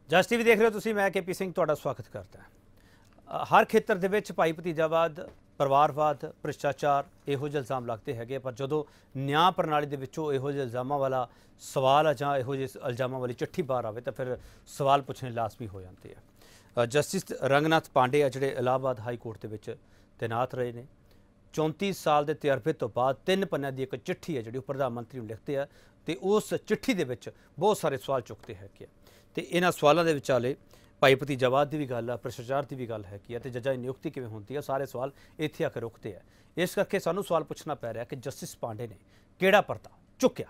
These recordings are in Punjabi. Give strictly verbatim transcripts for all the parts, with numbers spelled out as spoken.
ਜਸ ਟੀਵੀ ਦੇਖ ਰਹੇ ਹੋ ਤੁਸੀਂ। ਮੈਂ ਕੇ ਪੀ ਸਿੰਘ ਤੁਹਾਡਾ ਸਵਾਗਤ ਕਰਦਾ ਹਾਂ। ਹਰ ਖੇਤਰ ਦੇ ਵਿੱਚ ਭਾਈ ਭਤੀਜਾਵਾਦ, ਪਰਿਵਾਰਵਾਦ, ਭ੍ਰਿਸ਼ਟਾਚਾਰ ਇਹੋ ਜਿਹੇ ਇਲਜ਼ਾਮ ਲੱਗਦੇ ਹੈਗੇ, ਪਰ ਜਦੋਂ ਨਿਆਂ ਪ੍ਰਣਾਲੀ ਦੇ ਵਿੱਚੋਂ ਇਹੋ ਜਿਹੇ ਇਲਜ਼ਾਮਾਂ ਵਾਲਾ ਸਵਾਲ ਆ ਜਾਂ ਇਹੋ ਜਿਹੇ ਇਲਜ਼ਾਮਾਂ ਵਾਲੀ ਚਿੱਠੀ ਬਾਹਰ ਆਵੇ ਤਾਂ ਫਿਰ ਸਵਾਲ ਪੁੱਛਣੇ ਲਾਜ਼ਮੀ ਹੋ ਜਾਂਦੇ ਆ। ਜਸਟਿਸ ਰੰਗਨਾਥ ਪਾਂਡੇ ਆ ਜਿਹੜੇ ਇਲਾਹਾਬਾਦ ਹਾਈ ਕੋਰਟ ਦੇ ਵਿੱਚ ਤੈਨਾਤ ਰਹੇ ਨੇ, ਚੌਂਤੀ ਸਾਲ ਦੇ ਤਜਰਬੇ ਤੋਂ ਬਾਅਦ ਤਿੰਨ ਪੰਨਿਆਂ ਦੀ ਇੱਕ ਚਿੱਠੀ ਹੈ ਜਿਹੜੀ ਉਹ ਪ੍ਰਧਾਨ ਮੰਤਰੀ ਨੂੰ ਲਿਖਦੇ ਆ ਤੇ ਉਸ ਚਿੱਠੀ ਦੇ ਵਿੱਚ ਬਹੁਤ ਸਾਰੇ ਸਵਾਲ ਚੁੱਕਦੇ ਹੈਗੇ ਆ। ਤੇ ਇਹਨਾਂ ਸਵਾਲਾਂ ਦੇ ਵਿਚਾਲੇ ਭਾਈ ਭਤੀਜਾਵਾਦ ਦੀ ਵੀ ਗੱਲ ਆ, ਭ੍ਰਿਸ਼ਟਾਚਾਰ ਦੀ ਵੀ ਗੱਲ ਹੈਗੀ ਆ ਤੇ ਜੱਜਾਂ ਦੀ ਨਿਯੁਕਤੀ ਕਿਵੇਂ ਹੁੰਦੀ ਆ, ਸਾਰੇ ਸਵਾਲ ਇੱਥੇ ਆ ਕੇ ਰੁਕਦੇ ਆ। ਇਸ ਕਰਕੇ ਸਾਨੂੰ ਸਵਾਲ ਪੁੱਛਣਾ ਪੈ ਰਿਹਾ ਕਿ ਜਸਟਿਸ ਪਾਂਡੇ ਨੇ ਕਿਹੜਾ ਪਰਦਾ ਚੁੱਕਿਆ।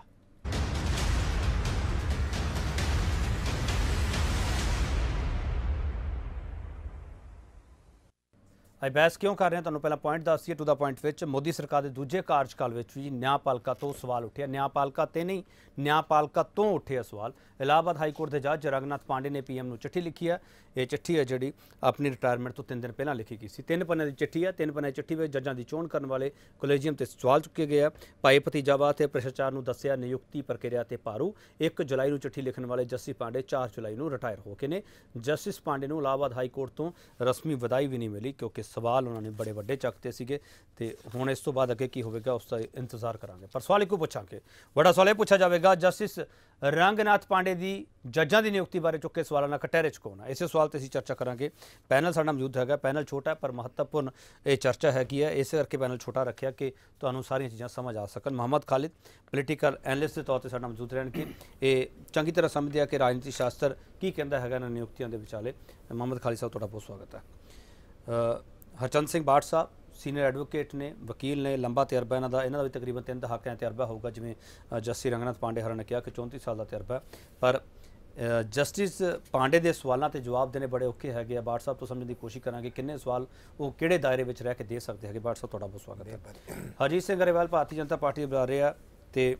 ਅੱਜ ਬਹਿਸ ਕਿਉਂ ਕਰ ਰਹੇ ਹਾਂ ਤੁਹਾਨੂੰ ਪਹਿਲਾਂ ਪੁਆਇੰਟ ਦੱਸ ਦਈਏ। ਟੂ ਦਾ ਪੁਆਇੰਟ ਵਿੱਚ ਮੋਦੀ ਸਰਕਾਰ ਦੇ ਦੂਜੇ ਕਾਰਜਕਾਲ ਵਿੱਚ ਵੀ ਨਿਆਂਪਾਲਿਕਾ ਤੋਂ ਸਵਾਲ ਉੱਠਿਆ। ਨਿਆਂਪਾਲਿਕਾ ਤੇ ਨਹੀਂ, ਨਿਆਂਪਾਲਿਕਾ ਤੋਂ ਉੱਠਿਆ ਸਵਾਲ। ਇਲਾਹਾਬਾਦ ਹਾਈ ਕੋਰਟ ਦੇ ਜੱਜ ਰੰਗਨਾਥ ਪਾਂਡੇ ਨੇ ਪੀਐਮ ਨੂੰ ਚਿੱਠੀ ਲਿਖੀ ਹੈ। ਇਹ ਚਿੱਠੀ ਹੈ ਜਿਹੜੀ ਆਪਣੀ ਰਿਟਾਇਰਮੈਂਟ ਤੋਂ ਤਿੰਨ ਦਿਨ ਪਹਿਲਾਂ ਲਿਖੀ ਗਈ ਸੀ। ਤਿੰਨ ਪੰਨੇ ਦੀ ਚਿੱਠੀ ਹੈ। ਤਿੰਨ ਪੰਨੇ ਚਿੱਠੀ ਵਿੱਚ ਜੱਜਾਂ ਦੀ ਚੋਣ ਕਰਨ ਵਾਲੇ ਕੋਲੇਜੀਅਮ ਤੇ ਸਵਾਲ ਚੁੱਕੇ ਗਏ ਆ। ਭਾਈ ਭਤੀਜਾਵਾਦ ਤੇ ਭ੍ਰਿਸ਼ਟਾਚਾਰ ਨੂੰ ਦੱਸਿਆ ਨਿਯੁਕਤੀ ਪ੍ਰਕਿਰਿਆ ਤੇ ਭਾਰੂ। ਇੱਕ ਜੁਲਾਈ ਨੂੰ ਚਿੱਠੀ ਲਿਖਣ ਵਾਲੇ ਜਸਟਿਸ ਪਾਂਡੇ ਚਾਰ ਜੁਲਾਈ ਨੂੰ ਰਿਟਾਇਰ ਹੋ ਕੇ ਨੇ। ਜਸਟਿਸ ਪਾਂਡੇ ਨੂੰ ਇਲਾਹਾਬਾਦ ਹਾਈ ਕੋਰਟ ਤੋਂ ਰਸਮੀ ਵਧਾਈ ਵੀ ਨਹੀਂ ਮਿਲੀ ਕਿਉਂਕਿ ਸਵਾਲ ਉਹਨਾਂ ਨੇ ਬੜੇ ਵੱਡੇ ਚੱਕਦੇ ਸੀਗੇ ਤੇ ਹੁਣ ਇਸ ਤੋਂ ਬਾਅਦ ਅੱਗੇ ਕੀ ਹੋਵੇਗਾ ਉਸ ਦਾ ਇੰਤਜ਼ਾਰ ਕਰਾਂਗੇ। ਪਰ ਸਵਾਲ ਇੱਕੋ ਪੁੱਛਾਂਗੇ, ਵੱਡਾ ਸਵਾਲ ਇਹ ਪੁੱਛਿਆ ਜਾਵੇਗਾ ਜਸਟਿਸ ਰੰਗਨਾਥ ਪਾਂਡੇ ਦੀ ਜੱਜਾਂ ਦੀ ਨਿਯੁਕਤੀ ਬਾਰੇ ਚੁੱਕੇ ਸਵਾਲਾਂ ਨਾਲ ਕਟਹਿਰੇ 'ਚ ਕੌਣ ਹੈ। ਇਸੇ ਸਵਾਲ ਤੇ ਅਸੀਂ ਚਰਚਾ ਕਰਾਂਗੇ। ਪੈਨਲ ਸਾਡਾ ਮੌਜੂਦ ਹੈਗਾ। ਪੈਨਲ ਛੋਟਾ ਪਰ ਮਹੱਤਵਪੂਰਨ ਇਹ ਚਰਚਾ ਹੈਗੀ ਹੈ, ਇਸੇ ਕਰਕੇ ਪੈਨਲ ਛੋਟਾ ਰੱਖਿਆ ਕਿ ਤੁਹਾਨੂੰ ਸਾਰੀਆਂ ਚੀਜ਼ਾਂ ਸਮਝ ਆ ਸਕਣ। ਮੁਹੰਮਦ ਖਾਲਿਦ ਪੋਲੀਟੀਕਲ ਐਨਲਿਸਟ ਦੇ ਤੌਰ ਤੇ ਸਾਡਾ ਮੌਜੂਦ ਰਹਿਣਗੇ। ਇਹ ਚੰਗੀ ਤਰ੍ਹਾਂ ਸਮਝਦੇ ਆ ਕਿ ਰਾਜਨੀਤੀ ਸ਼ਾਸਤਰ ਕੀ ਕਹਿੰਦਾ ਹੈਗਾ ਇਹਨਾਂ ਨਿਯੁਕਤੀਆਂ ਦੇ ਵਿਚਾਲੇ। ਮੁਹੰਮਦ ਖਾਲਿਦ ਸਾਹਿਬ ਤੁਹਾਡਾ ਬਹੁਤ ਸਵਾਗਤ ਹੈ। ਹਰਚੰਦ ਸਿੰਘ ਬਾਠ ਸਾਹਿਬ ਸੀਨੀਅਰ ਐਡਵੋਕੇਟ ਨੇ, ਵਕੀਲ ਨੇ, ਲੰਬਾ ਤਜਰਬਾ ਇਹਨਾਂ ਦਾ। ਇਹਨਾਂ ਦਾ ਵੀ ਤਕਰੀਬਨ ਤਿੰਨ ਦਹਾਕਿਆਂ ਦਾ ਤਜਰਬਾ ਹੋਊਗਾ। ਜਿਵੇਂ ਜਸਟਿਸ ਰੰਗਨਾਥ ਪਾਂਡੇ ਹਰਾਂ ਨੇ ਕਿਹਾ ਕਿ ਚੌਂਤੀ ਸਾਲ ਦਾ ਤਜਰਬਾ, ਪਰ ਜਸਟਿਸ ਪਾਂਡੇ ਦੇ ਸਵਾਲਾਂ ਤੇ ਜਵਾਬ ਦੇਣੇ ਬੜੇ ਔਖੇ ਹੈਗੇ ਆ। ਬਾਠ ਸਾਹਿਬ ਤੋਂ ਸਮਝਣ ਦੀ ਕੋਸ਼ਿਸ਼ ਕਰਾਂਗੇ ਕਿੰਨੇ ਸਵਾਲ ਉਹ ਕਿਹੜੇ ਦਾਇਰੇ ਵਿੱਚ ਰਹਿ ਕੇ ਦੇ ਸਕਦੇ ਹੈਗੇ। ਬਾਠ ਸਾਹਿਬ ਤੁਹਾਡਾ ਬਹੁਤ ਸਵਾਗਤ ਹੈ। ਹਰਜੀਤ ਸਿੰਘ ਗਰੇਵਾਲ ਭਾਰਤੀ ਜਨਤਾ ਪਾਰਟੀ ਦੇ ਬੁਲਾਰੇ ਆ ਤੇ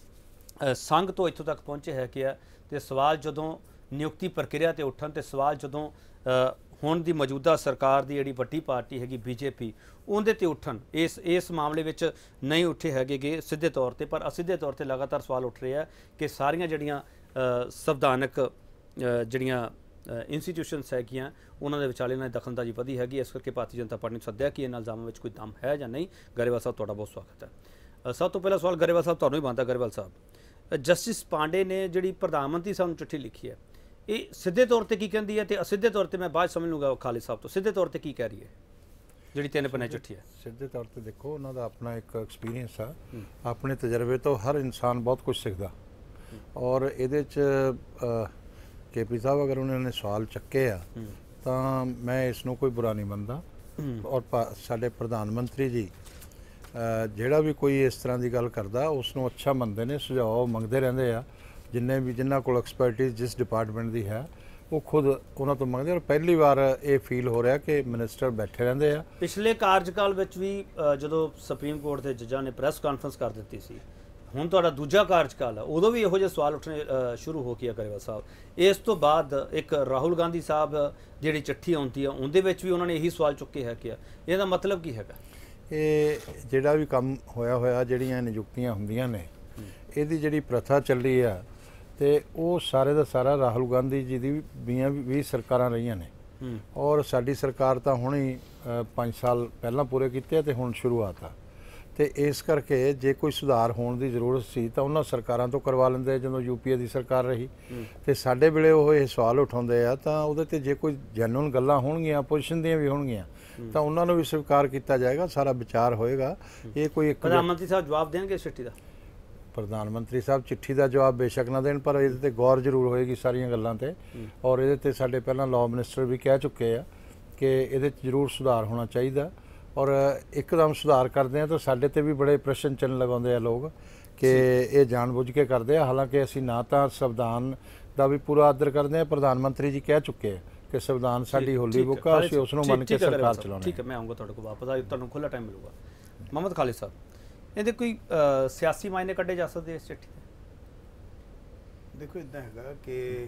ਸੰਘ ਤੋਂ ਇੱਥੋਂ ਤੱਕ ਪਹੁੰਚੇ ਹੈਗੇ ਆ ਤੇ ਸਵਾਲ ਜਦੋਂ ਨਿਯੁਕਤੀ ਪ੍ਰਕਿਰਿਆ ਤੇ ਉੱਠਣ ਤੇ ਸਵਾਲ ਜਦੋਂ ਹੁਣ ਦੀ ਮੌਜੂਦਾ ਸਰਕਾਰ ਦੀ ਜਿਹੜੀ ਵੱਡੀ ਪਾਰਟੀ ਹੈਗੀ ਬੀਜੇਪੀ ਉਹਦੇ ਤੇ ਉੱਠਣ, ਇਸ ਇਸ ਮਾਮਲੇ ਵਿੱਚ ਨਹੀਂ ਉੱਠੇ ਹੈਗੇ ਸਿੱਧੇ ਤੌਰ ਤੇ, ਪਰ ਅਸਿੱਧੇ ਤੌਰ ਤੇ ਲਗਾਤਾਰ ਸਵਾਲ ਉੱਠ ਰਹੇ ਆ ਕਿ ਸਾਰੀਆਂ ਜਿਹੜੀਆਂ ਸੰਵਿਧਾਨਕ ਜਿਹੜੀਆਂ ਇੰਸਟੀਟਿਊਸ਼ਨਸ ਹੈਗੀਆਂ ਉਹਨਾਂ ਦੇ ਵਿਚਾਲੇ ਇਹਨਾਂ ਦੀ ਦਖਲਅੰਦਾਜ਼ੀ ਵਧੀ ਹੈਗੀ। ਇਸ ਕਰਕੇ ਭਾਰਤੀ ਜਨਤਾ ਪਾਰਟੀ ਨੇ ਸੱਦਿਆ ਕਿ ਇਹਨਾਂ ਇਲਜ਼ਾਮਾਂ ਵਿੱਚ ਕੋਈ ਦਮ ਹੈ ਜਾਂ ਨਹੀਂ। ਗਰੇਵਾਲ ਸਾਹਿਬ ਤੁਹਾਡਾ ਬਹੁਤ ਸਵਾਗਤ ਹੈ। ਸਭ ਤੋਂ ਪਹਿਲਾ ਸਵਾਲ ਗਰੇਵਾਲ ਸਾਹਿਬ ਤੁਹਾਨੂੰ ਹੀ ਬਣਦਾ। ਗਰੇਵਾਲ ਸਾਹਿਬ, ਜਸਟਿਸ ਪਾਂਡੇ ਨੇ ਜਿਹੜੀ ਪ੍ਰਧਾਨ ਮੰਤਰੀ ਸਾਹਿਬ ਨੂੰ ਚਿੱਠੀ ਲਿਖੀ ਹੈ, ਇਹ ਸਿੱਧੇ ਤੌਰ ਤੇ ਕੀ ਕਹਿੰਦੀ ਹੈ ਤੇ ਅਸਿੱਧੇ ਤੌਰ ਤੇ ਮੈਂ ਬਾਅਦ ਸਮਝ ਲੂੰਗਾ ਖਾਲਿਦ ਸਾਹਿਬ ਤੋਂ, ਸਿੱਧੇ ਤੌਰ ਤੇ ਕੀ ਕਹਿ ਰਹੀ ਹੈ ਜਿਹੜੀ ਤਿੰਨ ਪੰਨੇ ਚਿੱਠੀ ਹੈ? ਸਿੱਧੇ ਤੌਰ ਤੇ ਦੇਖੋ, ਉਹਨਾਂ ਦਾ ਆਪਣਾ ਇੱਕ ਐਕਸਪੀਰੀਅੰਸ ਆ, ਆਪਣੇ ਤਜਰਬੇ ਤੋਂ ਹਰ ਇਨਸਾਨ ਬਹੁਤ ਕੁਝ ਸਿੱਖਦਾ ਔਰ ਇਹਦੇ 'ਚ ਕੇ ਪੀ ਸਾਹਿਬ ਅਗਰ ਉਹਨਾਂ ਨੇ ਸਵਾਲ ਚੱਕੇ ਆ ਤਾਂ ਮੈਂ ਇਸ ਨੂੰ ਕੋਈ ਬੁਰਾ ਨਹੀਂ ਮੰਨਦਾ। ਔਰ ਸਾਡੇ ਪ੍ਰਧਾਨ ਮੰਤਰੀ ਜੀ ਜਿਹੜਾ ਵੀ ਕੋਈ ਇਸ ਤਰ੍ਹਾਂ ਦੀ ਗੱਲ ਕਰਦਾ ਉਸ ਨੂੰ ਅੱਛਾ ਮੰਨਦੇ ਨੇ, ਸੁਝਾਅ ਮੰਗਦੇ ਰਹਿੰਦੇ ਆ। ਜਿੰਨੇ ਵੀ ਜਿਨ੍ਹਾਂ ਕੋਲ ਐਕਸਪਰਟਿਜ਼ ਜਿਸ ਡਿਪਾਰਟਮੈਂਟ ਦੀ ਹੈ ਉਹ ਖੁਦ ਉਹਨਾਂ ਤੋਂ ਮੰਗਦੇ। ਔਰ ਪਹਿਲੀ ਵਾਰ ਇਹ ਫੀਲ ਹੋ ਰਿਹਾ ਕਿ ਮਿਨਿਸਟਰ ਬੈਠੇ ਰਹਿੰਦੇ ਆ। ਪਿਛਲੇ ਕਾਰਜਕਾਲ ਵਿੱਚ ਵੀ ਜਦੋਂ ਸੁਪਰੀਮ ਕੋਰਟ ਦੇ ਜੱਜਾਂ ਨੇ ਪ੍ਰੈਸ ਕਾਨਫਰੰਸ ਕਰ ਦਿੱਤੀ ਸੀ, ਹੁਣ ਤੁਹਾਡਾ ਦੂਜਾ ਕਾਰਜਕਾਲ ਆ, ਉਦੋਂ ਵੀ ਇਹੋ ਜਿਹੇ ਸਵਾਲ ਉੱਠਣੇ ਸ਼ੁਰੂ ਹੋ ਗਿਆ ਗਰੇਵਾਲ ਸਾਹਿਬ। ਇਸ ਤੋਂ ਬਾਅਦ ਇੱਕ ਰਾਹੁਲ ਗਾਂਧੀ ਸਾਹਿਬ ਜਿਹੜੀ ਚਿੱਠੀ ਆਉਂਦੀ ਆ ਉਹਦੇ ਵਿੱਚ ਵੀ ਉਹਨਾਂ ਨੇ ਇਹੀ ਸਵਾਲ ਚੁੱਕੇ ਹੈ ਕਿ ਇਹਦਾ ਮਤਲਬ ਕੀ ਹੈਗਾ? ਇਹ ਜਿਹੜਾ ਵੀ ਕੰਮ ਹੋਇਆ ਹੋਇਆ, ਜਿਹੜੀਆਂ ਨਿਯੁਕਤੀਆਂ ਹੁੰਦੀਆਂ ਨੇ, ਇਹਦੀ ਜਿਹੜੀ ਪ੍ਰਥਾ ਚੱਲੀ ਆ ਤੇ ਉਹ ਸਾਰੇ ਦਾ ਸਾਰਾ ਰਾਹੁਲ ਗਾਂਧੀ ਜੀ ਦੀ ਵੀਆਂ ਵੀ ਸਰਕਾਰਾਂ ਰਹੀਆਂ ਨੇ ਔਰ ਸਾਡੀ ਸਰਕਾਰ ਤਾਂ ਹੁਣ ਹੀ ਪੰਜ ਸਾਲ ਪਹਿਲਾਂ ਪੂਰੇ ਕੀਤੇ ਤੇ ਹੁਣ ਸ਼ੁਰੂਆਤ ਆ। ਤੇ ਇਸ ਕਰਕੇ ਜੇ ਕੋਈ ਸੁਧਾਰ ਹੋਣ ਦੀ ਜ਼ਰੂਰਤ ਸੀ ਤਾਂ ਉਹਨਾਂ ਸਰਕਾਰਾਂ ਤੋਂ ਕਰਵਾ ਲੈਂਦੇ ਜਦੋਂ ਯੂਪੀਏ ਦੀ ਸਰਕਾਰ ਰਹੀ। ਤੇ ਸਾਡੇ ਵੇਲੇ ਉਹ ਇਹ ਸਵਾਲ ਉਠਾਉਂਦੇ ਆ ਤਾਂ ਉਹਦੇ ਤੇ ਜੇ ਕੋਈ ਜੈਨੂਇਨ ਗੱਲਾਂ ਹੋਣਗੀਆਂ, ਆਪੋਜੀਸ਼ਨ ਦੀਆਂ ਵੀ ਹੋਣਗੀਆਂ, ਤਾਂ ਉਹਨਾਂ ਨੂੰ ਵੀ ਸਵੀਕਾਰ ਕੀਤਾ ਜਾਏਗਾ, ਸਾਰਾ ਵਿਚਾਰ ਹੋਏਗਾ। ਇਹ ਕੋਈ ਪ੍ਰਧਾਨ ਮੰਤਰੀ ਸਾਹਿਬ ਜਵਾਬ ਦੇਣਗੇ ਇਸ ਚਿੱਠੀ ਦਾ? ਪ੍ਰਧਾਨ ਮੰਤਰੀ ਸਾਹਿਬ ਚਿੱਠੀ ਦਾ ਜਵਾਬ ਬੇਸ਼ੱਕ ਨਾ ਦੇਣ, ਪਰ ਇਹਦੇ ਤੇ ਗੌਰ ਜ਼ਰੂਰ ਹੋਏਗੀ ਸਾਰੀਆਂ ਗੱਲਾਂ ਤੇ। ਔਰ ਇਹਦੇ ਤੇ ਸਾਡੇ ਪਹਿਲਾਂ ਲਾਅ ਮਿਨਿਸਟਰ ਵੀ ਕਹਿ ਚੁੱਕੇ ਆ ਕਿ ਇਹਦੇ 'ਚ ਜ਼ਰੂਰ ਸੁਧਾਰ ਹੋਣਾ ਚਾਹੀਦਾ। ਔਰ ਇੱਕਦਮ ਸੁਧਾਰ ਕਰਦੇ ਆ ਤਾਂ ਸਾਡੇ ਤੇ ਵੀ ਬੜੇ ਪ੍ਰਸ਼ਨ ਚਿੰਨ੍ਹ ਲਗਾਉਂਦੇ ਆ ਲੋਕ ਕਿ ਇਹ ਜਾਣਬੁੱਝ ਕੇ ਕਰਦੇ ਆ। ਹਾਲਾਂਕਿ ਅਸੀਂ ਨਾ ਤਾਂ ਸੰਵਿਧਾਨ ਦਾ ਵੀ ਪੂਰਾ ਆਦਰ ਕਰਦੇ ਆ, ਪ੍ਰਧਾਨ ਮੰਤਰੀ ਜੀ ਕਹਿ ਚੁੱਕੇ ਆ ਕਿ ਸੰਵਿਧਾਨ ਸਾਡੀ ਹੋਲੀ ਬੁੱਕ ਆ, ਅਸੀਂ ਉਸ ਨੂੰ ਮੰਨ ਕੇ ਸਰਕਾਰ ਚਲਾਉਣੀ। ਠੀਕ ਹੈ, ਮੈਂ ਆਉਂਗਾ ਤੁਹਾਡੇ ਕੋਲ ਵਾਪਸ, ਆ ਤੁਹਾਨੂੰ ਖੁੱਲ੍ਹਾ ਟਾਈਮ ਮਿਲੂਗਾ। ਮੁਹੰਮਦ ਖਾਲਿਦ ਸਾਹਿਬ, ਇਹਦੇ ਕੋਈ ਸਿਆਸੀ ਮਾਇਨੇ ਕੱਢੇ ਜਾ ਸਕਦੇ ਇਸ ਚਿੱਠੀ ਦੇ? ਦੇਖੋ, ਇੱਦਾਂ ਹੈਗਾ ਕਿ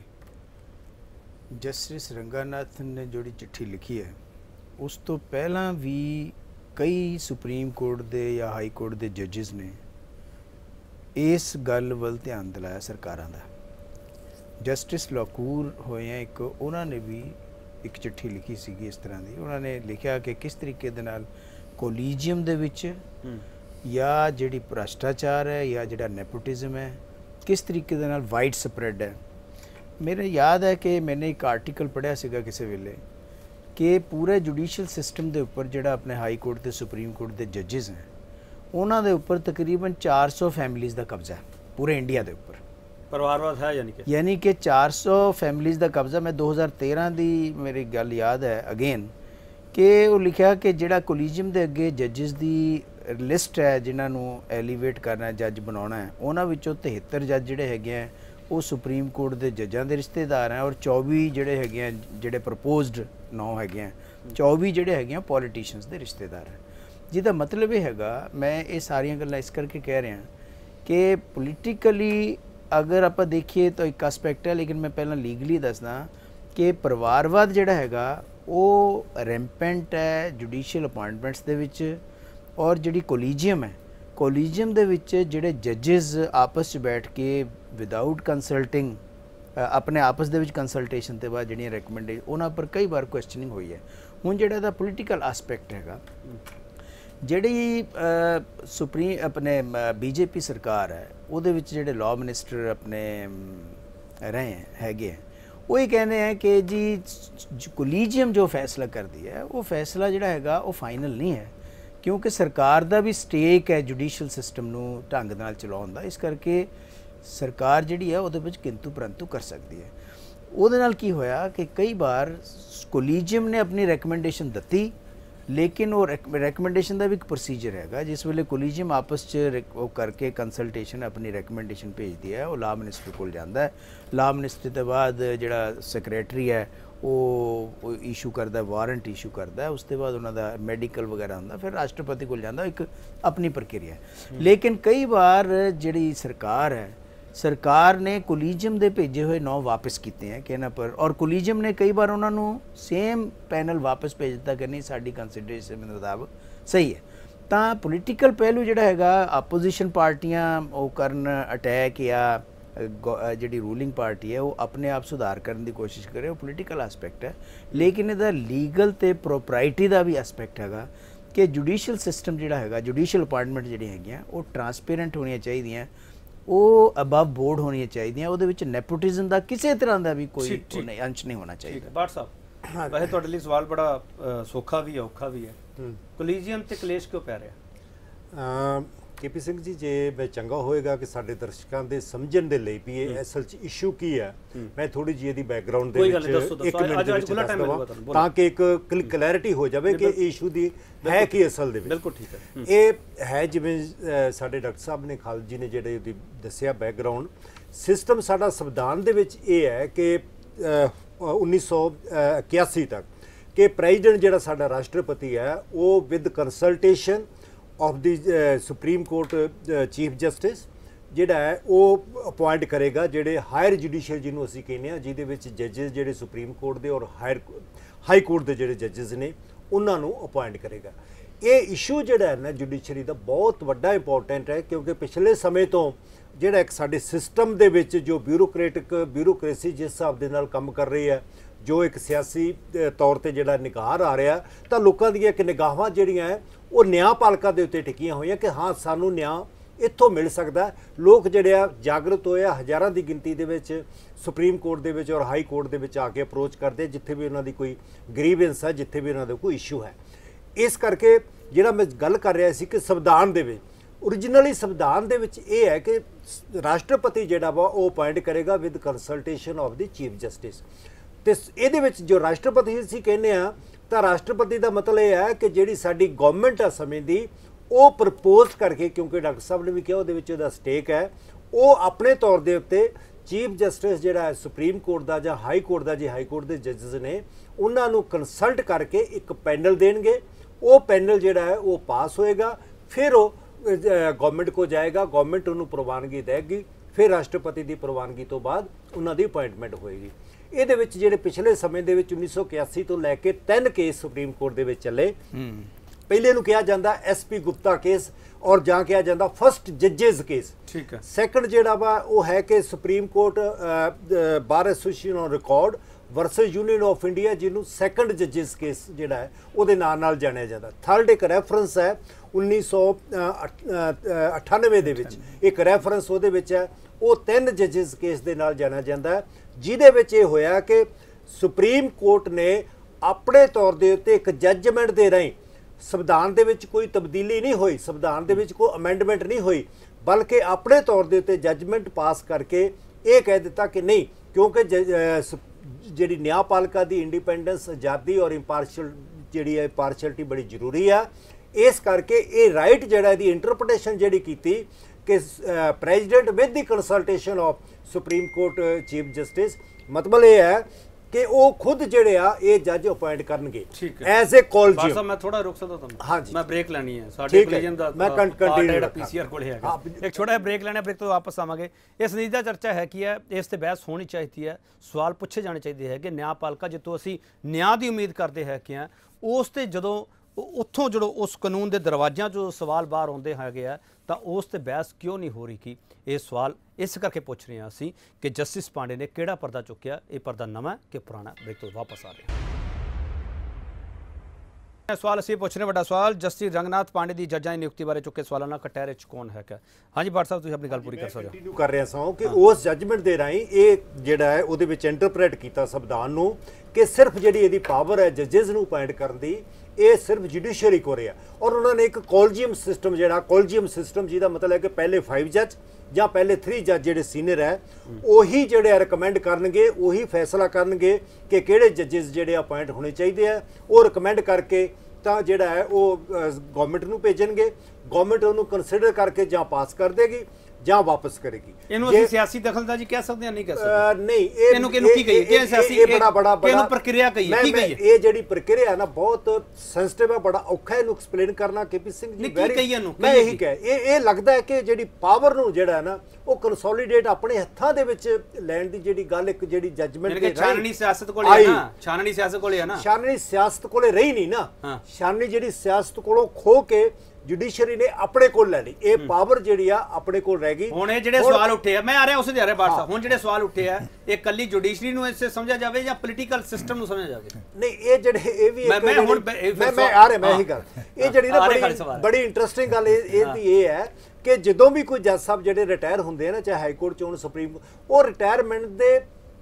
ਜਸਟਿਸ ਰੰਗਨਾਥ ਨੇ ਜਿਹੜੀ ਚਿੱਠੀ ਲਿਖੀ ਹੈ ਉਸ ਤੋਂ ਪਹਿਲਾਂ ਵੀ ਕਈ ਸੁਪਰੀਮ ਕੋਰਟ ਦੇ ਜਾਂ ਹਾਈ ਕੋਰਟ ਦੇ ਜੱਜਿਸ ਨੇ ਇਸ ਗੱਲ ਵੱਲ ਧਿਆਨ ਦਿਲਾਇਆ ਸਰਕਾਰਾਂ ਦਾ ਜਸਟਿਸ ਲੋਕੂਰ ਹੋਏ ਆ ਇੱਕ, ਉਹਨਾਂ ਨੇ ਵੀ ਇੱਕ ਚਿੱਠੀ ਲਿਖੀ ਸੀਗੀ ਇਸ ਤਰ੍ਹਾਂ ਦੀ। ਉਹਨਾਂ ਨੇ ਲਿਖਿਆ ਕਿ ਕਿਸ ਤਰੀਕੇ ਦੇ ਨਾਲ ਕੋਲੀਜੀਅਮ ਦੇ ਵਿੱਚ ਜਾਂ ਜਿਹੜੀ ਭ੍ਰਸ਼ਟਾਚਾਰ ਹੈ ਜਾਂ ਜਿਹੜਾ ਨੈਪੋਟਿਜ਼ਮ ਹੈ, ਕਿਸ ਤਰੀਕੇ ਦੇ ਨਾਲ ਵਾਈਡ ਸਪਰੈਡ ਹੈ। ਮੇਰੇ ਯਾਦ ਹੈ ਕਿ ਮੈंने ਇੱਕ ਆਰਟੀਕਲ ਪੜ੍ਹਿਆ ਸੀਗਾ ਕਿਸੇ ਵੇਲੇ ਕਿ ਪੂਰੇ ਜੁਡੀਸ਼ੀਅਲ ਸਿਸਟਮ ਦੇ ਉੱਪਰ ਜਿਹੜਾ ਆਪਣੇ ਹਾਈ ਕੋਰਟ ਤੇ ਸੁਪਰੀਮ ਕੋਰਟ ਦੇ ਜੱਜਿਸ ਹੈ, ਉਹਨਾਂ ਦੇ ਉੱਪਰ ਤਕਰੀਬਨ ਚਾਰ ਸੌ ਫੈਮਿਲੀਜ਼ ਦਾ ਕਬਜ਼ਾ ਹੈ ਪੂਰੇ ਇੰਡੀਆ ਦੇ ਉੱਪਰ। ਪਰਿਵਾਰਵਾਦ ਹੈ ਯਾਨੀ ਕਿ ਯਾਨੀ ਕਿ ਚਾਰ ਸੌ ਫੈਮਿਲੀਜ਼ ਦਾ ਕਬਜ਼ਾ। ਮੈਂ ਦੋ ਹਜ਼ਾਰ ਤੇਰ੍ਹਾਂ ਦੀ ਮੇਰੀ ਗੱਲ ਯਾਦ ਹੈ ਅਗੇਨ ਕਿ ਉਹ ਲਿਖਿਆ ਕਿ ਜਿਹੜਾ ਕੋਲੀਜੀਅਮ ਦੇ ਅੱਗੇ ਜੱਜਿਸ ਦੀ ਲਿਸਟ ਹੈ ਜਿਨ੍ਹਾਂ ਨੂੰ ਐਲੀਵੇਟ ਕਰਨਾ, ਜੱਜ ਬਣਾਉਣਾ ਹੈ, ਉਹਨਾਂ ਵਿੱਚੋਂ ਤਿਹੱਤਰ ਜੱਜ ਜਿਹੜੇ ਹੈਗੇ ਆ ਉਹ ਸੁਪਰੀਮ ਕੋਰਟ ਦੇ ਜੱਜਾਂ ਦੇ ਰਿਸ਼ਤੇਦਾਰ ਹੈ, ਔਰ ਚੌਵੀ ਜਿਹੜੇ ਹੈਗੇ ਆ ਜਿਹੜੇ ਪ੍ਰਪੋਜ਼ਡ ਨੌ ਹੈਗੇ ਆ, ਚੌਵੀ ਜਿਹੜੇ ਹੈਗੇ ਆ ਪੋਲੀਟੀਸ਼ੀਅਨਸ ਦੇ ਰਿਸ਼ਤੇਦਾਰ ਹੈ। ਜਿਹਦਾ ਮਤਲਬ ਇਹ ਹੈਗਾ, ਮੈਂ ਇਹ ਸਾਰੀਆਂ ਗੱਲਾਂ ਇਸ ਕਰਕੇ ਕਹਿ ਰਿਹਾ ਕਿ ਪੋਲੀਟੀਕਲੀ ਅਗਰ ਆਪਾਂ ਦੇਖੀਏ ਤਾਂ ਇੱਕ ਐਸਪੈਕਟ ਹੈ, ਲੇਕਿਨ ਮੈਂ ਪਹਿਲਾਂ ਲੀਗਲੀ ਦੱਸਦਾ ਕਿ ਪਰਿਵਾਰਵਾਦ ਜਿਹੜਾ ਹੈਗਾ ਉਹ ਰੈਂਪੈਂਟ ਹੈ ਜੁਡੀਸ਼ੀਅਲ ਅਪਾਇੰਟਮੈਂਟਸ ਦੇ ਵਿੱਚ। ਔਰ ਜਿਹੜੀ ਕੋਲੀਜੀਅਮ ਹੈ, ਕੋਲੀਜੀਅਮ ਦੇ ਵਿੱਚ ਜਿਹੜੇ ਜੱਜਿਸ ਆਪਸ 'ਚ ਬੈਠ ਕੇ ਵਿਦਆਊਟ ਕੰਸਲਟਿੰਗ, ਆਪਣੇ ਆਪਸ ਦੇ ਵਿੱਚ ਕੰਸਲਟੇਸ਼ਨ ਤੋਂ ਬਾਅਦ ਜਿਹੜੀਆਂ ਰეკਮੈਂਡੇ, ਉਹਨਾਂ ਪਰ ਕਈ ਵਾਰ ਕੁਐਸਚਨਿੰਗ ਹੋਈ ਹੈ। ਹੁਣ ਜਿਹੜਾ ਇਹਦਾ ਪੋਲੀਟੀਕਲ ਐਸਪੈਕਟ ਹੈਗਾ, ਜਿਹੜੀ ਸੁਪਰੀਮ ਆਪਣੇ ਬੀਜੇਪੀ ਸਰਕਾਰ ਹੈ ਉਹਦੇ ਵਿੱਚ ਜਿਹੜੇ ਲਾਅ ਮਿਨਿਸਟਰ ਆਪਣੇ ਰਹੇ ਹੈਗੇ ਹੈ, ਉਹ ਇਹ ਕਹਿੰਦੇ ਹੈ ਕਿ ਜੀ ਕੋਲੀਜੀਅਮ ਜੋ ਫੈਸਲਾ ਕਰਦੀ ਹੈ ਉਹ ਫੈਸਲਾ ਜਿਹੜਾ ਹੈਗਾ ਉਹ ਫਾਈਨਲ ਨਹੀਂ ਹੈ, ਕਿਉਂਕਿ ਸਰਕਾਰ ਦਾ ਵੀ ਸਟੇਕ ਹੈ ਜੁਡੀਸ਼ੀਅਲ ਸਿਸਟਮ ਨੂੰ ਢੰਗ ਨਾਲ ਚਲਾਉਣ ਦਾ। ਇਸ ਕਰਕੇ ਸਰਕਾਰ ਜਿਹੜੀ ਹੈ ਉਹਦੇ ਵਿੱਚ ਕਿੰਤੂ ਪਰੰਤੂ ਕਰ ਸਕਦੀ ਹੈ। ਉਹਦੇ ਨਾਲ ਕੀ ਹੋਇਆ ਕਿ ਕਈ ਵਾਰ ਕੋਲੀਜੀਅਮ ਨੇ ਆਪਣੀ ਰეკਮੈਂਡੇਸ਼ਨ ਦਿੱਤੀ, ਲੇਕਿਨ ਉਹ ਰეკਮੈਂਡੇਸ਼ਨ ਦਾ ਵੀ ਇੱਕ ਪ੍ਰੋਸੀਜਰ ਹੈਗਾ। ਜਿਸ ਵੇਲੇ ਕੋਲੀਜੀਅਮ ਆਪਸ 'ਚ ਉਹ ਕਰਕੇ ਕੰਸਲਟੇਸ਼ਨ ਆਪਣੀ ਰეკਮੈਂਡੇਸ਼ਨ ਭੇਜਦੀ ਹੈ, ਉਹ ਲਾਅ ਮਿਨਿਸਟਰ ਕੋਲ ਜਾਂਦਾ ਹੈ। ਲਾਅ ਮਿਨਿਸਟਰ ਤੋਂ ਬਾਅਦ ਜਿਹੜਾ ਸੈਕਟਰੀ ਹੈ ਉਹ ਇਸ਼ੂ ਕਰਦਾ, ਵਾਰੰਟ ਇਸ਼ੂ ਕਰਦਾ, ਉਸ ਤੋਂ ਬਾਅਦ ਉਹਨਾਂ ਦਾ ਮੈਡੀਕਲ ਵਗੈਰਾ ਹੁੰਦਾ, ਫਿਰ ਰਾਸ਼ਟਰਪਤੀ ਕੋਲ ਜਾਂਦਾ, ਇੱਕ ਆਪਣੀ ਪ੍ਰਕਿਰਿਆ। ਲੇਕਿਨ ਕਈ ਵਾਰ ਜਿਹੜੀ ਸਰਕਾਰ ਹੈ, ਸਰਕਾਰ ਨੇ ਕੋਲੀਜੀਅਮ ਦੇ ਭੇਜੇ ਹੋਏ ਨੌ ਵਾਪਸ ਕੀਤੇ ਹੈ ਕਿ ਇਹਨਾਂ ਪਰ, ਔਰ ਕੋਲੀਜੀਅਮ ਨੇ ਕਈ ਵਾਰ ਉਹਨਾਂ ਨੂੰ ਸੇਮ ਪੈਨਲ ਵਾਪਸ ਭੇਜ ਦਿੱਤਾ ਕਿ ਨਹੀਂ ਸਾਡੀ ਕੰਸੀਡਰੇਸ਼ਨ ਦੇ ਮੁਤਾਬਕ ਸਹੀ ਹੈ। ਤਾਂ ਪੋਲੀਟੀਕਲ ਪਹਿਲੂ ਜਿਹੜਾ ਹੈਗਾ, ਆਪੋਜੀਸ਼ਨ ਪਾਰਟੀਆਂ ਉਹ ਕਰਨ ਅਟੈਕ ਜਾਂ ਜਿਹੜੀ ਰੂਲਿੰਗ ਪਾਰਟੀ ਹੈ ਉਹ ਆਪਣੇ ਆਪ ਸੁਧਾਰ ਕਰਨ ਦੀ ਕੋਸ਼ਿਸ਼ ਕਰੇ, ਉਹ ਪੋਲੀਟੀਕਲ ਐਸਪੈਕਟ ਹੈ। ਲੇਕਿਨ ਇਹਦਾ ਲੀਗਲ ਤੇ ਪ੍ਰੋਪਰਾਈਟੀ ਦਾ ਵੀ ਐਸਪੈਕਟ ਹੈਗਾ ਕਿ ਜੁਡੀਸ਼ੀਅਲ ਸਿਸਟਮ ਜਿਹੜਾ ਹੈਗਾ, ਜੁਡੀਸ਼ੀਅਲ ਅਪਾਇੰਟਮੈਂਟ ਜਿਹੜੀਆਂ ਹੈਗੀਆਂ ਉਹ ਟਰਾਂਸਪੇਰੈਂਟ ਹੋਣੀਆਂ ਚਾਹੀਦੀਆਂ, ਉਹ ਅਬਵ ਬੋਰਡ ਹੋਣੀਆਂ ਚਾਹੀਦੀਆਂ, ਉਹਦੇ ਵਿੱਚ ਨੈਪੋਟਿਜ਼ਮ ਦਾ ਕਿਸੇ ਤਰ੍ਹਾਂ ਦਾ ਵੀ ਕੋਈ ਅੰਸ਼ ਨਹੀਂ ਹੋਣਾ ਚਾਹੀਦਾ। ਬਾਟ ਸਾਹਿਬ, ਵੈਸੇ ਤੁਹਾਡੇ ਲਈ ਸਵਾਲ ਬੜਾ ਸੌਖਾ ਵੀ ਹੈ ਔਖਾ ਵੀ ਹੈ, ਕੋਲੀਜੀਅਮ ਤੇ ਕਲੇਸ਼ ਕਿਉਂ ਪੈ ਰਿਹਾ? ਕੇਪੀ ਸਿੰਘ ਜੀ, ਜੇ ਮੈਂ ਚੰਗਾ ਹੋਏਗਾ ਕਿ ਸਾਡੇ ਦਰਸ਼ਕਾਂ ਦੇ ਸਮਝਣ ਦੇ ਲਈ ਵੀ ਇਹ ਅਸਲ 'ਚ ਇਸ਼ੂ ਕੀ ਹੈ, ਮੈਂ ਥੋੜੀ ਜਿਹੀ ਇਹਦੀ ਬੈਕਗ੍ਰਾਉਂਡ ਦੇ ਵਿੱਚ ਇੱਕ ਮਿੰਟ ਦੇ ਵਿੱਚ ਦੱਸ ਦਵਾਂ ਤਾਂ ਕਿ ਇੱਕ ਕਲੈਰਿਟੀ ਹੋ ਜਾਵੇ ਕਿ ਇਹ ਇਸ਼ੂ ਦੀ ਹੈ ਕੀ ਅਸਲ ਦੇ ਵਿੱਚ। ਬਿਲਕੁਲ ਠੀਕ ਹੈ। ਇਹ ਹੈ ਜਿਵੇਂ ਸਾਡੇ ਡਾਕਟਰ ਸਾਹਿਬ ਨੇ, ਖਾਲਦ ਜੀ ਨੇ ਜਿਹੜੇ ਉਹਦੀ ਦੱਸਿਆ ਬੈਕਗ੍ਰਾਉਂਡ ਸਿਸਟਮ, ਸਾਡਾ ਸੰਵਿਧਾਨ ਦੇ ਵਿੱਚ ਇਹ ਹੈ ਕਿ ਉੱਨੀ ਸੌ ਇਕਿਆਸੀ ਤੱਕ ਕਿ ਪ੍ਰੈਜ਼ੀਡੈਂਟ ਜਿਹੜਾ ਸਾਡਾ ਰਾਸ਼ਟਰਪਤੀ ਹੈ ਉਹ with consultation of the supreme court chief justice ਜਿਹੜਾ ਹੈ ਉਹ ਅਪੁਆਇੰਟ ਕਰੇਗਾ ਜਿਹੜੇ ਹਾਇਰ ਜੁਡੀਸ਼ੀਅਲ ਜਿਹਨੂੰ ਅਸੀਂ ਕਹਿੰਦੇ ਹਾਂ, ਜਿਹਦੇ ਵਿੱਚ ਜੱਜਿਸ ਜਿਹੜੇ ਸੁਪਰੀਮ ਕੋਰਟ ਦੇ ਔਰ ਹਾਇਰ ਹਾਈ ਕੋਰਟ ਦੇ ਜਿਹੜੇ ਜੱਜਿਸ ਨੇ ਉਹਨਾਂ ਨੂੰ ਅਪੁਆਇੰਟ ਕਰੇਗਾ। ਇਹ ਇਸ਼ੂ ਜਿਹੜਾ ਹੈ ਨਾ ਜੁਡੀਸ਼ਰੀ ਦਾ ਬਹੁਤ ਵੱਡਾ ਇੰਪੋਰਟੈਂਟ ਹੈ, ਕਿਉਂਕਿ ਪਿਛਲੇ ਸਮੇਂ ਤੋਂ ਜਿਹੜਾ ਇੱਕ ਸਾਡੇ ਸਿਸਟਮ ਦੇ ਵਿੱਚ ਜੋ ਬਿਊਰੋਕਰੇਟਿਕ ਬਿਊਰੋਕ੍ਰੇਸੀ ਜਿਸ ਹਿਸਾਬ ਦੇ ਨਾਲ ਕੰਮ ਕਰ ਰਹੀ ਹੈ, ਜੋ ਇੱਕ ਸਿਆਸੀ ਤੌਰ ਤੇ ਜਿਹੜਾ ਨਿਗਾਰ ਆ ਰਿਹਾ, ਤਾਂ ਲੋਕਾਂ ਦੀਆਂ ਇੱਕ ਨਿਗਾਹਾਂ ਜਿਹੜੀਆਂ ਹੈ ਉਹ ਨਿਆਂਪਾਲਕਾਂ ਦੇ ਉੱਤੇ ਟਿਕੀਆਂ ਹੋਈਆਂ ਕਿ ਹਾਂ ਸਾਨੂੰ ਨਿਆਂ ਇੱਥੋਂ ਮਿਲ ਸਕਦਾ। ਲੋਕ ਜਿਹੜੇ ਆ ਜਾਗਰੂਕ ਹੋਏ ਆ, ਹਜ਼ਾਰਾਂ ਦੀ ਗਿਣਤੀ ਦੇ ਵਿੱਚ ਸੁਪਰੀਮ ਕੋਰਟ ਦੇ ਵਿੱਚ ਔਰ ਹਾਈ ਕੋਰਟ ਦੇ ਵਿੱਚ ਆ ਕੇ ਅਪਰੋਚ ਕਰਦੇ ਜਿੱਥੇ ਵੀ ਉਹਨਾਂ ਦੀ ਕੋਈ ਗਰੀਵੈਂਸ ਹੈ, ਜਿੱਥੇ ਵੀ ਉਹਨਾਂ ਦਾ ਕੋਈ ਇਸ਼ੂ ਹੈ। ਇਸ ਕਰਕੇ ਜਿਹੜਾ ਮੈਂ ਗੱਲ ਕਰ ਰਿਹਾ ਸੀ ਕਿ ਸੰਵਿਧਾਨ ਦੇ ਵਿੱਚ ਓਰੀਜਨਲੀ ਸੰਵਿਧਾਨ ਦੇ ਵਿੱਚ ਇਹ ਹੈ ਕਿ ਰਾਸ਼ਟਰਪਤੀ ਜਿਹੜਾ ਵਾ ਉਹ ਅਪਾਇੰਟ ਕਰੇਗਾ with consultation of the chief justice. ਤੇ ਇਹਦੇ ਵਿੱਚ ਜੋ ਰਾਸ਼ਟਰਪਤੀ ਅਸੀਂ ਕਹਿੰਦੇ ਆ ਤਾਂ ਰਾਸ਼ਟਰਪਤੀ ਦਾ ਮਤਲਬ ਇਹ ਹੈ ਕਿ ਜਿਹੜੀ ਸਾਡੀ ਗਵਰਨਮੈਂਟ ਆ ਸਮੇਂ ਦੀ ਉਹ ਪ੍ਰਪੋਜ਼ ਕਰਕੇ, ਕਿਉਂਕਿ ਡਾਕਟਰ ਸਾਹਿਬ ਨੇ ਵੀ ਕਿਹਾ ਉਹਦੇ ਵਿੱਚ ਉਹਦਾ ਸਟੇਕ ਹੈ, ਉਹ ਆਪਣੇ ਤੌਰ ਦੇ ਉੱਤੇ ਚੀਫ ਜਸਟਿਸ ਜਿਹੜਾ ਹੈ ਸੁਪਰੀਮ ਕੋਰਟ ਦਾ ਜਾਂ ਹਾਈ ਕੋਰਟ ਦਾ, ਜੇ ਹਾਈ ਕੋਰਟ ਦੇ ਜੱਜਸ ਨੇ ਉਹਨਾਂ ਨੂੰ ਕੰਸਲਟ ਕਰਕੇ ਇੱਕ ਪੈਨਲ ਦੇਣਗੇ। ਉਹ ਪੈਨਲ ਜਿਹੜਾ ਹੈ ਉਹ ਪਾਸ ਹੋਏਗਾ, ਫਿਰ ਉਹ ਗਵਰਨਮੈਂਟ ਕੋ ਜਾਏਗਾ, ਗਵਰਨਮੈਂਟ ਉਹਨੂੰ ਪ੍ਰਵਾਨਗੀ ਦੇਗੀ, ਫਿਰ ਰਾਸ਼ਟਰਪਤੀ ਦੀ ਪ੍ਰਵਾਨਗੀ ਤੋਂ ਬਾਅਦ ਉਹਨਾਂ ਦੀ ਅਪਾਇੰਟਮੈਂਟ ਹੋਏਗੀ। ਇਹਦੇ ਵਿੱਚ ਜਿਹੜੇ ਪਿਛਲੇ ਸਮੇਂ ਦੇ ਵਿੱਚ ਉੱਨੀ ਸੌ ਇਕਿਆਸੀ ਤੋਂ ਲੈ ਕੇ ਤਿੰਨ ਕੇਸ ਸੁਪਰੀਮ ਕੋਰਟ ਦੇ ਵਿੱਚ ਚੱਲੇ, ਪਹਿਲੇ ਨੂੰ ਕਿਹਾ ਜਾਂਦਾ ਐਸਪੀ ਗੁਪਤਾ ਕੇਸ ਔਰ ਜਾਂ ਕਿਹਾ ਜਾਂਦਾ ਫਸਟ ਜੱਜਸ ਕੇਸ। ਠੀਕ ਹੈ। ਸੈਕੰਡ ਜਿਹੜਾ ਵਾ ਉਹ ਹੈ ਕਿ supreme court bar association on record versus union of India, ਜਿਹਨੂੰ ਸੈਕੰਡ ਜੱਜਸ ਕੇਸ ਜਿਹੜਾ ਹੈ ਉਹਦੇ ਨਾਂ ਨਾਲ ਜਾਣਿਆ ਜਾਂਦਾ। ਥਰਡ ਇੱਕ ਰੈਫਰੈਂਸ ਹੈ ਉੱਨੀ ਸੌ ਅਠਾਨਵੇਂ ਦੇ ਵਿੱਚ, ਇੱਕ ਰੈਫਰੈਂਸ ਉਹਦੇ ਵਿੱਚ ਹੈ, ਉਹ ਤਿੰਨ ਜੱਜਸ ਕੇਸ ਦੇ ਨਾਲ ਜਾਣਿਆ ਜਾਂਦਾ, ਜਿਹਦੇ ਵਿੱਚ ਇਹ ਹੋਇਆ ਕਿ ਸੁਪਰੀਮ ਕੋਰਟ ਨੇ ਆਪਣੇ ਤੌਰ ਦੇ ਉੱਤੇ ਇੱਕ ਜੱਜਮੈਂਟ ਦੇ ਰਾਹੀਂ, ਸੰਵਿਧਾਨ ਦੇ ਵਿੱਚ ਕੋਈ ਤਬਦੀਲੀ ਨਹੀਂ ਹੋਈ, ਸੰਵਿਧਾਨ ਦੇ ਵਿੱਚ ਕੋਈ ਅਮੈਂਡਮੈਂਟ ਨਹੀਂ ਹੋਈ, ਬਲਕਿ ਆਪਣੇ ਤੌਰ ਦੇ ਉੱਤੇ ਜੱਜਮੈਂਟ ਪਾਸ ਕਰਕੇ ਇਹ ਕਹਿ ਦਿੱਤਾ ਕਿ ਨਹੀਂ, ਕਿਉਂਕਿ ਜਿਹੜੀ ਨਿਆਂਪਾਲਿਕਾ ਦੀ ਇੰਡੀਪੈਂਡੈਂਸ, ਆਜ਼ਾਦੀ ਔਰ ਇੰਪਾਰਸ਼ਲ ਜਿਹੜੀ ਹੈ ਪਾਰਸ਼ੈਲਿਟੀ ਬੜੀ ਜ਼ਰੂਰੀ ਆ, ਇਸ ਕਰਕੇ ਇਹ ਰਾਈਟ ਜਿਹੜਾ ਇਹਦੀ ਇੰਟਰਪ੍ਰੀਟੇਸ਼ਨ ਜਿਹੜੀ ਕੀਤੀ ਕਿ president with the consultation of supreme court chief justice, ਮਤਲਬ ਇਹ ਹੈ ਕਿ ਉਹ ਖੁਦ ਜਿਹੜੇ ਆ ਇਹ ਜੱਜ ਅਪਾਇੰਟ ਕਰਨਗੇ ਐਜ਼ ਅ ਕਾਲਜੀਅਮ। ਮੈਂ ਥੋੜਾ ਰੁਕ ਸਕਦਾ ਤੁਹਾਨੂੰ? ਹਾਂਜੀ, ਮੈਂ ਬ੍ਰੇਕ ਲੈਣੀ ਹੈ, ਸਾਡੇ ਕੋਲੀਜਨ ਦਾ ਮੈਂ ਕੰਟੀਨਿਊ ਪੀਸੀਆਰ ਕੋਲੇ ਹੈਗਾ। ਇੱਕ ਛੋਟਾ ਜਿਹਾ ਬ੍ਰੇਕ ਲੈਣਾ, ਬ੍ਰੇਕ ਤੋਂ ਵਾਪਸ ਆਵਾਂਗੇ। ਇਸ ਨੀਤੀ ਦਾ ਚਰਚਾ ਹੈ ਕੀ ਹੈ, ਇਸ ਤੇ ਬਹਿਸ ਹੋਣੀ ਚਾਹੀਦੀ ਹੈ, ਸਵਾਲ ਪੁੱਛੇ ਜਾਣੇ ਚਾਹੀਦੇ ਹੈ ਕਿ ਨਿਆਂਪਾਲਿਕਾ ਜਿੱਥੋਂ ਅਸੀਂ ਨਿਆਂ ਦੀ ਉਮੀਦ ਕਰਦੇ ਹੈ ਕਿ ਉਸ ਤੇ ਜਦੋਂ ਉੱਥੋਂ ਜਦੋਂ ਉਸ ਕਾਨੂੰਨ ਦੇ ਦਰਵਾਜ਼ਿਆਂ 'ਚੋਂ ਸਵਾਲ ਬਾਹਰ ਆਉਂਦੇ ਹੈਗੇ ਆ ਤਾਂ ਉਸ ਤੇ ਬਹਿਸ ਕਿਉਂ ਨਹੀਂ ਹੋ ਰਹੀ? ਕਿ ਇਹ ਸਵਾਲ ਇਸ ਕਰਕੇ ਪੁੱਛ ਰਹੇ ਹਾਂ ਅਸੀਂ ਕਿ ਜਸਟਿਸ ਪਾਂਡੇ ਨੇ ਕਿਹੜਾ ਪਰਦਾ ਚੁੱਕਿਆ, ਇਹ ਪਰਦਾ ਨਵਾਂ ਕਿ ਪੁਰਾਣਾ? ਬ੍ਰੇਕ ਤੋਂ ਵਾਪਸ ਆ ਰਹੇ ਹਾਂ। ਸਵਾਲ ਅਸੀਂ ਪੁੱਛ ਰਹੇ, ਵੱਡਾ ਸਵਾਲ, ਜਸਟਿਸ ਰੰਗਨਾਥ ਪਾਂਡੇ ਦੀ ਜੱਜਾਂ ਦੀ ਨਿਯੁਕਤੀ ਬਾਰੇ ਚੁੱਕੇ ਸਵਾਲਾਂ ਨਾਲ ਕਟਹਿਰੇ 'ਚ ਕੌਣ ਹੈ? ਹਾਂਜੀ ਬਾਟ ਸਾਹਿਬ, ਤੁਸੀਂ ਆਪਣੀ ਗੱਲ ਪੂਰੀ ਕਰ ਸਕਦੇ ਹੋ। ਕੰਟੀਨਿਊ ਕਰ ਰਿਹਾ ਸਾਂ ਕਿ ਉਸ ਜੱਜਮੈਂਟ ਦੇ ਰਾਹੀਂ ਇਹ ਜਿਹੜਾ ਹੈ ਉਹਦੇ ਵਿੱਚ ਇੰਟਰਪ੍ਰੀਟ ਕੀਤਾ ਸੰਵਿਧਾਨ ਨੂੰ ਕਿ ਸਿਰਫ ਜਿਹੜੀ ਇਹਦੀ ਪਾਵਰ ਹੈ ਜੱਜਸ ਨੂੰ ਅਪਾਇੰਟ ਕਰਨ ਦੀ, ਇਹ ਸਿਰਫ ਜੁਡੀਸ਼ੀਅਰੀ ਕੋ ਰਿਹਾ, ਔਰ ਉਹਨਾਂ ਨੇ ਇੱਕ ਕੋਲਜੀਅਮ ਸਿਸਟਮ, ਜਿਹੜਾ ਕੋਲਜੀਅਮ ਸਿਸਟਮ ਜਿਹਦਾ ਮਤਲਬ ਹੈ ਕਿ ਪਹਿਲੇ ਫਾਈਵ ਜੱਜ ਜਾਂ ਪਹਿਲੇ ਥਰੀ ਜੱਜ ਜਿਹੜੇ ਸੀਨੀਅਰ ਹੈ ਉਹੀ ਜਿਹੜੇ ਰਿਕਮੈਂਡ ਕਰਨਗੇ, ਉਹੀ ਫੈਸਲਾ ਕਰਨਗੇ ਕਿ ਕਿਹੜੇ ਜੱਜਸ ਜਿਹੜੇ ਅਪਾਇੰਟ ਹੋਣੇ ਚਾਹੀਦੇ ਆ। ਉਹ ਰਿਕਮੈਂਡ ਕਰਕੇ ਤਾਂ ਜਿਹੜਾ ਹੈ ਉਹ ਗਵਰਨਮੈਂਟ ਨੂੰ ਭੇਜਣਗੇ, ਗਵਰਨਮੈਂਟ ਉਹਨੂੰ ਕੰਸੀਡਰ ਕਰਕੇ ਜਾਂ ਪਾਸ ਕਰ ਦੇਗੀ ਜਾਂ ਵਾਪਸ ਕਰੇਗੀ। ਇਹਨੂੰ ਅਸੀਂ ਸਿਆਸੀ ਦਖਲਅੰਦਾਜ਼ੀ ਕਹਿ ਸਕਦੇ ਹਾਂ? ਨਹੀਂ ਕਹਿ ਸਕਦੇ। ਨਹੀਂ, ਇਹਨੂੰ ਕਿਹਨੂੰ ਕੀ ਕਹੀਏ? ਕਿ ਸਿਆਸੀ ਇਹ ਬੜਾ ਬੜਾ ਬੜਾ ਇਹਨੂੰ ਪ੍ਰਕਿਰਿਆ ਕਹੀਏ, ਕੀ ਕਹੀਏ? ਇਹ ਜਿਹੜੀ ਪ੍ਰਕਿਰਿਆ ਨਾ ਬਹੁਤ ਸੈਂਸਿਟਿਵ ਹੈ, ਬੜਾ ਔਖਾ ਇਹਨੂੰ ਐਕਸਪਲੇਨ ਕਰਨਾ। ਕੇਪੀ ਸਿੰਘ ਜੀ ਵੈਰੀ, ਮੈਂ ਇਹੀ ਕਹੇ, ਇਹ ਇਹ ਲੱਗਦਾ ਹੈ ਕਿ ਜਿਹੜੀ ਪਾਵਰ ਨੂੰ ਜਿਹੜਾ ਹੈ ਨਾ ਉਹ ਕੰਸੋਲੀਡੇਟ ਆਪਣੇ ਹੱਥਾਂ ਦੇ ਵਿੱਚ ਲੈਣ ਦੀ ਜਿਹੜੀ ਗੱਲ, ਇੱਕ ਜਿਹੜੀ ਜੱਜਮੈਂਟ ਦੇ ਛਾਨਣੀ ਸਿਆਸਤ ਕੋਲੇ ਹੈ ਨਾ, ਛਾਨਣੀ ਸਿਆਸਤ ਕੋਲੇ ਹੈ ਨਾ, ਛਾਨਣੀ ਸਿਆਸਤ ਕੋਲੇ ਰਹੀ ਨਹੀਂ ਨਾ, ਛਾਨਣੀ ਜਿਹੜੀ ਸਿਆਸਤ ਕੋਲੋਂ ਖੋ ਕੇ ਜੁਡੀਸ਼ਰੀ ਨੇ ਆਪਣੇ ਕੋਲ ਲੈ ਲਈ, ਇਹ ਪਾਵਰ ਜਿਹੜੀ ਆ ਆਪਣੇ ਕੋਲ ਰਹਿ ਗਈ। ਹੁਣ ਇਹ ਜਿਹੜੇ ਸਵਾਲ ਉੱਠੇ ਆ, ਮੈਂ ਆ ਰਿਹਾ ਉਸੇ ਦੇ ਆ ਰਿਹਾ ਬਾਟ ਸਾਹਿਬ, ਹੁਣ ਜਿਹੜੇ ਸਵਾਲ ਉੱਠੇ ਆ ਇਹ ਕੱਲੀ ਜੁਡੀਸ਼ਰੀ ਨੂੰ ਇਸੇ ਸਮਝਿਆ ਜਾਵੇ ਜਾਂ ਪੋਲੀਟੀਕਲ ਸਿਸਟਮ ਨੂੰ ਸਮਝਿਆ ਜਾਵੇ? ਨਹੀਂ, ਇਹ ਜਿਹੜੇ ਇਹ ਵੀ ਮੈਂ ਮੈਂ ਹੁਣ ਮੈਂ ਮੈਂ ਆ ਰਿਹਾ, ਮੈਂ ਇਹੀ ਗੱਲ, ਇਹ ਜਿਹੜੀ ਨਾ ਬੜੀ ਬੜੀ ਇੰਟਰਸਟਿੰਗ ਗੱਲ ਇਹਦੀ ਇਹ ਹੈ ਕਿ ਜਦੋਂ ਵੀ ਕੋਈ ਜੱਜ ਸਾਹਿਬ ਜਿਹੜੇ ਰਿਟਾਇਰ ਹੁੰਦੇ ਆ ਨਾ, ਚਾਹੇ ਹਾਈ ਕੋਰਟ ਚੋਂ ਸੁਪਰੀਮ, ਉਹ ਰਿਟਾਇਰਮੈਂਟ ਦੇ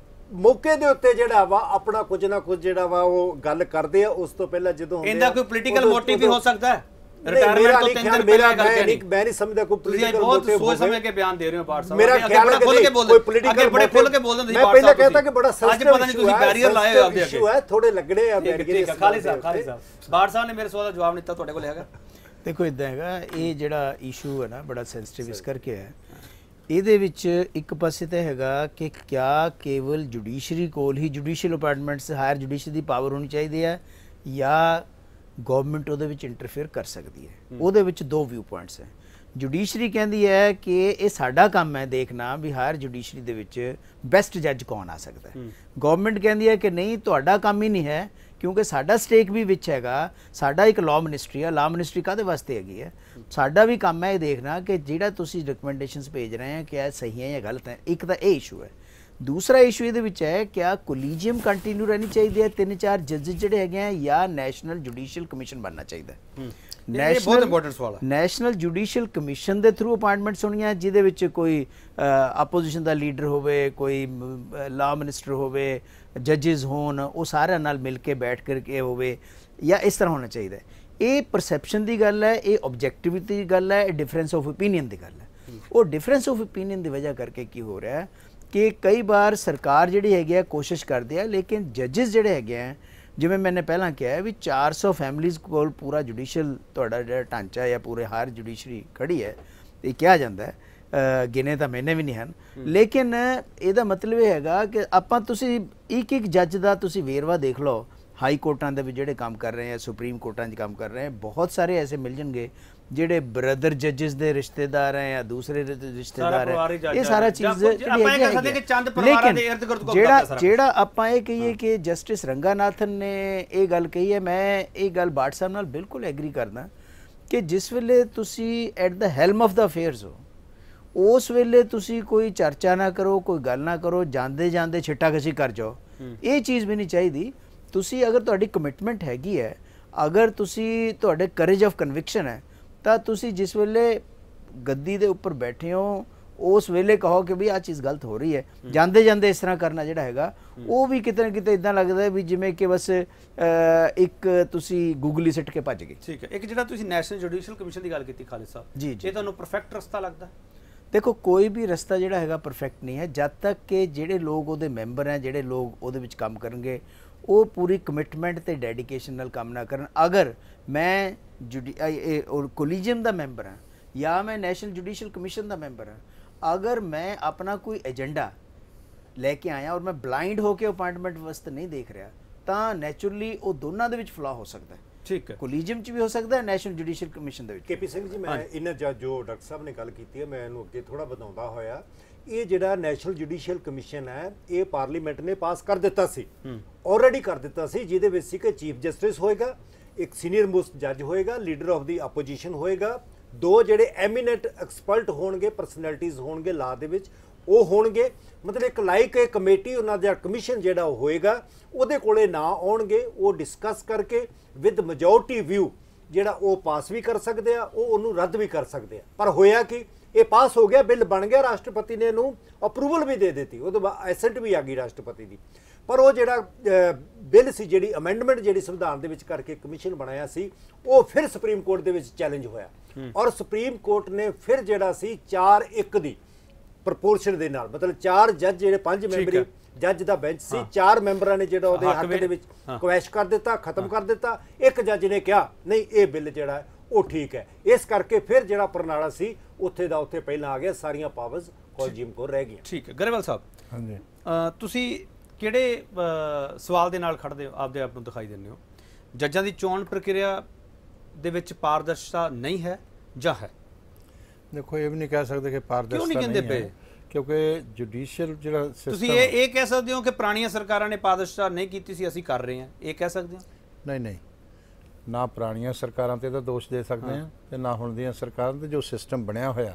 ਮੌਕੇ ਦੇ ਉੱਤੇ ਜਿਹੜਾ ਵਾ ਆਪਣਾ ਕੁਝ ਨਾ ਕੁਝ ਜਿਹੜਾ ਵਾ ਉਹ ਗੱਲ ਕਰਦੇ ਆ। ਉਸ ਤੋਂ ਪਹਿਲਾਂ ਜਦੋਂ ਇਹਦਾ ਕੋਈ ਪੋਲੀਟੀਕਲ ਮੋਟਿਵ ਵੀ ਹੋ ਸਕਦਾ ਹੈ? ਰਿਟਾਇਰਮੈਂਟ ਤੋਂ ਤਿੰਨ ਦਿਨ ਪਹਿਲਾਂ ਗੱਲ ਕਰਨੀ, ਮੈਂ ਨਹੀਂ ਸਮਝਦਾ ਕੋਈ ਪੋਲੀਟੀਕਲ ਮੋਟਿਵ ਸੋਚ ਸਮਝ ਕੇ ਬਿਆਨ ਦੇ ਰਹੇ ਹੋ ਬਾਟ ਸਾਹਿਬ। ਮੇਰਾ ਖਿਆਲ ਹੈ ਖੁੱਲ ਕੇ ਬੋਲਦੇ, ਕੋਈ ਪੋਲੀਟੀਕਲ ਬੜੇ ਖੁੱਲ ਕੇ ਬੋਲਦੇ ਤੁਸੀਂ ਬਾਟ ਸਾਹਿਬ। ਮੈਂ ਪਹਿਲਾਂ ਕਹਿੰਦਾ ਕਿ ਬੜਾ ਸੈਂਸਿਟਿਵ ਪਤਾ ਨਹੀਂ ਤੁਸੀਂ ਬੈਰੀਅਰ ਲਾਏ ਹੋਏ ਆਪਦੇ ਇਸ਼ੂ ਹੈ, ਥੋੜੇ ਲੱਗੜੇ ਆ ਬੈਰੀਅਰ। ਖਾਲੀ ਸਾਹਿਬ, ਖਾਲੀ ਸਾਹਿਬ, ਬਾਟ ਸਾਹਿਬ ਨੇ ਮੇਰੇ ਸਵਾਲ ਦਾ ਜਵਾਬ ਨਹੀਂ ਦਿੱਤਾ, ਤੁਹਾਡੇ ਕੋਲ ਹੈਗਾ? ਦੇਖੋ ਇਦਾਂ ਹੈਗਾ, ਇਹ ਜਿਹੜਾ ਇਸ਼ੂ ਹੈ ਨਾ ਬੜਾ ਸੈਂਸਿਟਿਵ ਇਸ ਕਰਕੇ ਹੈ, ਇਹਦੇ ਵਿੱਚ ਇੱਕ ਪਾਸੇ ਤਾਂ ਹੈਗਾ ਕਿ ਕਿਆ ਕੇਵਲ ਜੁਡੀਸ਼ਰੀ ਕੋਲ ਹੀ ਜੁਡੀਸ਼ੀਅਲ ਅਪਾਰਟਮੈਂਟਸ, ਹਾਇਰ ਜੁਡੀਸ਼ਰੀ ਦੀ ਪਾਵਰ ਹੋਣੀ ਚਾਹੀਦੀ ਹੈ ਜਾਂ ਗਵਰਨਮੈਂਟ ਉਹਦੇ ਵਿੱਚ ਇੰਟਰਫੇਅਰ ਕਰ ਸਕਦੀ ਹੈ? ਉਹਦੇ ਵਿੱਚ ਦੋ ਵਿਊ ਪੁਆਇੰਟਸ ਹੈ। ਜੁਡੀਸ਼ਰੀ ਕਹਿੰਦੀ ਹੈ ਕਿ ਇਹ ਸਾਡਾ ਕੰਮ ਹੈ ਦੇਖਣਾ ਵੀ ਹਾਇਰ ਜੁਡੀਸ਼ਰੀ ਦੇ ਵਿੱਚ ਬੈਸਟ ਜੱਜ ਕੌਣ ਆ ਸਕਦਾ ਹੈ। ਗਵਰਨਮੈਂਟ ਕਹਿੰਦੀ ਹੈ ਕਿ ਨਹੀਂ, ਤੁਹਾਡਾ ਕੰਮ ਹੀ ਨਹੀਂ ਹੈ, ਕਿਉਂਕਿ ਸਾਡਾ ਸਟੇਕ ਵੀ ਵਿੱਚ ਹੈਗਾ, ਸਾਡਾ ਇੱਕ ਲਾਅ ਮਿਨਿਸਟਰੀ ਹੈ। ਲਾਅ ਮਿਨਿਸਟਰੀ ਕਾਹਦੇ ਵਾਸਤੇ ਹੈਗੀ ਹੈ? ਸਾਡਾ ਵੀ ਕੰਮ ਹੈ ਇਹ ਦੇਖਣਾ ਕਿ ਜਿਹੜਾ ਤੁਸੀਂ ਰਿਕਮੈਂਡੇਸ਼ਨਸ ਭੇਜ ਰਹੇ ਹੋ ਕਿ ਇਹ ਸਹੀ ਹੈ ਜਾਂ ਗਲਤ ਹੈ। ਇੱਕ ਤਾਂ ਇਹ ਇਸ਼ੂ ਹੈ। ਦੂਸਰਾ ਇਸ਼ੂ ਇਹਦੇ ਵਿੱਚ ਹੈ ਕਿ ਕੋਲੀਜੀਅਮ ਕੰਟੀਨਿਊ ਰਹਿਣੀ ਚਾਹੀਦੀ ਹੈ, ਤਿੰਨ ਚਾਰ ਜੱਜਸ ਜਿਹੜੇ ਹੈਗੇ ਆ, ਜਾਂ ਨੈਸ਼ਨਲ ਜੁਡੀਸ਼ੀਅਲ ਕਮਿਸ਼ਨ ਬਣਨਾ ਚਾਹੀਦਾ ਹੈ। ਬਹੁਤ ਇੰਪੋਰਟੈਂਟ ਸਵਾਲ ਹੈ। ਨੈਸ਼ਨਲ ਜੁਡੀਸ਼ੀਅਲ ਕਮਿਸ਼ਨ ਦੇ ਥਰੂ ਅਪਾਇੰਟਮੈਂਟਸ ਹੋਣੀਆਂ, ਜਿਹਦੇ ਵਿੱਚ ਕੋਈ ਆਪੋਜੀਸ਼ਨ ਦਾ ਲੀਡਰ ਹੋਵੇ, ਕੋਈ ਲਾਅ ਮਿਨਿਸਟਰ ਹੋਵੇ, ਜੱਜਸ ਹੋਣ, ਉਹ ਸਾਰਿਆਂ ਨਾਲ ਮਿਲ ਕੇ ਬੈਠ ਕਰਕੇ ਹੋਵੇ, ਜਾਂ ਇਸ ਤਰ੍ਹਾਂ ਹੋਣਾ ਚਾਹੀਦਾ ਹੈ। ਇਹ ਪਰਸੈਪਸ਼ਨ ਦੀ ਗੱਲ ਹੈ, ਇਹ ਆਬਜੈਕਟਿਵਿਟੀ ਦੀ ਗੱਲ ਹੈ, ਇਹ ਡਿਫਰੈਂਸ ਆਫ ਓਪੀਨੀਅਨ ਦੀ ਗੱਲ ਹੈ। ਉਹ ਡਿਫਰੈਂਸ ਆਫ ਓਪੀਨੀਅਨ ਦੀ ਵਜ੍ਹਾ ਕਰਕੇ ਕੀ ਹੋ ਰਿਹਾ ਹੈ ਕਿ ਕਈ ਵਾਰ ਸਰਕਾਰ ਜਿਹੜੀ ਹੈਗੀ ਆ ਕੋਸ਼ਿਸ਼ ਕਰਦੀ ਹੈ, ਲੇਕਿਨ ਜੱਜਸ ਜਿਹੜੇ ਹੈਗੇ ਆ, ਜਿਵੇਂ ਮੈंने ਪਹਿਲਾਂ ਕਿਹਾ ਵੀ ਚਾਰ ਸੌ ਫੈਮਲੀਜ਼ ਕੋਲ ਪੂਰਾ ਜੁਡੀਸ਼ੀਅਲ ਤੁਹਾਡਾ ਜਿਹੜਾ ਢਾਂਚਾ ਜਾਂ ਪੂਰੇ ਹਾਇਰ ਜੁਡੀਸ਼ਰੀ ਖੜੀ ਹੈ, ਇਹ ਕਿਹਾ ਜਾਂਦਾ ਹੈ। ਗਿਣੇ ਤਾਂ ਮੈਨੇ ਵੀ ਨਹੀਂ ਹਨ, ਲੇਕਿਨ ਇਹਦਾ ਮਤਲਬ ਇਹ ਹੈਗਾ ਕਿ ਆਪਾਂ ਤੁਸੀਂ ਇੱਕ ਇੱਕ ਜੱਜ ਦਾ ਤੁਸੀਂ ਵੇਰਵਾ ਦੇਖ ਲਓ ਹਾਈ ਕੋਰਟਾਂ ਦੇ ਵਿੱਚ ਜਿਹੜੇ ਕੰਮ ਕਰ ਰਹੇ ਹੈ, ਸੁਪਰੀਮ ਕੋਰਟਾਂ 'ਚ ਕੰਮ ਕਰ ਰਹੇ ਹੈ, ਬਹੁਤ ਸਾਰੇ ਐਸੇ ਮਿਲ ਜਾਣਗੇ ਜਿਹੜੇ ਬ੍ਰਦਰ ਜੱਜਿਸ ਦੇ ਰਿਸ਼ਤੇਦਾਰ ਹੈ ਜਾਂ ਦੂਸਰੇ ਰਿਸ਼ਤੇਦਾਰ ਹੈ। ਇਹ ਸਾਰਾ ਚੀਜ਼ ਲੇਕਿਨ ਜਿਹੜਾ ਜਿਹੜਾ ਆਪਾਂ ਇਹ ਕਹੀਏ ਕਿ ਜਸਟਿਸ ਰੰਗਾਨਾਥਨ ਨੇ ਇਹ ਗੱਲ ਕਹੀ ਹੈ, ਮੈਂ ਇਹ ਗੱਲ ਬਾਟ ਸਾਹਿਬ ਨਾਲ ਬਿਲਕੁਲ ਐਗਰੀ ਕਰਦਾ ਕਿ ਜਿਸ ਵੇਲੇ ਤੁਸੀਂ at the helm of the affairs ਹੋ, ਉਸ ਵੇਲੇ ਤੁਸੀਂ ਕੋਈ ਚਰਚਾ ਨਾ ਕਰੋ, ਕੋਈ ਗੱਲ ਨਾ ਕਰੋ, ਜਾਂਦੇ ਜਾਂਦੇ ਛਿੱਟਾਕਸ਼ੀ ਕਰ ਜਾਓ, ਇਹ ਚੀਜ਼ ਵੀ ਨਹੀਂ ਚਾਹੀਦੀ। ਤੁਸੀਂ ਅਗਰ ਤੁਹਾਡੀ ਕਮਿਟਮੈਂਟ ਹੈਗੀ ਹੈ, ਅਗਰ ਤੁਸੀਂ ਤੁਹਾਡੇ ਕਰੇਜ ਆਫ ਕਨਵਿਕਸ਼ਨ ਹੈ, ਤਾਂ ਤੁਸੀਂ ਜਿਸ ਵੇਲੇ ਗੱਦੀ ਦੇ ਉੱਪਰ ਬੈਠੇ ਹੋ ਉਸ ਵੇਲੇ ਕਹੋ ਕਿ ਵੀ ਆਹ ਚੀਜ਼ ਗਲਤ ਹੋ ਰਹੀ ਹੈ। ਜਾਂਦੇ ਜਾਂਦੇ ਇਸ ਤਰ੍ਹਾਂ ਕਰਨਾ ਜਿਹੜਾ ਹੈਗਾ ਉਹ ਵੀ ਕਿਤੇ ਨਾ ਕਿਤੇ ਇਦਾਂ ਲੱਗਦਾ ਵੀ ਜਿਵੇਂ ਕਿ ਬਸ ਇੱਕ ਤੁਸੀਂ ਗੂਗਲੀ ਸਿੱਟ ਕੇ ਭੱਜ ਗਏ। ਠੀਕ ਹੈ। ਇੱਕ ਜਿਹੜਾ ਤੁਸੀਂ ਨੈਸ਼ਨਲ ਜੁਡੀਸ਼ੀਅਲ ਕਮਿਸ਼ਨ ਦੀ ਗੱਲ ਕੀਤੀ ਖਾਲਿਦ ਸਾਹਿਬ, ਜੀ ਇਹ ਤੁਹਾਨੂੰ ਪਰਫੈਕਟ ਰਸਤਾ ਲੱਗਦਾ? ਦੇਖੋ, ਕੋਈ ਵੀ ਰਸਤਾ ਜਿਹੜਾ ਹੈਗਾ ਪਰਫੈਕਟ ਨਹੀਂ ਹੈ ਜਦ ਤੱਕ ਕਿ ਜਿਹੜੇ ਲੋਕ ਉਹਦੇ ਮੈਂਬਰ ਹੈ, ਜਿਹੜੇ ਲੋਕ ਉਹਦੇ ਵਿੱਚ ਕੰਮ ਕਰਨਗੇ, ਉਹ ਪੂਰੀ ਕਮਿਟਮੈਂਟ ਤੇ ਡੈਡੀਕੇਸ਼ਨ ਨਾਲ ਕੰਮ ਨਾ ਕਰਨ। ਅਗਰ ਮੈਂ ਜੁਡੀ ਕੋਲੀਜੀਅਮ ਦਾ ਮੈਂਬਰ ਹਾਂ ਜਾਂ ਮੈਂ ਨੈਸ਼ਨਲ ਜੁਡੀਸ਼ੀਅਲ ਕਮਿਸ਼ਨ ਦਾ ਮੈਂਬਰ ਹਾਂ, ਅਗਰ ਮੈਂ ਆਪਣਾ ਕੋਈ ਏਜੰਡਾ ਲੈ ਕੇ ਆਇਆ ਔਰ ਮੈਂ ਬਲਾਈਂਡ ਹੋ ਕੇ ਅਪਾਇੰਟਮੈਂਟ ਵਾਸਤੇ ਨਹੀਂ ਦੇਖ ਰਿਹਾ, ਤਾਂ ਨੈਚੁਰਲੀ ਉਹ ਦੋਨਾਂ ਦੇ ਵਿੱਚ ਫਲਾ ਹੋ ਸਕਦਾ ਹੈ। ਠੀਕ ਹੈ, ਕੋਲੀਜੀਅਮ 'ਚ ਵੀ ਹੋ ਸਕਦਾ ਹੈ, ਨੈਸ਼ਨਲ ਜੁਡੀਸ਼ੀਅਲ ਕਮਿਸ਼ਨ ਦੇ ਵਿੱਚ। ਕੇ ਪੀ ਸਿੰਘ ਜੀ, ਮੈਂ ਇਹਨਾਂ ਜੋ ਡਾਕਟਰ ਸਾਹਿਬ ਨੇ ਗੱਲ ਕੀਤੀ ਹੈ, ਮੈਂ ਇਹਨੂੰ ਅੱਗੇ ਥੋੜਾ ਵਧਾਉਂਦਾ ਹੋਇਆ, ਇਹ ਜਿਹੜਾ ਨੈਸ਼ਨਲ ਜੁਡੀਸ਼ੀਅਲ ਕਮਿਸ਼ਨ ਹੈ, ਇਹ ਪਾਰਲੀਮੈਂਟ ਨੇ ਪਾਸ ਕਰ ਦਿੱਤਾ ਸੀ, ਆਲਰੇਡੀ ਕਰ ਦਿੱਤਾ ਸੀ, ਜਿਹਦੇ ਵਿੱਚ ਸੀ ਕਿ ਚੀਫ ਜਸਟਿਸ ਹੋਏਗਾ, ਇੱਕ ਸੀਨੀਅਰ ਮੋਸਟ ਜੱਜ ਹੋਏਗਾ, ਲੀਡਰ ਆਫ ਦੀ ਆਪੋਜੀਸ਼ਨ ਹੋਏਗਾ, ਦੋ ਜਿਹੜੇ ਐਮੀਨੈਂਟ ਐਕਸਪਰਟ ਹੋਣਗੇ, ਪਰਸਨੈਲਿਟੀਜ਼ ਹੋਣਗੇ ਲਾ ਦੇ ਵਿੱਚ, ਉਹ ਹੋਣਗੇ। ਮਤਲਬ ਇੱਕ ਲਾਈਕ ਇਹ ਕਮੇਟੀ, ਉਹਨਾਂ ਦਾ ਕਮਿਸ਼ਨ ਜਿਹੜਾ ਉਹ ਹੋਏਗਾ, ਉਹਦੇ ਕੋਲੇ ਨਾ ਆਉਣਗੇ, ਉਹ ਡਿਸਕਸ ਕਰਕੇ ਵਿਦ ਮੈਜੋਰਟੀ ਵਿਊ ਜਿਹੜਾ ਉਹ ਪਾਸ ਵੀ ਕਰ ਸਕਦੇ ਆ, ਉਹ ਉਹਨੂੰ ਰੱਦ ਵੀ ਕਰ ਸਕਦੇ ਆ। ਪਰ ਹੋਇਆ ਕਿ ਇਹ ਪਾਸ ਹੋ ਗਿਆ, ਬਿੱਲ ਬਣ ਗਿਆ, ਰਾਸ਼ਟਰਪਤੀ ਨੇ ਇਹਨੂੰ ਅਪਰੂਵਲ ਵੀ ਦੇ ਦਿੱਤੀ, ਉਹਦੇ ਬਾਅਦ ਐਸੈਂਟ ਵੀ ਆ ਗਈ ਰਾਸ਼ਟਰਪਤੀ ਦੀ। ਪਰ ਉਹ ਜਿਹੜਾ ਬਿੱਲ ਸੀ, ਜਿਹੜੀ ਅਮੈਂਡਮੈਂਟ ਜਿਹੜੀ ਸੰਵਿਧਾਨ ਦੇ ਵਿੱਚ ਕਰਕੇ ਕਮਿਸ਼ਨ ਬਣਾਇਆ ਸੀ, ਉਹ ਫਿਰ ਸੁਪਰੀਮ ਕੋਰਟ ਦੇ ਵਿੱਚ ਚੈਲੰਜ ਹੋਇਆ ਔਰ ਸੁਪਰੀਮ ਕੋਰਟ ਨੇ ਫਿਰ ਜਿਹੜਾ ਸੀ ਚਾਰ ਇੱਕ ਦੀ ਪ੍ਰਪੋਰਸ਼ਨ ਦੇ ਨਾਲ, ਮਤਲਬ ਚਾਰ ਜੱਜ ਜਿਹੜੇ ਪੰਜ ਮੈਂਬਰੀ ਜੱਜ ਦਾ ਬੈਂਚ ਸੀ, ਚਾਰ ਮੈਂਬਰਾਂ ਨੇ ਜਿਹੜਾ ਉਹਦੇ ਹੱਕ ਦੇ ਵਿੱਚ ਕੁਐਸ਼ ਕਰ ਦਿੱਤਾ, ਖਤਮ ਕਰ ਦਿੱਤਾ। ਇੱਕ ਜੱਜ ਨੇ ਕਿਹਾ ਨਹੀਂ, ਇਹ ਬਿੱਲ ਜਿਹੜਾ ਉਹ ਠੀਕ ਹੈ। ਇਸ ਕਰਕੇ ਫਿਰ ਜਿਹੜਾ ਪ੍ਰਣਾਲਾ ਸੀ ਉੱਥੇ ਦਾ ਉੱਥੇ ਪਹਿਲਾਂ ਆ ਗਿਆ, ਸਾਰੀਆਂ ਪਾਵਰਸ ਕੋਲੀਜੀਅਮ ਕੋਲ ਰਹਿ ਗਈਆਂ। ਠੀਕ ਹੈ। ਗਰੇਵਾਲ ਸਾਹਿਬ, ਹਾਂਜੀ, ਤੁਸੀਂ ਕਿਹੜੇ ਸਵਾਲ ਦੇ ਨਾਲ ਖੜਦੇ ਹੋ, ਆਪਦੇ ਆਪ ਨੂੰ ਦਿਖਾਈ ਦਿੰਦੇ ਹੋ? ਜੱਜਾਂ ਦੀ ਚੋਣ ਪ੍ਰਕਿਰਿਆ ਦੇ ਵਿੱਚ ਪਾਰਦਰਸ਼ਤਾ ਨਹੀਂ ਹੈ ਜਾਂ ਹੈ? ਦੇਖੋ, ਇਹ ਵੀ ਨਹੀਂ ਕਹਿ ਸਕਦੇ ਕਿ ਪਾਰਦਰਸ਼ਤਾ ਕਿਉਂ ਨਹੀਂ ਕਹਿੰਦੇ ਪਏ, ਕਿਉਂਕਿ ਜੁਡੀਸ਼ੀਅਲ ਜਿਹੜਾ ਤੁਸੀਂ ਇਹ ਇਹ ਕਹਿ ਸਕਦੇ ਹੋ ਕਿ ਪੁਰਾਣੀਆਂ ਸਰਕਾਰਾਂ ਨੇ ਪਾਰਦਰਸ਼ਤਾ ਨਹੀਂ ਕੀਤੀ ਸੀ, ਅਸੀਂ ਕਰ ਰਹੇ ਹਾਂ, ਇਹ ਕਹਿ ਸਕਦੇ ਹੋ? ਨਹੀਂ ਨਹੀਂ, ਨਾ ਪੁਰਾਣੀਆਂ ਸਰਕਾਰਾਂ ਤੇ ਤਾਂ ਦੋਸ਼ ਦੇ ਸਕਦੇ ਹਾਂ ਤੇ ਨਾ ਹੁਣ ਦੀਆਂ ਸਰਕਾਰਾਂ ਤੇ। ਜੋ ਸਿਸਟਮ ਬਣਿਆ ਹੋਇਆ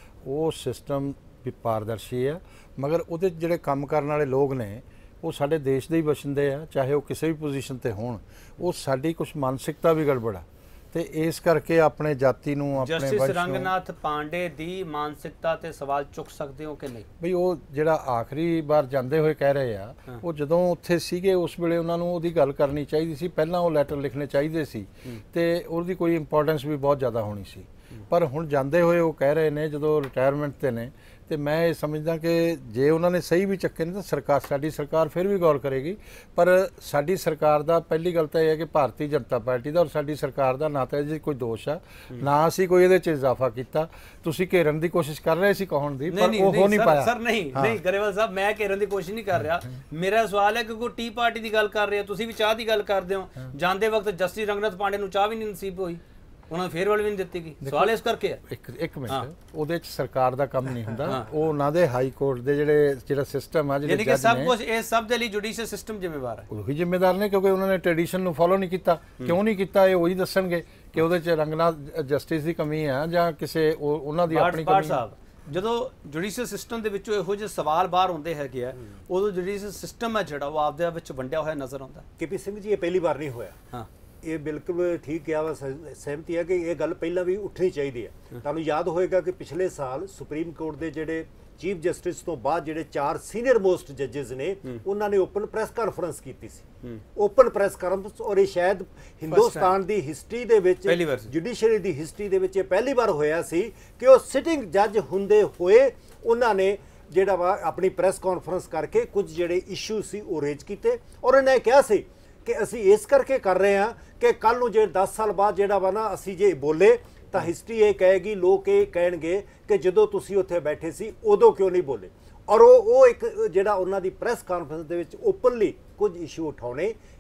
ਉਹ ਸਿਸਟਮ ਵੀ ਪਾਰਦਰਸ਼ੀ ਆ, ਮਗਰ ਉਹਦੇ ਜਿਹੜੇ ਕੰਮ ਕਰਨ ਵਾਲੇ ਲੋਕ ਨੇ ਉਹ ਸਾਡੇ ਦੇਸ਼ ਦੇ ਹੀ ਵਸਦੇ ਆ, ਚਾਹੇ ਉਹ ਕਿਸੇ ਵੀ ਪੋਜੀਸ਼ਨ ਤੇ ਹੋਣ। ਉਹ ਸਾਡੀ ਕੁਝ ਮਾਨਸਿਕਤਾ ਵੀ ਗੜਬੜ ਆ ਤੇ ਇਸ ਕਰਕੇ ਆਪਣੇ ਜਾਤੀ ਨੂੰ, ਆਪਣੇ ਜਸਟਿਸ ਰੰਗਨਾਥ ਪਾਂਡੇ ਦੀ ਮਾਨਸਿਕਤਾ ਤੇ ਸਵਾਲ ਚੁੱਕ ਸਕਦੇ ਹੋ ਕਿ ਨਹੀਂ? ਬਈ ਉਹ ਜਿਹੜਾ ਆਖਰੀ ਵਾਰ ਜਾਂਦੇ ਹੋਏ ਕਹਿ ਰਹੇ ਆ, ਉਹ ਜਦੋਂ ਉੱਥੇ ਸੀਗੇ ਉਸ ਵੇਲੇ ਉਹਨਾਂ ਨੂੰ ਉਹਦੀ ਗੱਲ ਕਰਨੀ ਚਾਹੀਦੀ ਸੀ, ਪਹਿਲਾਂ ਉਹ ਲੈਟਰ ਲਿਖਣੇ ਚਾਹੀਦੇ ਸੀ ਤੇ ਉਹਦੀ ਕੋਈ ਇੰਪੋਰਟੈਂਸ ਵੀ ਬਹੁਤ ਜ਼ਿਆਦਾ ਹੋਣੀ ਸੀ। ਪਰ ਹੁਣ ਜਾਂਦੇ ਹੋਏ ਉਹ ਕਹਿ ਰਹੇ ਨੇ ਜਦੋਂ ਰਿਟਾਇਰਮੈਂਟ ਤੇ ਨੇ, ਤੇ ਮੈਂ ਇਹ ਸਮਝਦਾ ਕਿ ਜੇ ਉਹਨਾਂ ਨੇ ਸਹੀ ਵੀ ਚੱਕੇ ਨੇ ਤਾਂ ਸਰਕਾਰ, ਸਾਡੀ ਸਰਕਾਰ ਫਿਰ ਵੀ ਗੌਰ ਕਰੇਗੀ। ਪਰ ਸਾਡੀ ਸਰਕਾਰ ਦਾ ਪਹਿਲੀ ਗੱਲ ਤਾਂ ਇਹ ਹੈ ਕਿ ਭਾਰਤੀ ਜਨਤਾ ਪਾਰਟੀ ਦਾ ਔਰ ਸਾਡੀ ਸਰਕਾਰ ਦਾ ਨਾ ਤਾਂ ਇਹਦੇ ਕੋਈ ਦੋਸ਼ ਆ, ਨਾ ਅਸੀਂ ਕੋਈ ਇਹਦੇ 'ਚ ਇਜ਼ਾਫਾ ਕੀਤਾ। ਤੁਸੀਂ ਘੇਰਨ ਦੀ ਕੋਸ਼ਿਸ਼ ਕਰ ਰਹੇ ਸੀ ਕਹਾਉਣ ਦੀ, ਪਰ ਉਹ ਹੋ ਨਹੀਂ ਪਾਇਆ। ਸਰ ਨਹੀਂ ਨਹੀਂ ਗਰੇਵਾਲ ਸਾਹਿਬ, ਮੈਂ ਘੇਰਨ ਦੀ ਕੋਸ਼ਿਸ਼ ਨਹੀਂ ਕਰ ਰਿਹਾ। ਮੇਰਾ ਸਵਾਲ ਹੈ ਕਿ ਕੋਈ ਟੀ ਪਾਰਟੀ ਦੀ ਗੱਲ ਕਰ ਰਹੇ ਹੋ, ਤੁਸੀਂ ਵੀ ਚਾਹ ਦੀ ਗੱਲ ਕਰਦੇ ਹੋ, ਜਾਂਦੇ ਵਕਤ ਜਸਟਿਸ ਰੰਗਨਾਥ ਪਾਂਡੇ ਨੂੰ ਚਾਹ ਵੀ ਨਹੀਂ ਨਸੀਬ ਹੋਈ, ਉਹਨਾਂ ਨੂੰ ਫੇਰ ਵਾਲੀ ਵੀ ਨਹੀਂ ਦਿੱਤੀ ਗਈ। ਸਵਾਲ ਇਸ ਕਰਕੇ ਹੈ। ਇੱਕ ਇੱਕ ਮਿੰਟ, ਉਹਦੇ ਚ ਸਰਕਾਰ ਦਾ ਕੰਮ ਨਹੀਂ ਹੁੰਦਾ, ਉਹ ਉਹਨਾਂ ਦੇ ਹਾਈ ਕੋਰਟ ਦੇ ਜਿਹੜੇ ਜਿਹੜਾ ਸਿਸਟਮ ਆ, ਜਿਹੜੇ ਯਾਨੀ ਕਿ ਸਭ ਕੁਝ ਇਹ ਸਭ ਦੇ ਲਈ ਜੁਡੀਸ਼ੀਅਲ ਸਿਸਟਮ ਜ਼ਿੰਮੇਵਾਰ ਹੈ। ਉਹੀ ਜ਼ਿੰਮੇਵਾਰ ਨੇ, ਕਿਉਂਕਿ ਉਹਨਾਂ ਨੇ ਟ੍ਰੈਡੀਸ਼ਨ ਨੂੰ ਫੋਲੋ ਨਹੀਂ ਕੀਤਾ। ਕਿਉਂ ਨਹੀਂ ਕੀਤਾ ਇਹ ਉਹੀ ਦੱਸਣਗੇ ਕਿ ਉਹਦੇ ਚ ਰੰਗਨਾਥ ਜਸਟਿਸ ਦੀ ਕਮੀ ਆ ਜਾਂ ਕਿਸੇ ਉਹਨਾਂ ਦੀ ਆਪਣੀ ਕਮੀ ਹੈ। ਜਦੋਂ ਜੁਡੀਸ਼ੀਅਲ ਸਿਸਟਮ ਦੇ ਵਿੱਚੋਂ ਇਹੋ ਜਿਹੇ ਸਵਾਲ ਬਾਹਰ ਹੁੰਦੇ ਹੈਗੇ ਆ, ਉਦੋਂ ਜੁਡੀਸ਼ੀਅਲ ਸਿਸਟਮ ਹੈ ਜਿਹੜਾ ਉਹ ਆਪਦੇ ਵਿੱਚ ਵੰਡਿਆ ਹੋਇਆ ਨਜ਼ਰ ਆਉਂਦਾ। ਕੇ ਪੀ ਸਿੰਘ ਜੀ, ਇਹ ਪਹਿਲੀ ਵਾਰ ਨਹੀਂ ਹੋਇਆ। ਹਾਂ, ਇਹ ਬਿਲਕੁਲ ਠੀਕ ਕਿਹਾ ਵਾ, ਸਹਿਮਤੀ ਹੈ ਕਿ ਇਹ ਗੱਲ ਪਹਿਲਾਂ ਵੀ ਉੱਠਣੀ ਚਾਹੀਦੀ ਹੈ। ਤੁਹਾਨੂੰ ਯਾਦ ਹੋਏਗਾ ਕਿ ਪਿਛਲੇ ਸਾਲ ਸੁਪਰੀਮ ਕੋਰਟ ਦੇ ਜਿਹੜੇ ਚੀਫ ਜਸਟਿਸ ਤੋਂ ਬਾਅਦ ਜਿਹੜੇ ਚਾਰ ਸੀਨੀਅਰ ਮੋਸਟ ਜੱਜਸ ਨੇ, ਉਹਨਾਂ ਨੇ ਓਪਨ ਪ੍ਰੈਸ ਕਾਨਫਰੰਸ ਕੀਤੀ ਸੀ, ਓਪਨ ਪ੍ਰੈਸ ਕਾਨਫਰੰਸ। ਔਰ ਇਹ ਸ਼ਾਇਦ ਹਿੰਦੁਸਤਾਨ ਦੀ ਹਿਸਟਰੀ ਦੇ ਵਿੱਚ, ਜੁਡੀਸ਼ਰੀ ਦੀ ਹਿਸਟਰੀ ਦੇ ਵਿੱਚ ਇਹ ਪਹਿਲੀ ਵਾਰ ਹੋਇਆ ਸੀ ਕਿ ਉਹ ਸਿਟਿੰਗ ਜੱਜ ਹੁੰਦੇ ਹੋਏ ਉਹਨਾਂ ਨੇ ਜਿਹੜਾ ਵਾ ਆਪਣੀ ਪ੍ਰੈਸ ਕਾਨਫਰੰਸ ਕਰਕੇ ਕੁਝ ਜਿਹੜੇ ਇਸ਼ੂ ਸੀ ਉਹ ਰੇਜ਼ ਕੀਤੇ। ਔਰ ਇਹਨਾਂ ਨੇ ਕਿਹਾ ਸੀ ਕਿ ਅਸੀਂ ਇਸ ਕਰਕੇ ਕਰ ਰਹੇ ਹਾਂ ਕਿ ਕੱਲ ਨੂੰ ਜੇ ਦਸ ਸਾਲ ਬਾਅਦ ਜਿਹੜਾ ਵਾ ਨਾ ਅਸੀਂ ਜੇ ਬੋਲੇ ਤਾਂ ਹਿਸਟਰੀ ਇਹ ਕਹੇਗੀ, ਲੋਕ ਇਹ ਕਹਿਣਗੇ ਕਿ ਜਦੋਂ ਤੁਸੀਂ ਉੱਥੇ ਬੈਠੇ ਸੀ ਉਦੋਂ ਕਿਉਂ ਨਹੀਂ ਬੋਲੇ। ਔਰ ਉਹ ਉਹ ਇੱਕ ਜਿਹੜਾ ਉਹਨਾਂ ਦੀ ਪ੍ਰੈਸ ਕਾਨਫਰੰਸ ਦੇ ਵਿੱਚ ਓਪਨਲੀ ਕੁਝ ਇਸ਼ੂ ਉਠਾਉਣੇ,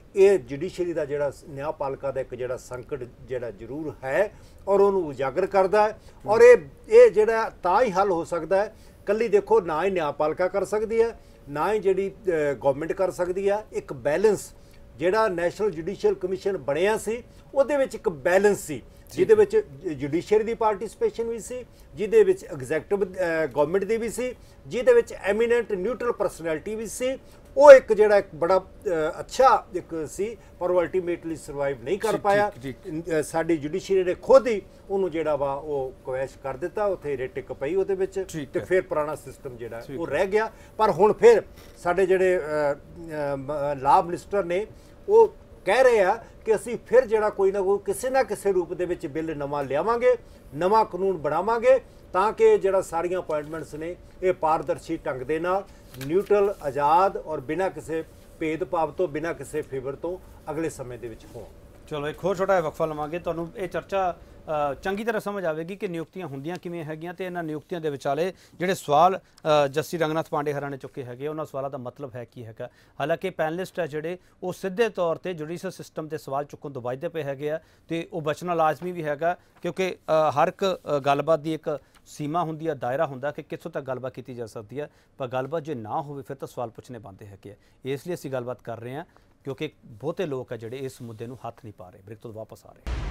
ਇਹ ਜੁਡੀਸ਼ਰੀ ਦਾ ਜਿਹੜਾ ਨਿਆਂਪਾਲਿਕਾ ਦਾ ਇੱਕ ਜਿਹੜਾ ਸੰਕਟ ਜਿਹੜਾ ਜ਼ਰੂਰ ਹੈ ਔਰ ਉਹਨੂੰ ਉਜਾਗਰ ਕਰਦਾ ਹੈ। ਔਰ ਇਹ ਇਹ ਜਿਹੜਾ ਤਾਂ ਹੀ ਹੱਲ ਹੋ ਸਕਦਾ ਹੈ, ਕੱਲੀ ਦੇਖੋ ਨਾ ਹੀ ਨਿਆਂਪਾਲਿਕਾ ਕਰ ਸਕਦੀ ਹੈ, ਨਾ ਹੀ ਜਿਹੜੀ ਗਵਰਨਮੈਂਟ ਕਰ ਸਕਦੀ ਹੈ। ਇੱਕ ਬੈਲੈਂਸ ਜਿਹੜਾ ਨੈਸ਼ਨਲ ਜੁਡੀਸ਼ੀਅਲ ਕਮਿਸ਼ਨ ਬਣਿਆ ਸੀ ਉਹਦੇ ਵਿੱਚ ਇੱਕ ਬੈਲੈਂਸ ਸੀ, ਜਿਹਦੇ ਵਿੱਚ ਜੁਡੀਸ਼ੀਅਰੀ ਦੀ ਪਾਰਟਿਸਿਪੇਸ਼ਨ ਵੀ ਸੀ, ਜਿਹਦੇ ਵਿੱਚ ਐਗਜ਼ੈਕਟਿਵ ਗਵਰਨਮੈਂਟ ਦੀ ਵੀ ਸੀ, ਜਿਹਦੇ ਵਿੱਚ ਐਮੀਨੈਂਟ ਨਿਊਟਰਲ ਪਰਸਨੈਲਿਟੀ ਵੀ ਸੀ। ਉਹ ਇੱਕ ਜਿਹੜਾ ਇੱਕ ਬੜਾ ਅੱਛਾ ਇੱਕ ਸੀ, ਪਰ ਉਹ ਅਲਟੀਮੇਟਲੀ ਸਰਵਾਈਵ ਨਹੀਂ ਕਰ ਪਾਇਆ। ਸਾਡੀ ਜੁਡੀਸ਼ੀਅਰੀ ਨੇ ਖੁਦ ਹੀ ਉਹਨੂੰ ਜਿਹੜਾ ਵਾ ਉਹ ਕੁਐਸ਼ ਕਰ ਦਿੱਤਾ, ਉੱਥੇ ਰਿਟਿਕ ਪਈ ਉਹਦੇ ਵਿੱਚ, ਤੇ ਫਿਰ ਪੁਰਾਣਾ ਸਿਸਟਮ ਜਿਹੜਾ ਉਹ ਰਹਿ ਗਿਆ। ਪਰ ਹੁਣ ਫਿਰ ਸਾਡੇ ਜਿਹੜੇ ਲਾਅ ਮਿਨਿਸਟਰ ਨੇ ਉਹ ਕਹਿ ਰਹੇ ਆ ਕਿ ਅਸੀਂ ਫਿਰ ਜਿਹੜਾ ਕੋਈ ਨਾ ਕੋਈ ਕਿਸੇ ਨਾ ਕਿਸੇ ਰੂਪ ਦੇ ਵਿੱਚ ਬਿੱਲ ਨਵਾਂ ਲਿਆਵਾਂਗੇ, ਨਵਾਂ ਕਾਨੂੰਨ ਬਣਾਵਾਂਗੇ, ਤਾਂ ਕਿ ਜਿਹੜਾ ਸਾਰੀਆਂ ਅਪਾਇੰਟਮੈਂਟਸ ਨੇ ਇਹ ਪਾਰਦਰਸ਼ੀ ਢੰਗ ਦੇ ਨਾਲ ਨਿਊਟਰਲ, ਆਜ਼ਾਦ ਔਰ ਬਿਨਾਂ ਕਿਸੇ ਭੇਦਭਾਵ ਤੋਂ, ਬਿਨਾਂ ਕਿਸੇ ਫੇਵਰ ਤੋਂ ਅਗਲੇ ਸਮੇਂ ਦੇ ਵਿੱਚ ਹੋਣ। ਚਲੋ ਇੱਕ ਹੋਰ ਛੋਟਾ ਜਿਹਾ ਵਕਫਾ ਲਵਾਂਗੇ, ਤੁਹਾਨੂੰ ਇਹ ਚਰਚਾ ਚੰਗੀ ਤਰ੍ਹਾਂ ਸਮਝ ਆਵੇਗੀ ਕਿ ਨਿਯੁਕਤੀਆਂ ਹੁੰਦੀਆਂ ਕਿਵੇਂ ਹੈਗੀਆਂ ਤੇ ਇਹਨਾਂ ਨਿਯੁਕਤੀਆਂ ਦੇ ਵਿਚਾਲੇ ਜਿਹੜੇ ਸਵਾਲ ਜਸਟਿਸ ਰੰਗਨਾਥ ਪਾਂਡੇ ਹਰਾਂ ਨੇ ਚੁੱਕੇ ਹੈਗੇ ਉਹਨਾਂ ਸਵਾਲਾਂ ਦਾ ਮਤਲਬ ਹੈ ਕੀ ਹੈਗਾ। ਹਾਲਾਂਕਿ ਪੈਨਲਿਸਟ ਹੈ ਜਿਹੜੇ ਉਹ ਸਿੱਧੇ ਤੌਰ ਤੇ ਜੁਡੀਸ਼ੀਅਲ ਸਿਸਟਮ ਤੇ ਸਵਾਲ ਚੁੱਕਣ ਤੋਂ ਵੱਜਦੇ ਪਏ ਹੈਗੇ ਆ ਤੇ ਉਹ ਬਚਣਾ ਲਾਜ਼ਮੀ ਵੀ ਹੈਗਾ, ਕਿਉਂਕਿ ਹਰ ਇੱਕ ਗੱਲਬਾਤ ਦੀ ਇੱਕ ਸੀਮਾ ਹੁੰਦੀ ਹੈ, ਦਾਇਰਾ ਹੁੰਦਾ ਕਿ ਕਿੱਥੋਂ ਤੱਕ ਗੱਲਬਾਤ ਕੀਤੀ ਜਾ ਸਕਦੀ ਹੈ, ਪਰ ਗੱਲਬਾਤ ਜੇ ਨਾ ਹੋਵੇ ਫਿਰ ਤਾਂ ਸਵਾਲ ਪੁੱਛਣੇ ਬਣਦੇ ਹੈਗੇ ਆ। ਇਸ ਲਈ ਅਸੀਂ ਗੱਲਬਾਤ ਕਰ ਰਹੇ ਹਾਂ ਕਿਉਂਕਿ ਬਹੁਤੇ ਲੋਕ ਆ ਜਿਹੜੇ ਇਸ ਮੁੱਦੇ ਨੂੰ ਹੱਥ ਨਹੀਂ ਪਾ ਰਹੇ। ਬ੍ਰੇਕ ਤੋਂ ਵਾਪਸ ਆ ਰਹੇ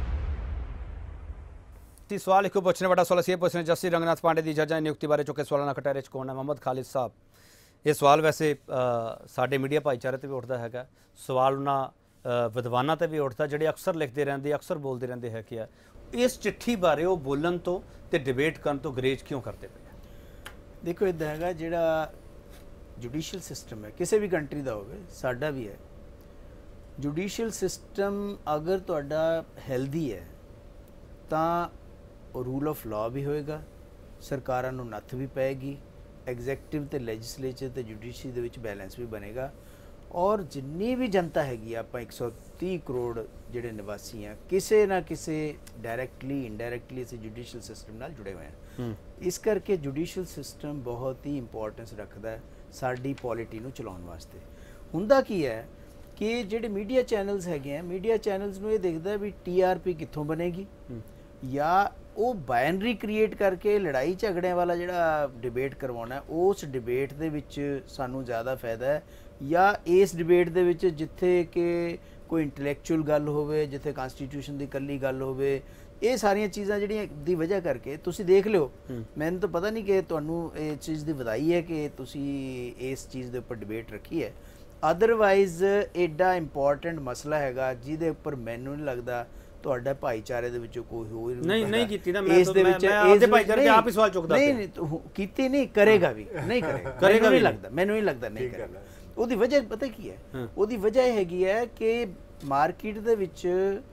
ती सवाल एक पुछने वाला सवाल ये पुछने जस्टिस रंगनाथ पांडे की जजां नियुक्ति बारे चुके सवालों कटहरे च कौन है मोहम्मद खालिद साहब। ये सवाल वैसे साडे मीडिया भाईचारे ते भी उठता है, सवाल उन्होंने विद्वानों ते भी उठता जिहड़े अक्सर लिखते रहते, अक्सर बोलते रहते है कि इस चिट्ठी बारे वो बोलन तो ते डिबेट करन तो ग्रेज क्यों करते पे। देखो इदां हैगा जिहड़ा जुडिशियल सिस्टम है किसी भी कंट्री का होवे, साडा भी है, जुडिशियल सिस्टम अगर तुहाडा हैल्दी है तां रूल ऑफ लॉ भी होएगा, सरकारां नूं नत्थ भी पैगी, एग्जैक्टिव ते लैजिसलेचर ते जुडिशरी दे विच बैलेंस भी बनेगा, और जिन्नी भी जनता हैगी आपां एक सौ तीस करोड़ जिहड़े निवासी हैं किसी ना किसी डायरैक्टली इनडायरैक्टली असीं जुडिशियल सिस्टम नाल जुड़े हुए हैं। इस करके जुडिशियल सिस्टम बहुत ही इंपॉर्टेंस रखता है साडी पॉलिटी नूं चलाउण वास्ते। हुंदा की है कि जिहड़े मीडिया चैनल्स हैगे हैं, मीडिया चैनल्स नूं इह दिखदा भी टी आर पी कित्थों बनेगी, या वो बाइनरी क्रिएट करके लड़ाई झगड़े वाला जिहड़ा डिबेट करवाना उस डिबेट दे विच सानू ज़्यादा फायदा है, या इस डिबेट दे विच जिथे कि कोई इंटलैक्चुअल गल होवे, जिथे कॉन्स्टिट्यूशन की कल्ली गल होवे, ये सारिया चीज़ां जिहड़ियां दी वजह करके तुसी देख लिओ। मैनूं तो पता नहीं कि तुहानूं इस चीज़ की वधाई है कि तुसी इस चीज़ के उपर डिबेट रखी है, अदरवाइज एडा इंपॉर्टेंट मसला हैगा जिहदे उपर मैनूं नहीं लगदा ਤੁਹਾਡਾ ਭਾਈਚਾਰੇ ਦੇ ਵਿੱਚੋਂ ਕੋਈ ਹੋਰ ਨਹੀਂ ਨਹੀਂ ਕੀਤੀ ਨਾ। ਮੈਂ ਤਾਂ ਮੈਂ ਆਪਦੇ ਭਾਈਚਾਰੇ ਦੇ ਆਪ ਹੀ ਸਵਾਲ ਚੁੱਕਦਾ ਨਹੀਂ ਨਹੀਂ ਕੀਤੀ ਨਹੀਂ, ਕਰੇਗਾ ਵੀ ਨਹੀਂ ਕਰੇਗਾ ਕਰੇਗਾ ਨਹੀਂ ਲੱਗਦਾ, ਮੈਨੂੰ ਨਹੀਂ ਲੱਗਦਾ ਨਹੀਂ ਕਰੇਗਾ। ਉਹਦੀ ਵਜ੍ਹਾ ਪਤਾ ਕੀ ਹੈ, ਉਹਦੀ ਵਜ੍ਹਾ ਇਹ ਹੈਗੀ ਹੈ ਕਿ ਮਾਰਕੀਟ ਦੇ ਵਿੱਚ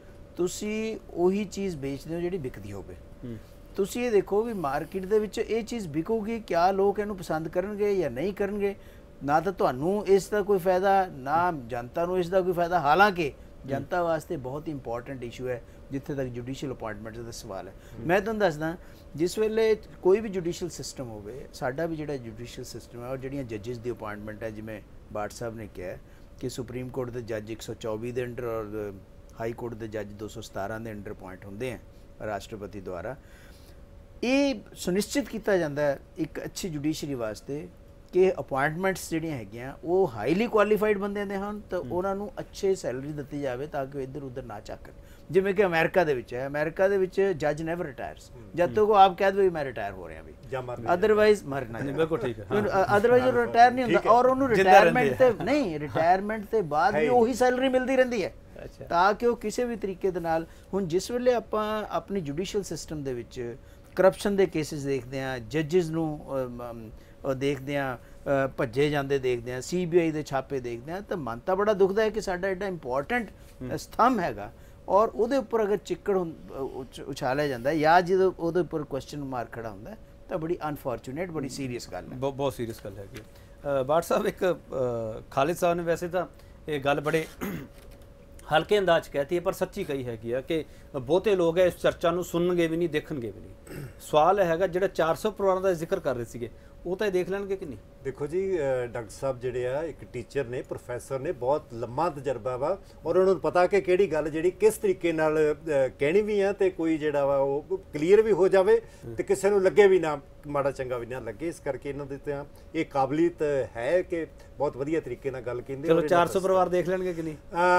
ਤੁਸੀਂ ਉਹੀ ਚੀਜ਼ ਵੇਚਦੇ ਹੋ ਜਿਹੜੀ ਵਿਕਦੀ ਹੋਵੇ। ਤੁਸੀਂ ਇਹ ਦੇਖੋ ਵੀ ਮਾਰਕੀਟ ਦੇ ਵਿੱਚ ਇਹ ਚੀਜ਼ ਵਿਕੂਗੀ, ਕਿਆ ਲੋਕ ਇਹਨੂੰ ਪਸੰਦ ਕਰਨਗੇ ਜਾਂ ਨਹੀਂ ਕਰਨਗੇ, ਨਾ ਤਾਂ ਤੁਹਾਨੂੰ ਇਸ ਦਾ ਕੋਈ ਫਾਇਦਾ ਨਾ ਜਨਤਾ ਨੂੰ ਇਸ ਦਾ ਕੋਈ ਫਾਇਦਾ। ਹਾਲਾਂਕਿ जनता वास्ते बहुत ही इंपॉर्टेंट इशू है जिथे तक जुडिशियल अपॉइंटमेंट का सवाल है। मैं तुहानूं दसदा जिस वेले कोई भी जुडिशियल सिस्टम होवे, साडा भी जिहड़ा जुडिशियल सिस्टम है और जिहड़ियां जजिस दी अपॉइंटमेंट है, जिवें बाट साहब ने कहा कि सुप्रीम कोर्ट के जज एक सौ चौबीस के अंडर और हाई कोर्ट के जज दो सौ सतारह के अंडर अपॉइंट होंदे हैं राष्ट्रपति द्वारा। ये सुनिश्चित किया जाता है एक अच्छी जुडिशरी वास्ते कि अपॉइंटमेंट्स ਜਿਹੜੀਆਂ ਹੈਗੀਆਂ ਉਹ ਹਾਈਲੀ ਕੁਆਲੀਫਾਈਡ ਬੰਦੇ ਦੇ ਹਨ ਤਾਂ ਉਹਨਾਂ ਨੂੰ ਅੱਛੇ ਸੈਲਰੀ ਦਿੱਤੀ ਜਾਵੇ ਤਾਂ ਕਿ ਉਹ ਇੱਧਰ ਉੱਧਰ ਨਾ ਚੱਕਣ। ਜਿਵੇਂ ਕਿ ਅਮਰੀਕਾ ਦੇ ਵਿੱਚ ਹੈ, ਅਮਰੀਕਾ ਦੇ ਵਿੱਚ ਜੱਜ ਨੈਵਰ ਰਿਟਾਇਰਸ ਜਦ ਤੱਕ ਉਹ ਆਪ ਕਹਿ ਦੇਵੇ ਮੈਂ ਰਿਟਾਇਰ ਹੋ ਰਿਹਾ ਵੀ, ਅਦਰਵਾਈਜ਼ ਮਰਨਾ ਨਹੀਂ। ਬਿਲਕੁਲ ਠੀਕ ਹੈ, ਅਦਰਵਾਈਜ਼ ਉਹ ਰਿਟਾਇਰ ਨਹੀਂ ਹੁੰਦਾ ਔਰ ਉਹਨੂੰ ਰਿਟਾਇਰਮੈਂਟ ਤੇ ਨਹੀਂ, ਰਿਟਾਇਰਮੈਂਟ ਤੇ ਬਾਅਦ ਵੀ ਉਹੀ ਸੈਲਰੀ ਮਿਲਦੀ ਰਹਿੰਦੀ ਹੈ ਤਾਂ ਕਿ ਉਹ ਕਿਸੇ ਵੀ ਤਰੀਕੇ ਦੇ ਨਾਲ। ਹੁਣ ਜਿਸ ਵੇਲੇ ਆਪਾਂ ਆਪਣੀ ਜੁਡੀਸ਼ੀਅਲ ਸਿਸਟਮ ਦੇ ਵਿੱਚ ਕਰਪਸ਼ਨ ਦੇ ਕੇਸਿਸ ਦੇਖਦੇ ਹਾਂ, ਜੱਜਿਸ ਨੂੰ ਦੇਖਦੇ ਹਾਂ ਭੱਜੇ ਜਾਂਦੇ ਦੇਖਦੇ ਹਾਂ, ਸੀ ਬੀ ਆਈ ਦੇ ਛਾਪੇ ਦੇਖਦੇ ਹਾਂ, ਤਾਂ ਮਨ ਤਾਂ ਬੜਾ ਦੁਖਦਾ ਹੈ ਕਿ ਸਾਡਾ ਐਡਾ ਇੰਪੋਰਟੈਂਟ ਸਥੰਭ ਹੈਗਾ ਔਰ ਉਹਦੇ ਉੱਪਰ ਅਗਰ ਚਿੱਕੜ ਉਛਾਲਿਆ ਜਾਂਦਾ ਜਾਂ ਜਦੋਂ ਉਹਦੇ ਉੱਪਰ ਕੁਐਸਚਨ ਮਾਰਕ ਖੜਾ ਹੁੰਦਾ ਤਾਂ ਬੜੀ ਅਨਫੋਰਚੂਨੇਟ, ਬੜੀ ਸੀਰੀਅਸ ਗੱਲ ਹੈ। ਬਹੁਤ ਸੀਰੀਅਸ ਗੱਲ ਹੈਗੀ। ਬਾਟ ਸਾਹਿਬ ਇੱਕ ਖਾਲਿਦ ਸਾਹਿਬ ਨੇ ਵੈਸੇ ਤਾਂ ਇਹ ਗੱਲ ਬੜੇ ਹਲਕੇ ਅੰਦਾਜ਼ कहती है पर सच्ची कही हैगी है कि बहुते लोग है इस चर्चा ਨੂੰ ਸੁਣਨਗੇ भी नहीं देखणगे भी नहीं। सवाल हैगा ਜਿਹੜਾ चार सौ ਪਰਿਵਾਰਾਂ ਦਾ ਜ਼ਿਕਰ ਕਰ ਰਹੇ ਸੀਗੇ ਉਹ ਤਾਂ ਇਹ ਦੇਖ ਲੈਣਗੇ ਕਿ ਨਹੀਂ। ਦੇਖੋ ਜੀ ਡਾਕਟਰ ਸਾਹਿਬ ਜਿਹੜੇ ਆ ਇੱਕ ਟੀਚਰ ਨੇ, ਪ੍ਰੋਫੈਸਰ ਨੇ, ਬਹੁਤ ਲੰਮਾ ਤਜਰਬਾ ਵਾ ਔਰ ਉਹਨਾਂ ਨੂੰ ਪਤਾ ਕਿ ਕਿਹੜੀ ਗੱਲ ਜਿਹੜੀ ਕਿਸ ਤਰੀਕੇ ਨਾਲ ਕਹਿਣੀ ਵੀ ਆ ਤੇ ਕੋਈ ਜਿਹੜਾ ਵਾ ਉਹ ਕਲੀਅਰ ਵੀ ਹੋ ਜਾਵੇ ਤੇ ਕਿਸੇ ਨੂੰ ਲੱਗੇ ਵੀ ਨਾ ਮਾੜਾ ਚੰਗਾ ਵੀ ਨਾ ਲੱਗੇ। ਇਸ ਕਰਕੇ ਇਹਨਾਂ ਦੇ ਤਾਂ ਇਹ ਕਾਬਲੀਅਤ ਹੈ ਕਿ ਬਹੁਤ ਵਧੀਆ ਤਰੀਕੇ ਨਾਲ ਗੱਲ ਕਹਿੰਦੇ। ਚਲੋ ਚਾਰ ਸੌ ਪਰਿਵਾਰ ਦੇਖ ਲੈਣਗੇ ਕਿ ਨਹੀਂ?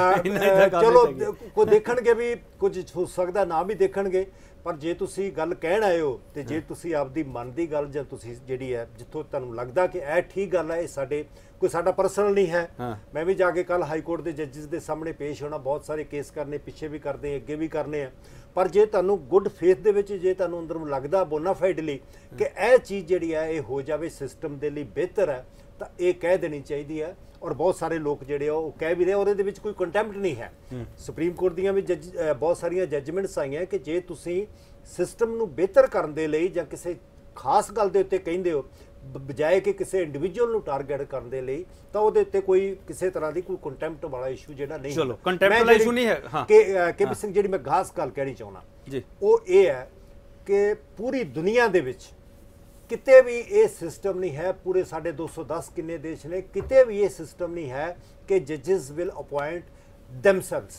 ਚਲੋ ਕੋਈ ਦੇਖਣਗੇ ਵੀ, ਕੁਝ ਹੋ ਸਕਦਾ ਨਾ ਵੀ ਦੇਖਣਗੇ, ਪਰ ਜੇ ਤੁਸੀਂ ਗੱਲ ਕਹਿਣ ਆਏ ਹੋ ਤੇ ਜੇ ਤੁਸੀਂ ਆਪਦੀ ਮਨ ਦੀ ਗੱਲ ਜਾਂ ਤੁਸੀਂ ਜਿਹੜੀ ਹੈ ਜਿੱਥੋਂ ਤੁਹਾਨੂੰ ਲੱਗਦਾ ਕਿ ਇਹ ਠੀਕ ਗੱਲ ਹੈ, ਇਹ ਸਾਡੇ ਕੋਈ ਸਾਡਾ ਪਰਸਨਲ ਨਹੀਂ ਹੈ। ਮੈਂ ਵੀ ਜਾ ਕੇ ਕੱਲ ਹਾਈ ਕੋਰਟ ਦੇ ਜੱਜਿਸ ਦੇ ਸਾਹਮਣੇ ਪੇਸ਼ ਹੋਣਾ, ਬਹੁਤ ਸਾਰੇ ਕੇਸ ਕਰਨੇ, ਪਿੱਛੇ ਵੀ ਕਰਦੇ ਅੱਗੇ ਵੀ ਕਰਨੇ ਆ, ਪਰ ਜੇ ਤੁਹਾਨੂੰ ਗੁੱਡ ਫੇਥ ਦੇ ਵਿੱਚ ਜੇ ਤੁਹਾਨੂੰ ਅੰਦਰੋਂ ਲੱਗਦਾ ਬੋਨਾਫਾਈਡਲੀ ਕਿ ਇਹ ਚੀਜ਼ ਜਿਹੜੀ ਹੈ ਇਹ ਹੋ ਜਾਵੇ ਸਿਸਟਮ ਦੇ ਲਈ ਬਿਹਤਰ ਹੈ, ਤਾਂ ਇਹ ਕਹਿ ਦੇਣੀ ਚਾਹੀਦੀ ਹੈ। ਔਰ ਬਹੁਤ ਸਾਰੇ ਲੋਕ ਜਿਹੜੇ ਉਹ ਕਹਿ ਵੀ ਰਹੇ, ਔਰ ਇਹਦੇ ਵਿੱਚ ਕੋਈ ਕੰਟੈਂਪਟ ਨਹੀਂ ਹੈ। ਸੁਪਰੀਮ ਕੋਰਟ ਦੀਆਂ ਵੀ ਜੱਜ ਬਹੁਤ ਸਾਰੀਆਂ ਜੱਜਮੈਂਟਸ ਆਈਆਂ ਕਿ ਜੇ ਤੁਸੀਂ ਸਿਸਟਮ ਨੂੰ ਬਿਹਤਰ ਕਰਨ ਦੇ ਲਈ ਜਾਂ ਕਿਸੇ ਖਾਸ ਗੱਲ ਦੇ ਉੱਤੇ ਕਹਿੰਦੇ ਹੋ ਬਜਾਏ ਕਿ ਕਿਸੇ ਇੰਡੀਵਿਜੂਅਲ ਨੂੰ ਟਾਰਗੇਟ ਕਰਨ ਦੇ ਲਈ, ਤਾਂ ਉਹਦੇ ਉੱਤੇ ਕੋਈ ਕਿਸੇ ਤਰ੍ਹਾਂ ਦੀ ਕੋਈ ਕੰਟੈਂਪਟ ਵਾਲਾ ਇਸ਼ੂ ਜਿਹੜਾ ਨਹੀਂ। ਚਲੋ ਕੰਟੈਂਪਟ ਵਾਲਾ ਇਸ਼ੂ ਨਹੀਂ ਹੈ। ਹਾਂ ਕਿ ਕੇ ਸਿੰਘ ਜਿਹੜੀ ਮੈਂ ਖਾਸ ਗੱਲ ਕਹਿਣੀ ਚਾਹੁੰਦਾ ਜੀ ਉਹ ਇਹ ਹੈ ਕਿ ਪੂਰੀ ਦੁਨੀਆ ਦੇ ਵਿੱਚ ਕਿਤੇ ਵੀ ਇਹ ਸਿਸਟਮ ਨਹੀਂ ਹੈ, ਪੂਰੇ ਸਾਡੇ ਦੋ ਸੌ ਦਸ ਕਿੰਨੇ ਦੇਸ਼ ਨੇ, ਕਿਤੇ ਵੀ ਇਹ ਸਿਸਟਮ ਨਹੀਂ ਹੈ ਕਿ ਜੱਜਿਸ ਵਿਲ ਅਪਾਇੰਟ ਦੈਮਸੈਲਵਸ,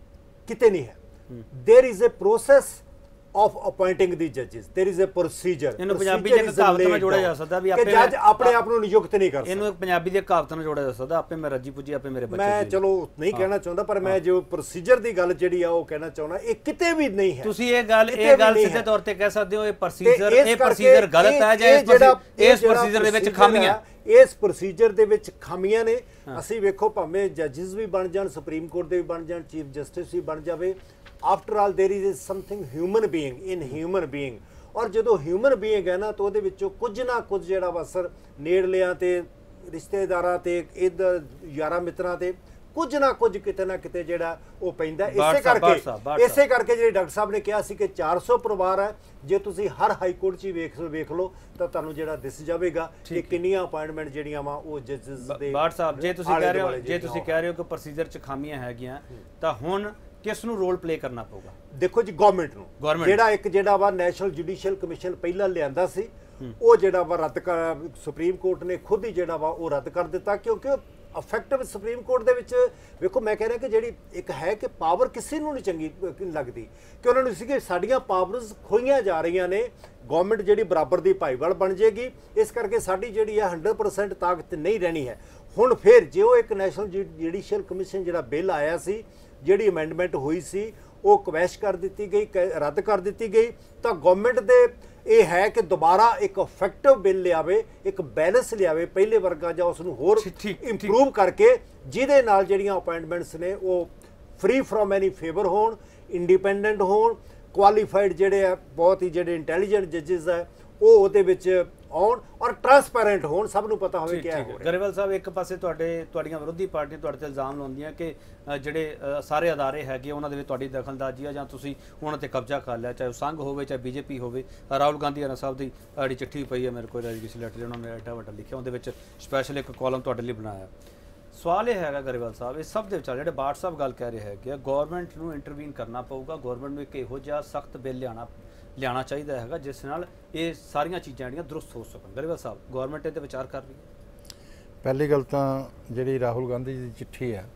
ਕਿਤੇ ਨਹੀਂ ਹੈ। There is a process of appointing the judges, there is a procedure। ਇਹਨੂੰ ਪੰਜਾਬੀ ਦੀ ਕਹਾਵਤ ਨਾਲ ਜੋੜਿਆ ਜਾ ਸਕਦਾ ਵੀ ਆਪੇ ਜੱਜ ਆਪਣੇ ਆਪ ਨੂੰ ਨਿਯੁਕਤ ਨਹੀਂ ਕਰ ਸਕਦਾ। ਇਹਨੂੰ ਪੰਜਾਬੀ ਦੀ ਕਹਾਵਤ ਨਾਲ ਜੋੜਿਆ ਜਾ ਸਕਦਾ, ਆਪੇ ਮੈਂ ਰੱਜੀ ਪੁੱਜੀ ਆਪੇ ਮੇਰੇ ਬੱਚੇ। ਮੈਂ ਚਲੋ ਨਹੀਂ ਕਹਿਣਾ ਚਾਹੁੰਦਾ, ਪਰ ਮੈਂ ਜੋ ਪ੍ਰੋਸੀਜਰ ਦੀ ਗੱਲ ਜਿਹੜੀ ਆ ਉਹ ਕਹਿਣਾ ਚਾਹੁੰਦਾ, ਇਹ ਕਿਤੇ ਵੀ ਨਹੀਂ ਹੈ। ਤੁਸੀਂ ਇਹ ਗੱਲ ਇਹ ਗੱਲ ਸਿੱਧੇ ਤੌਰ ਤੇ ਕਹਿ ਸਕਦੇ ਹੋ ਇਹ ਪ੍ਰੋਸੀਜਰ ਇਹ ਪ੍ਰੋਸੀਜਰ ਗਲਤ ਹੈ ਜਾਂ ਇਸ ਪ੍ਰੋਸੀਜਰ ਦੇ ਵਿੱਚ ਖਾਮੀਆਂ ਇਸ ਪ੍ਰੋਸੀਜਰ ਦੇ ਵਿੱਚ ਖਾਮੀਆਂ ਨੇ। ਅਸੀਂ ਵੇਖੋ ਭਾਵੇਂ ਜੱਜਿਸ ਵੀ ਬਣ ਜਾਣ, ਸੁਪਰੀਮ ਕੋਰਟ ਦੇ ਵੀ ਬਣ ਜਾਣ, ਚੀਫ ਜਸਟਿਸ ਵੀ ਬਣ ਜਾਵੇ, after all there is something human being in human being. ਔਰ ਜਦੋਂ ਹਿਊਮਨ ਬੀਇੰਗ ਹੈ ਨਾ ਤਾਂ ਉਹਦੇ ਵਿੱਚੋਂ ਕੁਝ ਨਾ ਕੁਝ ਜਿਹੜਾ ਵਾ ਅਸਰ ਨੇੜਲਿਆਂ ਤੇ ਰਿਸ਼ਤੇਦਾਰਾਂ ਤੇ ਇੱਧਰ ਯਾਰਾਂ ਮਿੱਤਰਾਂ ਤੇ ਕੁਝ ਨਾ ਕੁਝ ਕਿਤੇ ਨਾ ਕਿਤੇ ਜਿਹੜਾ ਉਹ ਪੈਂਦਾ। ਇਸੇ ਕਰਕੇ ਇਸੇ ਕਰਕੇ ਜਿਹੜੇ ਡਾਕਟਰ ਸਾਹਿਬ ਨੇ ਕਿਹਾ ਸੀ ਕਿ ਚਾਰ ਸੌ ਪਰਿਵਾਰ ਹੈ, ਜੇ ਤੁਸੀਂ ਹਰ ਹਾਈ ਕੋਰਟ 'ਚ ਹੀ ਵੇਖ ਵੇਖ ਲਓ ਤਾਂ ਤੁਹਾਨੂੰ ਜਿਹੜਾ ਦਿਸ ਜਾਵੇਗਾ ਕਿ ਕਿੰਨੀਆਂ ਅਪਾਇੰਟਮੈਂਟ ਜਿਹੜੀਆਂ ਵਾ ਉਹ ਜੱਜਸ ਦੇ। ਬਾਟ ਸਾਹਿਬ ਜੇ ਤੁਸੀਂ ਕਹਿ ਰਹੇ ਹੋ ਜੇ ਤੁਸੀਂ ਕਹਿ ਰਹੇ ਹੋ ਕਿ ਪ੍ਰੋਸੀਜਰ 'ਚ ਖਾਮੀਆਂ ਹੈਗੀਆਂ, ਤਾਂ ਹੁਣ ਕਿਸ ਨੂੰ ਰੋਲ ਪਲੇ ਕਰਨਾ ਪਊਗਾ? ਦੇਖੋ ਜੀ ਗਵਰਨਮੈਂਟ ਨੂੰ, ਜਿਹੜਾ ਇੱਕ ਜਿਹੜਾ ਵਾ ਨੈਸ਼ਨਲ ਜੁਡੀਸ਼ੀਅਲ ਕਮਿਸ਼ਨ ਪਹਿਲਾਂ ਲਿਆਂਦਾ ਸੀ ਉਹ ਜਿਹੜਾ ਵਾ ਰੱਦ ਕਰ, ਸੁਪਰੀਮ ਕੋਰਟ ਨੇ ਖੁਦ ਹੀ ਜਿਹੜਾ ਵਾ ਉਹ ਰੱਦ ਕਰ ਦਿੱਤਾ, ਕਿਉਂਕਿ ਇਫੈਕਟਿਵ ਸੁਪਰੀਮ ਕੋਰਟ ਦੇ ਵਿੱਚ ਵੇਖੋ ਮੈਂ ਕਹਿ ਰਿਹਾ ਕਿ ਜਿਹੜੀ ਇੱਕ ਹੈ ਕਿ ਪਾਵਰ ਕਿਸੇ ਨੂੰ ਨਹੀਂ ਚੰਗੀ ਲੱਗਦੀ ਕਿ ਉਹਨਾਂ ਨੂੰ ਸੀ ਕਿ ਸਾਡੀਆਂ ਪਾਵਰਸ ਖੋਈਆਂ ਜਾ ਰਹੀਆਂ ਨੇ, ਗਵਰਨਮੈਂਟ ਜਿਹੜੀ ਬਰਾਬਰ ਦੀ ਭਾਈਵਾਲ ਬਣ ਜਾਏਗੀ, ਇਸ ਕਰਕੇ ਸਾਡੀ ਜਿਹੜੀ ਹੈ ਹੰਡਰਡ ਪਰਸੈਂਟ ਤਾਕਤ ਨਹੀਂ ਰਹਿਣੀ ਹੈ। ਹੁਣ ਫਿਰ ਜੇ ਉਹ ਇੱਕ ਨੈਸ਼ਨਲ ਜੁਡੀਸ਼ੀਅਲ ਕਮਿਸ਼ਨ ਜਿਹੜਾ ਬਿੱਲ ਆਇਆ ਸੀ, ਜਿਹੜੀ ਅਮੈਂਡਮੈਂਟ ਹੋਈ ਸੀ ਉਹ ਕਵੈਸ਼ ਕਰ ਦਿੱਤੀ ਗਈ, ਰੱਦ ਕਰ ਦਿੱਤੀ ਗਈ, ਤਾਂ ਗਵਰਨਮੈਂਟ ਦੇ ਇਹ ਹੈ ਕਿ ਦੁਬਾਰਾ ਇੱਕ ਇਫੈਕਟਿਵ ਬਿੱਲ ਲਿਆਵੇ, ਇੱਕ ਬੈਲੈਂਸ ਲਿਆਵੇ ਪਹਿਲੇ ਵਰਗਾ ਜਾਂ ਉਸ ਨੂੰ ਹੋਰ ਇੰਪਰੂਵ ਕਰਕੇ, ਜਿਹਦੇ ਨਾਲ ਜਿਹੜੀਆਂ ਅਪਾਇੰਟਮੈਂਟਸ ਨੇ ਉਹ ਫ੍ਰੀ ਫਰੋਮ ਐਨੀ ਫੇਵਰ ਹੋਣ, ਇੰਡੀਪੈਂਡੈਂਟ ਹੋਣ, ਕੁਆਲੀਫਾਈਡ ਜਿਹੜੇ ਆ ਬਹੁਤ ਹੀ ਜਿਹੜੇ ਇੰਟੈਲੀਜੈਂਟ ਜੱਜਿਸ ਹੈ ਉਹ ਉਹਦੇ ਵਿੱਚ ਆਉਣ ਔਰ ਟਰਾਂਸਪੈਰੈਂਟ ਹੋਣ, ਸਭ ਨੂੰ ਪਤਾ ਹੋਵੇ ਕਿ ਹੈ। ਗਰੇਵਾਲ ਸਾਹਿਬ ਇੱਕ ਪਾਸੇ ਤੁਹਾਡੇ ਤੁਹਾਡੀਆਂ ਵਿਰੋਧੀ ਪਾਰਟੀਆਂ ਤੁਹਾਡੇ ਤੇ ਇਲਜ਼ਾਮ ਲਾਉਂਦੀਆਂ ਕਿ ਜਿਹੜੇ ਸਾਰੇ ਅਦਾਰੇ ਹੈਗੇ ਉਹਨਾਂ ਦੇ ਵਿੱਚ ਤੁਹਾਡੀ ਦਖਲਅੰਦਾਜ਼ੀ ਆ ਜਾਂ ਤੁਸੀਂ ਉਹਨਾਂ ਤੇ ਕਬਜ਼ਾ ਕਰ ਲਿਆ, ਚਾਹੇ ਉਹ ਸੰਘ ਹੋਵੇ ਚਾਹੇ ਬੀਜੇਪੀ ਹੋਵੇ। ਰਾਹੁਲ ਗਾਂਧੀ ਹਰਾ ਸਾਹਿਬ ਦੀ ਆੜੀ ਚਿੱਠੀ ਪਈ ਹੈ ਮੇਰੇ ਕੋਲ, ਰੈਜੀਸਟਰ ਲੈਟਰ ਉਹਨਾਂ ਨੇ ਐਡਾ ਵੱਡਾ ਲਿਖਿਆ, ਉਹਦੇ ਵਿੱਚ ਸਪੈਸ਼ਲ ਇੱਕ ਕਾਲਮ ਤੁਹਾਡੇ ਲਈ ਬਣਾਇਆ। ਸਵਾਲ ਇਹ ਹੈਗਾ ਗਰੇਵਾਲ ਸਾਹਿਬ, ਇਹ ਸਭ ਦੇ ਵਿਚਾਰ ਜਿਹੜੇ ਬਾਟ ਸਾਹਿਬ ਗੱਲ ਕਹਿ ਰਹੇ ਹੈਗੇ ਗੌਰਮੈਂਟ ਨੂੰ ਇੰਟਰਵੀਨ ਕਰਨਾ ਪਊਗਾ, ਗੌਰਮੈਂਟ ਨੂੰ ਇੱਕ ਇਹੋ ਜਿਹਾ ਸਖਤ ਬਿੱਲ ਲਿਆਉਣਾ ਲਿਆਉਣਾ ਚਾਹੀਦਾ ਹੈਗਾ ਜਿਸ ਨਾਲ ਇਹ ਸਾਰੀਆਂ ਚੀਜ਼ਾਂ ਜਿਹੜੀਆਂ ਦਰੁਸਤ ਹੋ ਸਕਣ। ਗਰੇਵਾਲ ਸਾਹਿਬ ਗੌਰਮੈਂਟ ਇਹ 'ਤੇ ਵਿਚਾਰ ਕਰ ਰਹੀ ਹੈ? ਪਹਿਲੀ ਗੱਲ ਤਾਂ ਜਿਹੜੀ ਰਾਹੁਲ ਗਾਂਧੀ ਦੀ ਚਿੱਠੀ ਆ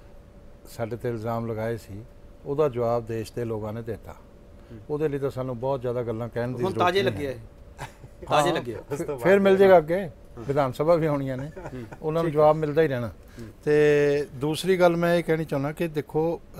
ਸਾਡੇ ਤੇ ਇਲਜ਼ਾਮ ਲਗਾਏ ਸੀ, ਉਹਦਾ ਜਵਾਬ ਦੇਸ਼ ਦੇ ਲੋਕਾਂ ਨੇ ਦਿੱਤਾ। ਉਹਦੇ ਲਈ ਤਾਂ ਸਾਨੂੰ ਬਹੁਤ ਜ਼ਿਆਦਾ ਗੱਲਾਂ ਕਹਿਣ ਦੀ ਜ਼ਰੂਰਤ ਨਹੀਂ। ਤਾਜ਼ੇ ਲੱਗੇ ਤਾਜ਼ੇ ਲੱਗੇ ਫਿਰ ਮਿਲ ਜਾਏਗਾ, ਅੱਗੇ ਵਿਧਾਨ ਸਭਾ ਵੀ ਹੋਣੀਆਂ ਨੇ, ਉਹਨਾਂ ਨੂੰ ਜਵਾਬ ਮਿਲਦਾ ਹੀ ਰਹਿਣਾ। ਤੇ ਦੂਸਰੀ ਗੱਲ ਮੈਂ ਇਹ ਕਹਿਣੀ ਚਾਹੁੰਦਾ ਕਿ ਦੇਖੋ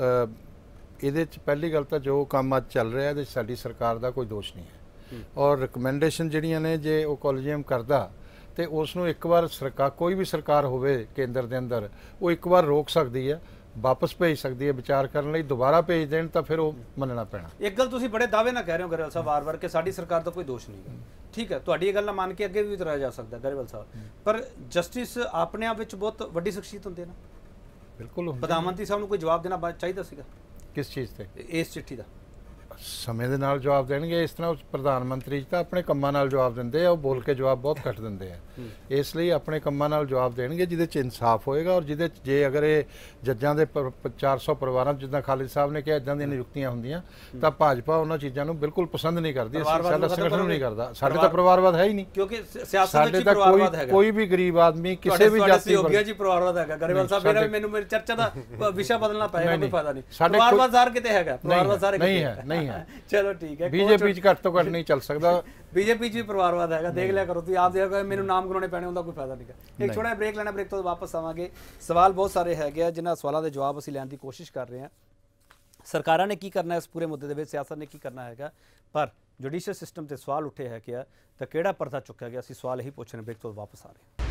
ਇਹਦੇ 'ਚ ਪਹਿਲੀ ਗੱਲ ਤਾਂ ਜੋ ਕੰਮ ਅੱਜ ਚੱਲ ਰਿਹਾ ਇਹਦੇ 'ਚ ਸਾਡੀ ਸਰਕਾਰ ਦਾ ਕੋਈ ਦੋਸ਼ ਨਹੀਂ ਹੈ, ਔਰ ਰਿਕਮੈਂਡੇਸ਼ਨ ਜਿਹੜੀਆਂ ਨੇ ਜੇ ਉਹ ਕੋਲੀਜੀਅਮ ਕਰਦਾ ਤੇ ਉਸ ਨੂੰ ਇੱਕ ਵਾਰ ਸਰਕਾਰ ਕੋਈ ਵੀ ਸਰਕਾਰ ਹੋਵੇ ਕੇਂਦਰ ਦੇ ਅੰਦਰ ਉਹ ਇੱਕ ਵਾਰ ਰੋਕ ਸਕਦੀ ਹੈ, ਵਾਪਸ ਭੇਜ ਸਕਦੀ ਹੈ ਵਿਚਾਰ ਕਰਨ ਲਈ, ਦੁਬਾਰਾ ਭੇਜ ਦੇਣ ਤਾਂ ਫਿਰ ਉਹ ਮੰਨਣਾ ਪੈਣਾ। ਇੱਕ ਗੱਲ ਤੁਸੀਂ ਬੜੇ ਦਾਅਵੇ ਨਾਲ ਕਹਿ ਰਹੇ ਹੋ ਗਰੇਵਾਲ ਸਾਹਿਬ ਵਾਰ-ਵਾਰ ਕਿ ਸਾਡੀ ਸਰਕਾਰ ਦਾ ਕੋਈ ਦੋਸ਼ ਨਹੀਂ ਹੈ, ਠੀਕ ਹੈ, ਤੁਹਾਡੀ ਇਹ ਗੱਲ ਨਾਲ ਮੰਨ ਕੇ ਅੱਗੇ ਵੀ ਉਤਰਿਆ ਜਾ ਸਕਦਾ ਗਰੇਵਾਲ ਸਾਹਿਬ, ਪਰ ਜਸਟਿਸ ਆਪਣੇ ਆਪ ਵਿੱਚ ਬਹੁਤ ਵੱਡੀ ਸ਼ਖਸੀਅਤ ਹੁੰਦੇ ਨੇ। ਬਿਲਕੁਲ ਪ੍ਰਧਾਨ ਮੰਤਰੀ ਸਾਹਿਬ ਨੂੰ ਕੋਈ ਜਵਾਬ ਦੇਣਾ ਚਾਹੀਦਾ ਸੀਗਾ ਕਿਸ ਚੀਜ਼ ਤੇ, ਇਸ ਚਿੱਠੀ ਦਾ? ਸਮੇਂ ਦੇ ਨਾਲ ਜਵਾਬ ਦੇਣਗੇ। ਇਸ ਤਰ੍ਹਾਂ ਪ੍ਰਧਾਨ ਮੰਤਰੀ ਤਾਂ ਆਪਣੇ ਕੰਮਾਂ ਨਾਲ ਜਵਾਬ ਦਿੰਦੇ ਆ, ਉਹ ਬੋਲ ਕੇ ਜਵਾਬ ਬਹੁਤ ਘੱਟ ਦਿੰਦੇ ਆ। ਇਸ ਲਈ ਆਪਣੇ ਕੰਮਾਂ ਨਾਲ ਜਵਾਬ ਦੇਣਗੇ ਜਿਹਦੇ 'ਚ ਇਨਸਾਫ ਹੋਏਗਾ, ਔਰ ਜਿਹਦੇ 'ਚ ਜੇ ਅਗਰ ਇਹ ਜੱਜਾਂ ਦੇ ਚਾਰ ਸੌ ਪਰਿਵਾਰਾਂ ਜਿੱਦਾਂ ਖਾਲਿਦ ਸਾਹਿਬ ਨੇ ਕਿਹਾ ਇਦਾਂ ਦੀਆਂ ਨਿਯੁਕਤੀਆਂ ਹੁੰਦੀਆਂ ਤਾਂ ਭਾਜਪਾ ਉਹਨਾਂ ਚੀਜ਼ਾਂ ਨੂੰ ਬਿਲਕੁਲ ਪਸੰਦ ਨਹੀਂ ਕਰਦੀ, ਸਾਡਾ ਸੰਗਠਨ ਨਹੀਂ ਕਰਦਾ। ਸਾਡੇ ਤਾਂ ਪਰਿਵਾਰਵਾਦ ਹੈ ਹੀ ਨਹੀਂ, ਕਿਉਂਕਿ ਸਿਆਸਤ ਵਿੱਚ ਪਰਿਵਾਰਵਾਦ ਹੈਗਾ। ਕੋਈ ਵੀ ਗਰੀਬ ਆਦਮੀ ਕਿਸੇ ਵੀ ਜਾਤੀ ਹੋਗਿਆ ਜੀ ਪਰਿਵਾਰਵਾਦ ਹੈਗਾ। ਗਰੇਵਾਲ ਸਾਹਿਬ ਮੇਰਾ ਮੈਨੂੰ ਮੇਰੀ ਚਰਚਾ ਦਾ ਵਿਸ਼ਾ ਬਦਲਣਾ ਪਏਗਾ, ਕੋਈ ਫਾਇਦਾ ਨਹੀਂ। ਪਰਿਵਾਰਵਾਦ ਜ਼ਾਰ ਕਿਤੇ ਹੈਗਾ, ਪਰਿਵਾਰਵਾਦ ਸਾਰੇ ਨਹੀਂ ਹੈ, ਨਹੀਂ ਹੈ। ਚਲੋ ਠੀਕ ਹੈ, ਬੀਜੇਪੀ 'ਚ ਘੱਟ ਤੋਂ ਘੱਟ ਨਹੀਂ ਚੱਲ ਸਕਦਾ, ਬੀਜੇਪੀ 'ਚ ਵੀ ਪਰਿਵਾਰਵਾਦ ਹੈਗਾ। ਦੇਖ ਲਿਆ ਕਰੋ ਤੁਸੀਂ ਆਪ, ਦੇਖੋ ਮੈਨੂੰ ਨਾਮ ਗਰਾਉਣੇ ਪੈਣੇ, ਉਹਦਾ ਕੋਈ ਫਾਇਦਾ ਨਹੀਂ ਹੈ। ਇੱਕ ਛੋਟਾ ਬ੍ਰੇਕ ਲੈਣਾ, ਬ੍ਰੇਕ ਤੋਂ ਵਾਪਸ ਆਵਾਂਗੇ। ਸਵਾਲ ਬਹੁਤ ਸਾਰੇ ਹੈਗੇ ਆ, ਜਿਨ੍ਹਾਂ ਸਵਾਲਾਂ ਦੇ ਜਵਾਬ ਅਸੀਂ ਲੈਣ ਦੀ ਕੋਸ਼ਿਸ਼ ਕਰ ਰਹੇ ਹਾਂ। ਸਰਕਾਰਾਂ ਨੇ ਕੀ ਕਰਨਾ ਇਸ ਪੂਰੇ ਮੁੱਦੇ ਦੇ ਵਿੱਚ, ਸਿਆਸਤ ਨੇ ਕੀ ਕਰਨਾ ਹੈਗਾ, ਪਰ ਜੁਡੀਸ਼ੀਅਲ ਸਿਸਟਮ ਤੇ ਸਵਾਲ ਉੱਠੇ ਹੈ ਕਿ ਤਾਂ ਕਿਹੜਾ ਪਰਦਾ ਚੁੱਕਿਆ ਗਿਆ। ਅਸੀਂ ਸਵਾਲ ਇਹੀ ਪੁੱਛ ਰਹੇ, ਬ੍ਰੇਕ ਤੋਂ ਵਾਪਸ ਆ ਰਹੇ ਹਾਂ।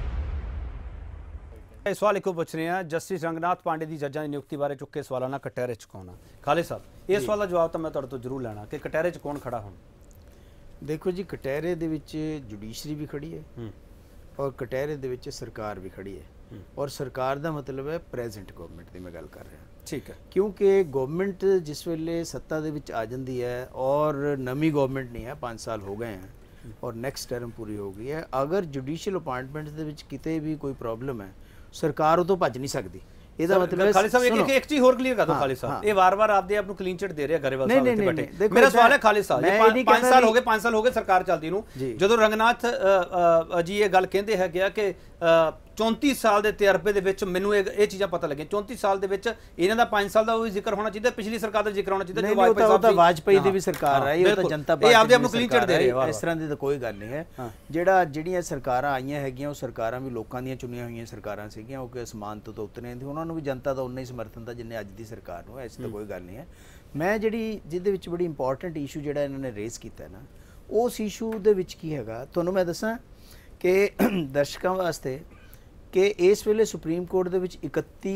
ਇਹ ਸਵਾਲ ਇੱਕੋ ਪੁੱਛ ਰਹੇ ਹਾਂ, ਜਸਟਿਸ ਰੰਗਨਾਥ ਪਾਂਡੇ ਦੀ ਜੱਜਾਂ ਦੀ ਨਿਯੁਕਤੀ ਬਾਰੇ ਚੁੱਕੇ ਸਵਾਲਾਂ ਨਾਲ ਕਟਹਿਰੇ 'ਚ ਕੌਣ ਆ? ਖਾਲਿਦ ਸਾਹਿਬ, ਇਹ ਸਵਾਲ ਦਾ ਜਵਾਬ ਤਾਂ ਮੈਂ ਤੁਹਾਡੇ ਤੋਂ ਜ਼ਰੂਰ ਲੈਣਾ ਕਿ ਕਟਹਿਰੇ 'ਚ ਕੌਣ ਖੜਾ ਹੁਣ? ਦੇਖੋ ਜੀ, ਕਟਹਿਰੇ ਦੇ ਵਿੱਚ ਜੁਡੀਸ਼ਰੀ ਵੀ ਖੜੀ ਹੈ ਔਰ ਕਟਹਿਰੇ ਦੇ ਵਿੱਚ ਸਰਕਾਰ ਵੀ ਖੜੀ ਹੈ। ਔਰ ਸਰਕਾਰ ਦਾ ਮਤਲਬ ਹੈ ਪ੍ਰੈਜ਼ੈਂਟ ਗਵਰਨਮੈਂਟ ਦੀ ਮੈਂ ਗੱਲ ਕਰ ਰਿਹਾ। ਠੀਕ ਹੈ, ਕਿਉਂਕਿ ਗਵਰਨਮੈਂਟ ਜਿਸ ਵੇਲੇ ਸੱਤਾ ਦੇ ਵਿੱਚ ਆ ਜਾਂਦੀ ਹੈ ਔਰ ਨਵੀਂ ਗਵਰਨਮੈਂਟ ਨਹੀਂ ਹੈ, ਪੰਜ ਸਾਲ ਹੋ ਗਏ ਹੈ ਔਰ ਨੈਕਸਟ ਟਰਮ ਪੂਰੀ ਹੋ ਗਈ ਹੈ, ਅਗਰ ਜੁਡੀਸ਼ੀਅਲ ਅਪਾਇੰਟਮੈਂਟਸ ਦੇ ਵਿੱਚ ਕਿਤੇ ਵੀ ਕੋਈ ਪ੍ਰੋਬਲਮ ਹੈ, ਸਰਕਾਰ ਉਦੋਂ ਭੱਜ ਨਹੀਂ ਸਕਦੀ। ਇਹਦਾ ਮਤਲਬ ਖਾਲਿਦ ਸਾਹਿਬ ਇੱਕ ਇੱਕ ਚੀਜ਼ ਹੋਰ ਕਲੀਅਰ ਕਰ ਦਿਓ। ਖਾਲਿਦ ਸਾਹਿਬ ਇਹ ਵਾਰ-ਵਾਰ ਆਪਦੇ ਆਪ ਨੂੰ ਕਲੀਨ ਚਿਟ ਦੇ ਰਿਹਾ ਗਰੇਵਾਲ ਸਾਹਿਬ ਇੱਥੇ ਬੈਠੇ। ਮੇਰਾ ਸਵਾਲ ਹੈ ਖਾਲਿਦ ਸਾਹਿਬ, ਪੰਜ ਸਾਲ ਹੋ ਗਏ ਪੰਜ ਸਾਲ ਹੋ ਗਏ ਸਰਕਾਰ ਚੱਲਦੀ ਨੂੰ, ਜਦੋਂ ਰੰਗਨਾਥ ਜੀ ਇਹ ਗੱਲ ਕਹਿੰਦੇ ਹੈਗੇ ਆ ਕਿ ਚੌਂਤੀ ਸਾਲ ਦੇ ਤਜਰਬੇ ਦੇ ਵਿੱਚ ਮੈਨੂੰ ਇਹ ਇਹ ਚੀਜ਼ਾਂ ਪਤਾ ਲੱਗੀਆਂ, ਚੌਂਤੀ ਸਾਲ ਦੇ ਵਿੱਚ ਇਹਨਾਂ ਦਾ ਪੰਜ ਸਾਲ ਦਾ ਉਹ ਵੀ ਜ਼ਿਕਰ ਹੋਣਾ ਚਾਹੀਦਾ, ਪਿਛਲੀ ਸਰਕਾਰ ਦਾ ਜ਼ਿਕਰ ਹੋਣਾ ਚਾਹੀਦਾ ਜੋ ਵਾਜਪਾਈ ਸਾਹਿਬ ਦੀ। ਵਾਜਪਾਈ ਦੀ ਵੀ ਸਰਕਾਰ ਆਈ, ਉਹ ਤਾਂ ਜਨਤਾ ਪਾਰਟੀ ਇਹ ਆਪਦੇ ਆਪ ਨੂੰ ਕਲੀਨ ਚਿਟ ਦੇ ਰਹੇ ਆ। ਇਸ ਤਰ੍ਹਾਂ ਦੀ ਤਾਂ ਕੋਈ ਗੱਲ ਨਹੀਂ ਹੈ। ਜਿਹੜਾ ਜਿਹੜੀਆਂ ਸਰਕਾਰਾਂ ਆਈਆਂ ਹੈਗੀਆਂ ਉਹ ਸਰਕਾਰਾਂ ਵੀ ਲੋਕਾਂ ਦੀਆਂ ਚੁਣੀਆਂ ਹੋਈਆਂ ਸਰਕਾਰਾਂ ਸੀਗੀਆਂ, ਉਹ ਕਿ ਅਸਮਾਨ ਤੋਂ ਉਤਰੇ ਨਹੀਂ, ਉਹਨਾਂ ਨੂੰ ਵੀ ਜਨਤਾ ਦਾ ਉਨਾ ਹੀ ਸਮਰਥਨ ਤਾਂ ਜਿੰਨੇ ਅੱਜ ਦੀ ਸਰਕਾਰ ਨੂੰ ਹੈ। ਐਸੀ ਤਾਂ ਕੋਈ ਗੱਲ ਨਹੀਂ ਹੈ। ਮੈਂ ਜਿਹੜੀ ਜਿਹਦੇ ਵਿੱਚ ਬੜੀ ਇੰਪੋਰਟੈਂਟ ਇਸ਼ੂ ਜਿਹੜਾ ਇਹਨਾਂ ਨੇ ਰੇਜ਼ ਕੀਤਾ ਨਾ, ਉਸ ਇਸ਼ੂ ਦੇ ਵਿੱਚ ਕੀ ਹੈਗਾ ਤੁਹਾਨੂੰ ਮੈਂ ਦੱਸਾਂ ਕਿ ਦਰਸ਼ਕਾਂ ਵਾਸਤੇ ਕਿ ਇਸ ਵੇਲੇ ਸੁਪਰੀਮ ਕੋਰਟ ਦੇ ਵਿੱਚ ਇਕੱਤੀ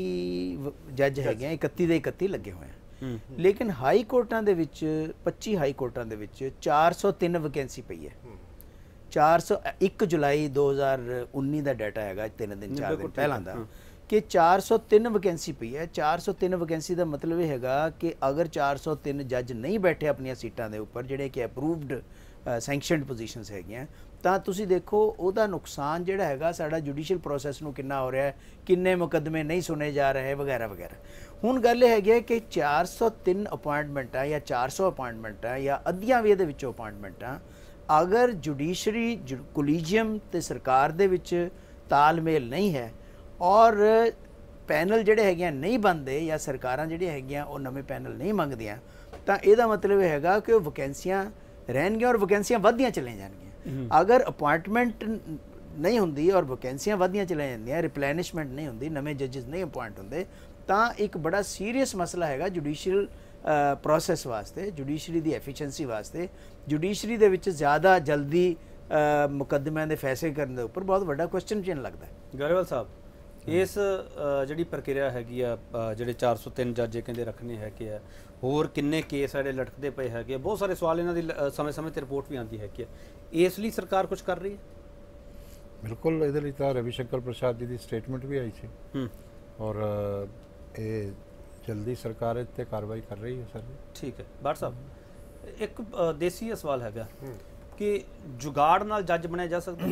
ਜੱਜ ਹੈਗੇ ਆ, ਇਕੱਤੀ ਦੇ ਇਕੱਤੀ ਲੱਗੇ ਹੋਏ ਆ, ਲੇਕਿਨ ਹਾਈ ਕੋਰਟਾਂ ਦੇ ਵਿੱਚ ਪੱਚੀ ਹਾਈ ਕੋਰਟਾਂ ਦੇ ਵਿੱਚ ਚਾਰ ਸੌ ਤਿੰਨ ਵੈਕੈਂਸੀ ਪਈ ਹੈ। ਚਾਰ ਸੌ ਇੱਕ ਜੁਲਾਈ ਦੋ ਹਜ਼ਾਰ ਉੱਨੀ ਦਾ ਡਾਟਾ ਹੈਗਾ, ਤਿੰਨ ਦਿਨ ਚਾਰ ਦਿਨ ਪਹਿਲਾਂ ਦਾ, ਕਿ ਚਾਰ ਸੌ ਤਿੰਨ ਵੈਕੈਂਸੀ ਪਈ ਹੈ। ਚਾਰ ਸੌ ਤਿੰਨ ਵੈਕੈਂਸੀ ਦਾ ਮਤਲਬ ਇਹ ਹੈਗਾ ਕਿ ਅਗਰ ਚਾਰ ਸੌ ਤਿੰਨ ਜੱਜ ਨਹੀਂ ਬੈਠੇ ਆਪਣੀਆਂ ਸੀਟਾਂ ਦੇ ਉੱਪਰ, ਜਿਹੜੇ ਕਿ ਅਪਰੂਵਡ ਸੈਂਕਸ਼ਨਡ ਪੋਜੀਸ਼ਨਸ ਹੈਗੀਆਂ, ਤਾਂ ਤੁਸੀਂ ਦੇਖੋ ਉਹਦਾ ਨੁਕਸਾਨ ਜਿਹੜਾ ਹੈਗਾ ਸਾਡਾ ਜੁਡੀਸ਼ੀਅਲ ਪ੍ਰੋਸੈਸ ਨੂੰ ਕਿੰਨਾ ਹੋ ਰਿਹਾ ਹੈ, ਕਿੰਨੇ ਮੁਕੱਦਮੇ ਨਹੀਂ ਸੁਣੇ ਜਾ ਰਹੇ ਵਗੈਰਾ ਵਗੈਰਾ। ਹੁਣ ਗੱਲ ਇਹ ਹੈਗੀ ਹੈ ਕਿ ਚਾਰ ਸੌ ਤਿੰਨ ਅਪਾਇੰਟਮੈਂਟਾਂ ਜਾਂ ਚਾਰ ਸੌ ਅਪਾਇੰਟਮੈਂਟਾਂ ਜਾਂ ਅੱਧੀਆਂ ਵੀ ਇਹਦੇ ਵਿੱਚੋਂ ਅਪਾਇੰਟਮੈਂਟਾਂ ਅਗਰ ਜੁਡੀਸ਼ਰੀ ਕੋਲੀਜੀਅਮ ਤੇ ਸਰਕਾਰ ਦੇ ਵਿੱਚ ਤਾਲਮੇਲ ਨਹੀਂ ਹੈ ਔਰ ਪੈਨਲ ਜਿਹੜੇ ਹੈਗੇ ਨਹੀਂ ਬਣਦੇ ਜਾਂ ਸਰਕਾਰਾਂ ਜਿਹੜੀਆਂ ਹੈਗੀਆਂ ਉਹ ਨਵੇਂ ਪੈਨਲ ਨਹੀਂ ਮੰਗਦੀਆਂ, ਤਾਂ ਇਹਦਾ ਮਤਲਬ ਇਹ ਹੈਗਾ ਕਿ ਉਹ ਵੈਕੈਂਸੀਆਂ ਰਹਿਣਗੀਆਂ ਔਰ ਵੈਕੈਂਸੀਆਂ ਵੱਧਦੀਆਂ ਚਲੀਆਂ ਜਾਣਗੀਆਂ। ਅਗਰ ਅਪਾਇੰਟਮੈਂਟ ਨਹੀਂ ਹੁੰਦੀ ਔਰ ਵੈਕੈਂਸੀਆਂ ਵੱਧਦੀਆਂ ਚਲੀਆਂ ਜਾਂਦੀਆਂ, ਰਿਪਲੈਨਿਸ਼ਮੈਂਟ ਨਹੀਂ ਹੁੰਦੀ, ਨਵੇਂ ਜੱਜਸ ਨਹੀਂ ਅਪਾਇੰਟ ਹੁੰਦੇ, ਤਾਂ ਇੱਕ ਬੜਾ ਸੀਰੀਅਸ ਮਸਲਾ ਹੈਗਾ ਜੁਡੀਸ਼ੀਅਲ ਪ੍ਰੋਸੈਸ ਵਾਸਤੇ, ਜੁਡੀਸ਼ਰੀ ਦੀ ਐਫੀਸ਼ੀਐਂਸੀ ਵਾਸਤੇ, ਜੁਡੀਸ਼ਰੀ ਦੇ ਵਿੱਚ ਜ਼ਿਆਦਾ ਜਲਦੀ ਮੁਕੱਦਮਿਆਂ ਦੇ ਫੈਸਲੇ ਕਰਨ ਦੇ ਉੱਪਰ ਬਹੁਤ ਵੱਡਾ ਕੁਐਸਚਨ ਚਿੰਨ੍ਹ ਲੱਗਦਾ ਹੈ। ਗਰੇਵਾਲ ਸਾਹਿਬ, ਇਸ ਜਿਹੜੀ ਪ੍ਰਕਿਰਿਆ ਹੈਗੀ ਆ, ਜਿਹੜੇ ਚਾਰ ਸੌ ਤਿੰਨ ਜੱਜ ਕਹਿੰਦੇ ਰੱਖਣੇ ਹੈਗੇ ਆ, ਹੋਰ ਕਿੰਨੇ ਕੇਸ ਜਿਹੜੇ ਲਟਕਦੇ ਪਏ ਹੈਗੇ, ਬਹੁਤ ਸਾਰੇ ਸਵਾਲ ਇਹਨਾਂ ਦੀ ਸਮੇਂ ਸਮੇਂ ਤੇ ਰਿਪੋਰਟ ਵੀ ਆਉਂਦੀ ਹੈਗੀ ਆ, ਇਸ ਲਈ ਸਰਕਾਰ ਕੁਝ ਕਰ ਰਹੀ ਹੈ? ਬਿਲਕੁਲ, ਇਹਦੇ ਲਈ ਤਾਂ ਰਵੀ ਸ਼ੰਕਰ ਪ੍ਰਸਾਦ ਜੀ ਦੀ ਸਟੇਟਮੈਂਟ ਵੀ ਆਈ ਸੀ ਔਰ ਇਹ ਜਲਦੀ ਸਰਕਾਰ ਇਸ 'ਤੇ ਕਾਰਵਾਈ ਕਰ ਰਹੀ ਹੈ ਸਰ। ਠੀਕ ਹੈ ਬਾਠ ਸਾਹਿਬ, ਇੱਕ ਦੇਸੀ ਸਵਾਲ ਹੈਗਾ ਕਿ ਜੁਗਾੜ ਨਾਲ ਜੱਜ ਬਣਿਆ ਜਾ ਸਕਦਾ?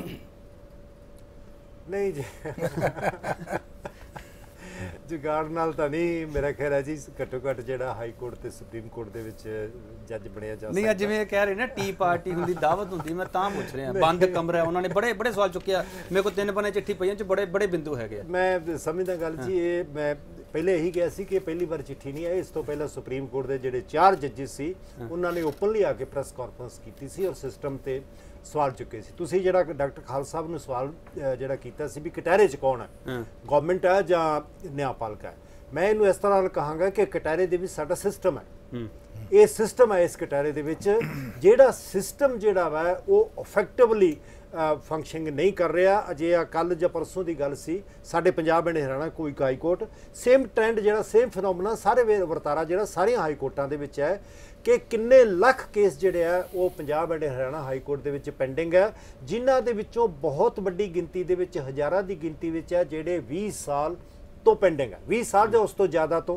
ਨਹੀਂ ਜੀ, ਜੁਗਾੜ ਨਾਲ ਤਾਂ ਨਹੀਂ, ਮੇਰਾ ਖਿਆਲ ਹੈ ਜੀ ਘੱਟੋ ਘੱਟ ਜਿਹੜਾ ਹਾਈ ਕੋਰਟ ਤੇ ਸੁਪਰੀਮ ਕੋਰਟ ਦੇ ਵਿੱਚ ਜੱਜ ਬਣਿਆ ਜਾ ਸਕਦਾ। ਨਹੀਂ, ਜਿਵੇਂ ਕਹਿ ਰਹੇ ਨਾ ਟੀ ਪਾਰਟੀ ਹੁੰਦੀ, ਦਾਵਤ ਹੁੰਦੀ, ਮੈਂ ਤਾਂ ਪੁੱਛ ਰਿਹਾ, ਬੰਦ ਕਮਰਾ, ਉਹਨਾਂ ਨੇ ਬੜੇ ਬੜੇ ਸਵਾਲ ਚੁੱਕਿਆ, ਮੇਰੇ ਕੋਲ ਤਿੰਨ ਬੰਨੇ ਚਿੱਠੀ ਪਈਆਂ ਚ ਬੜੇ ਬੜੇ ਬਿੰਦੂ ਹੈਗੇ। ਮੈਂ ਸਮਝਦਾ ਗੱਲ ਜੀ, ਇਹ ਮੈਂ ਪਹਿਲੇ ਇਹੀ ਕਿਹਾ ਸੀ ਕਿ ਪਹਿਲੀ ਵਾਰ ਚਿੱਠੀ ਨਹੀਂ ਆਈ, ਇਸ ਤੋਂ ਪਹਿਲਾਂ ਸੁਪਰੀਮ ਕੋਰਟ ਦੇ ਜਿਹੜੇ ਚਾਰ ਜੱਜਿਸ ਸੀ ਉਹਨਾਂ ਨੇ ਓਪਨਲੀ ਆ ਕੇ ਪ੍ਰੈਸ ਕਾਨਫਰੰਸ ਕੀਤੀ ਸੀ ਔਰ ਸਿਸਟਮ ਤੇ ਸਵਾਲ ਚੁੱਕੇ ਸੀ। ਤੁਸੀਂ ਜਿਹੜਾ ਡਾਕਟਰ ਖਾਲਸਾ ਸਾਹਿਬ ਨੂੰ ਸਵਾਲ ਜਿਹੜਾ ਕੀਤਾ ਸੀ ਵੀ ਕਟਹਿਰੇ 'ਚ ਕੌਣ ਹੈ, ਗਵਰਨਮੈਂਟ ਹੈ ਜਾਂ ਨਿਆਂਪਾਲਿਕਾ ਹੈ, ਮੈਂ ਇਹਨੂੰ ਇਸ ਤਰ੍ਹਾਂ ਨਾਲ ਕਹਾਂਗਾ ਕਿ ਕਟਹਿਰੇ ਦੇ ਵਿੱਚ ਸਾਡਾ ਸਿਸਟਮ ਹੈ, ਇਹ ਸਿਸਟਮ ਹੈ ਇਸ ਕਟਹਿਰੇ ਦੇ ਵਿੱਚ, ਜਿਹੜਾ ਸਿਸਟਮ ਜਿਹੜਾ ਵਾ ਉਹ ਇਫੈਕਟਿਵਲੀ ਫੰਕਸ਼ਨਿੰਗ ਨਹੀਂ ਕਰ ਰਿਹਾ। ਅਜੇ ਆ ਕੱਲ੍ਹ ਜਾਂ ਪਰਸੋਂ ਦੀ ਗੱਲ ਸੀ, ਸਾਡੇ ਪੰਜਾਬ ਐਂਡ ਹਰਿਆਣਾ ਕੋਈ ਹਾਈ ਕੋਰਟ, ਸੇਮ ਟ੍ਰੈਂਡ ਜਿਹੜਾ ਸੇਮ ਫਿਨੋਮੀਨਾ ਸਾਰੇ ਵਰਤਾਰਾ ਜਿਹੜਾ ਸਾਰੀਆਂ ਹਾਈ ਕੋਰਟਾਂ ਦੇ ਵਿੱਚ ਹੈ ਕਿ ਕਿੰਨੇ ਲੱਖ ਕੇਸ ਜਿਹੜੇ ਆ ਉਹ Punjab and Haryana high court ਦੇ ਵਿੱਚ ਪੈਂਡਿੰਗ ਹੈ, ਜਿਨ੍ਹਾਂ ਦੇ ਵਿੱਚੋਂ ਬਹੁਤ ਵੱਡੀ ਗਿਣਤੀ ਦੇ ਵਿੱਚ ਹਜ਼ਾਰਾਂ ਦੀ ਗਿਣਤੀ ਵਿੱਚ ਹੈ ਜਿਹੜੇ ਵੀਹ ਸਾਲ ਤੋਂ ਪੈਂਡਿੰਗ ਹੈ, ਵੀਹ ਸਾਲ ਜਾਂ ਉਸ ਤੋਂ ਜ਼ਿਆਦਾ ਤੋਂ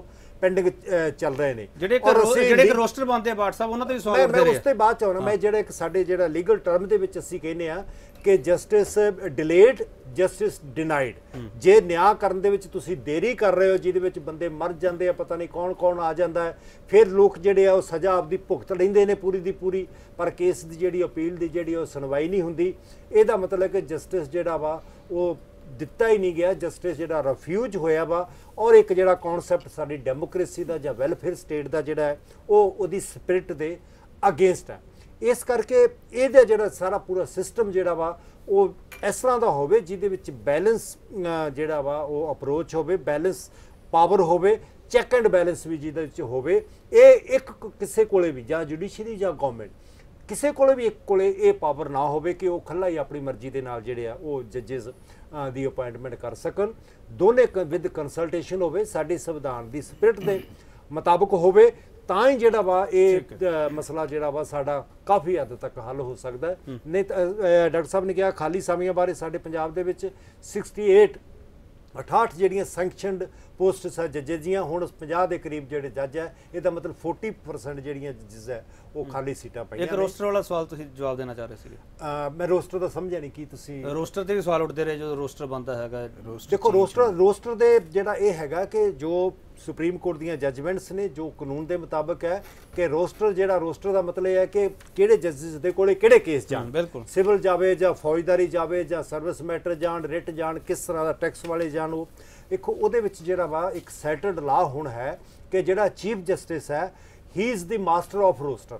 ਪੈਂਡਿੰਗ ਚੱਲ ਰਹੇ ਨੇ ਜਿਹੜੇ ਜਿਹੜੇ ਰੋਸਟਰ ਬਣਦੇ ਆ ਬਾਟ ਸਾਹਿਬ ਉਹਨਾਂ ਤੇ ਵੀ ਸਵਾਲ ਉੱਠਦੇ ਰਹੇ। ਮੈਂ ਉਸ ਤੋਂ ਬਾਅਦ ਚਾਹੁੰਦਾ ਮੈਂ ਜਿਹੜਾ ਇੱਕ ਸਾਡੇ ਜਿਹੜਾ ਲੀਗਲ ਟਰਮ ਦੇ ਵਿੱਚ ਅਸੀਂ ਕਹਿੰਦੇ ਆ ਕਿ ਜਸਟਿਸ ਡਿਲੇਡ ਜਸਟਿਸ ਡਿਨਾਈਡ। ਜੇ ਨਿਆਂ ਕਰਨ ਦੇ ਵਿੱਚ ਤੁਸੀਂ ਦੇਰੀ ਕਰ ਰਹੇ ਹੋ, ਜਿਹਦੇ ਵਿੱਚ ਬੰਦੇ ਮਰ ਜਾਂਦੇ ਆ, ਪਤਾ ਨਹੀਂ ਕੌਣ ਕੌਣ ਆ ਜਾਂਦਾ ਹੈ, ਫਿਰ ਲੋਕ ਜਿਹੜੇ ਆ ਉਹ ਸਜ਼ਾ ਆਪਦੀ ਭੁਗਤ ਲੈਂਦੇ ਨੇ ਪੂਰੀ ਦੀ ਪੂਰੀ, ਪਰ ਕੇਸ ਦੀ ਜਿਹੜੀ ਅਪੀਲ ਦੀ ਜਿਹੜੀ ਉਹ ਸੁਣਵਾਈ ਨਹੀਂ ਹੁੰਦੀ। ਇਹਦਾ ਮਤਲਬ ਕਿ ਜਸਟਿਸ ਜਿਹੜਾ ਵਾ ਉਹ ਦਿੱਤਾ ਹੀ ਨਹੀਂ ਗਿਆ, ਜਸਟਿਸ ਜਿਹੜਾ ਰਿਫਿਊਜ਼ ਹੋਇਆ ਵਾ। ਔਰ ਇੱਕ ਜਿਹੜਾ ਕਨਸੈਪਟ ਸਾਡੀ ਡੈਮੋਕ੍ਰੇਸੀ ਦਾ ਜਾਂ ਵੈਲਫੇਅਰ ਸਟੇਟ ਦਾ ਜਿਹੜਾ ਹੈ ਉਹ ਉਹਦੀ ਸਪਿਰਿਟ ਦੇ ਅਗੇਂਸਟ ਹੈ। ਇਸ ਕਰਕੇ ਇਹਦਾ ਜਿਹੜਾ ਸਾਰਾ ਪੂਰਾ ਸਿਸਟਮ ਜਿਹੜਾ ਵਾ ਉਹ ਇਸ ਤਰ੍ਹਾਂ ਦਾ ਹੋਵੇ ਜਿਹਦੇ ਵਿੱਚ ਬੈਲੈਂਸ ਜਿਹੜਾ ਵਾ ਉਹ ਅਪਰੋਚ ਹੋਵੇ, ਬੈਲੈਂਸ ਪਾਵਰ ਹੋਵੇ, ਚੈੱਕ ਐਂਡ ਬੈਲੈਂਸ ਵੀ ਜਿਹਦੇ ਵਿੱਚ ਹੋਵੇ। ਇਹ ਇੱਕ ਕਿਸੇ ਕੋਲੇ ਵੀ ਜਾਂ ਜੁਡੀਸ਼ਰੀ ਜਾਂ ਗਵਰਨਮੈਂਟ ਕਿਸੇ ਕੋਲੇ ਵੀ ਇੱਕ ਕੋਲੇ ਇਹ ਪਾਵਰ ਨਾ ਹੋਵੇ ਕਿ ਉਹ ਖੁੱਲ੍ਹਾ ਹੀ ਆਪਣੀ ਮਰਜ਼ੀ ਦੇ ਨਾਲ ਜਿਹੜੇ ਆ ਉਹ ਜੱਜਿਸ ਦੀ ਅਪਾਇੰਟਮੈਂਟ ਕਰ ਸਕਣ। ਦੋਨੇ ਵਿਦ ਕੰਸਲਟੇਸ਼ਨ ਹੋਵੇ, ਸਾਡੀ ਸੰਵਿਧਾਨ ਦੀ ਸਪਿਰਿਟ ਦੇ ਮੁਤਾਬਕ ਹੋਵੇ, ਤਾਂ ਹੀ ਜਿਹੜਾ ਵਾ ਇਹ ਮਸਲਾ ਜਿਹੜਾ ਵਾ ਸਾਡਾ ਕਾਫੀ ਹੱਦ ਤੱਕ ਹੱਲ ਹੋ ਸਕਦਾ ਹੈ। ਨਹੀਂ ਤਾਂ ਡਾਕਟਰ ਸਾਹਿਬ ਨੇ ਕਿਹਾ ਖਾਲੀ ਸਮੀਆਂ ਬਾਰੇ ਸਾਡੇ ਪੰਜਾਬ ਦੇ ਵਿੱਚ ਅਠਾਸੀ ਅਠਾਹਠ ਜਿਹੜੀਆਂ ਸੈਂਕਸ਼ਨਡ ਪੋਸਟਸ ਆ ਜੱਜਿਸ ਦੀਆਂ, ਹੁਣ ਪੰਜਾਹ ਦੇ ਕਰੀਬ ਜਿਹੜੇ ਜੱਜ ਹੈ, ਇਹਦਾ ਮਤਲਬ ਚਾਲੀ ਪਰਸੈਂਟ ਜਿਹੜੀਆਂ ਜੱਜਿਸ ਹੈ ਉਹ ਖਾਲੀ ਸੀਟਾਂ ਪਈਆਂ। ਇੱਕ ਰੋਸਟਰ ਵਾਲਾ ਸਵਾਲ ਤੁਸੀਂ ਜਵਾਬ ਦੇਣਾ ਚਾਹ ਰਹੇ ਸੀਗੇ। ਮੈਂ ਰੋਸਟਰ ਦਾ ਸਮਝਿਆ ਨਹੀਂ ਕੀ ਤੁਸੀਂ। ਰੋਸਟਰ ਤੇ ਵੀ ਸਵਾਲ ਉੱਠਦੇ ਰਹੇ ਜਦੋਂ ਰੋਸਟਰ ਬਣਦਾ ਹੈਗਾ। ਦੇਖੋ ਰੋਸਟਰ ਰੋਸਟਰ ਦੇ ਜਿਹੜਾ ਇਹ ਹੈਗਾ ਕਿ ਜੋ ਸੁਪਰੀਮ ਕੋਰਟ ਦੀਆਂ ਜੱਜਮੈਂਟਸ ਨੇ ਜੋ ਕਾਨੂੰਨ ਦੇ ਮੁਤਾਬਕ ਹੈ ਕਿ ਰੋਸਟਰ ਜਿਹੜਾ ਰੋਸਟਰ ਦਾ ਮਤਲਬ ਇਹ ਹੈ ਕਿ ਕਿਹੜੇ ਜੱਜਿਸ ਦੇ ਕੋਲੇ ਕਿਹੜੇ ਕੇਸ ਜਾਣ, ਬਿਲਕੁਲ ਸਿਵਲ ਜਾਵੇ ਜਾਂ ਫੌਜਦਾਰੀ ਜਾਵੇ ਜਾਂ ਸਰਵਿਸ ਮੈਟਰ ਜਾਣ, ਰਿਟ ਜਾਣ, ਕਿਸ ਤਰ੍ਹਾਂ ਦਾ ਟੈਕਸ ਵਾਲੇ ਜਾਣ। ਉਹ ਦੇਖੋ ਉਹਦੇ ਵਿੱਚ ਜਿਹੜਾ ਵਾ ਇੱਕ ਸੈਟਲਡ ਲਾ ਹੁਣ ਹੈ ਕਿ ਜਿਹੜਾ ਚੀਫ ਜਸਟਿਸ ਹੈ he is the master of roster.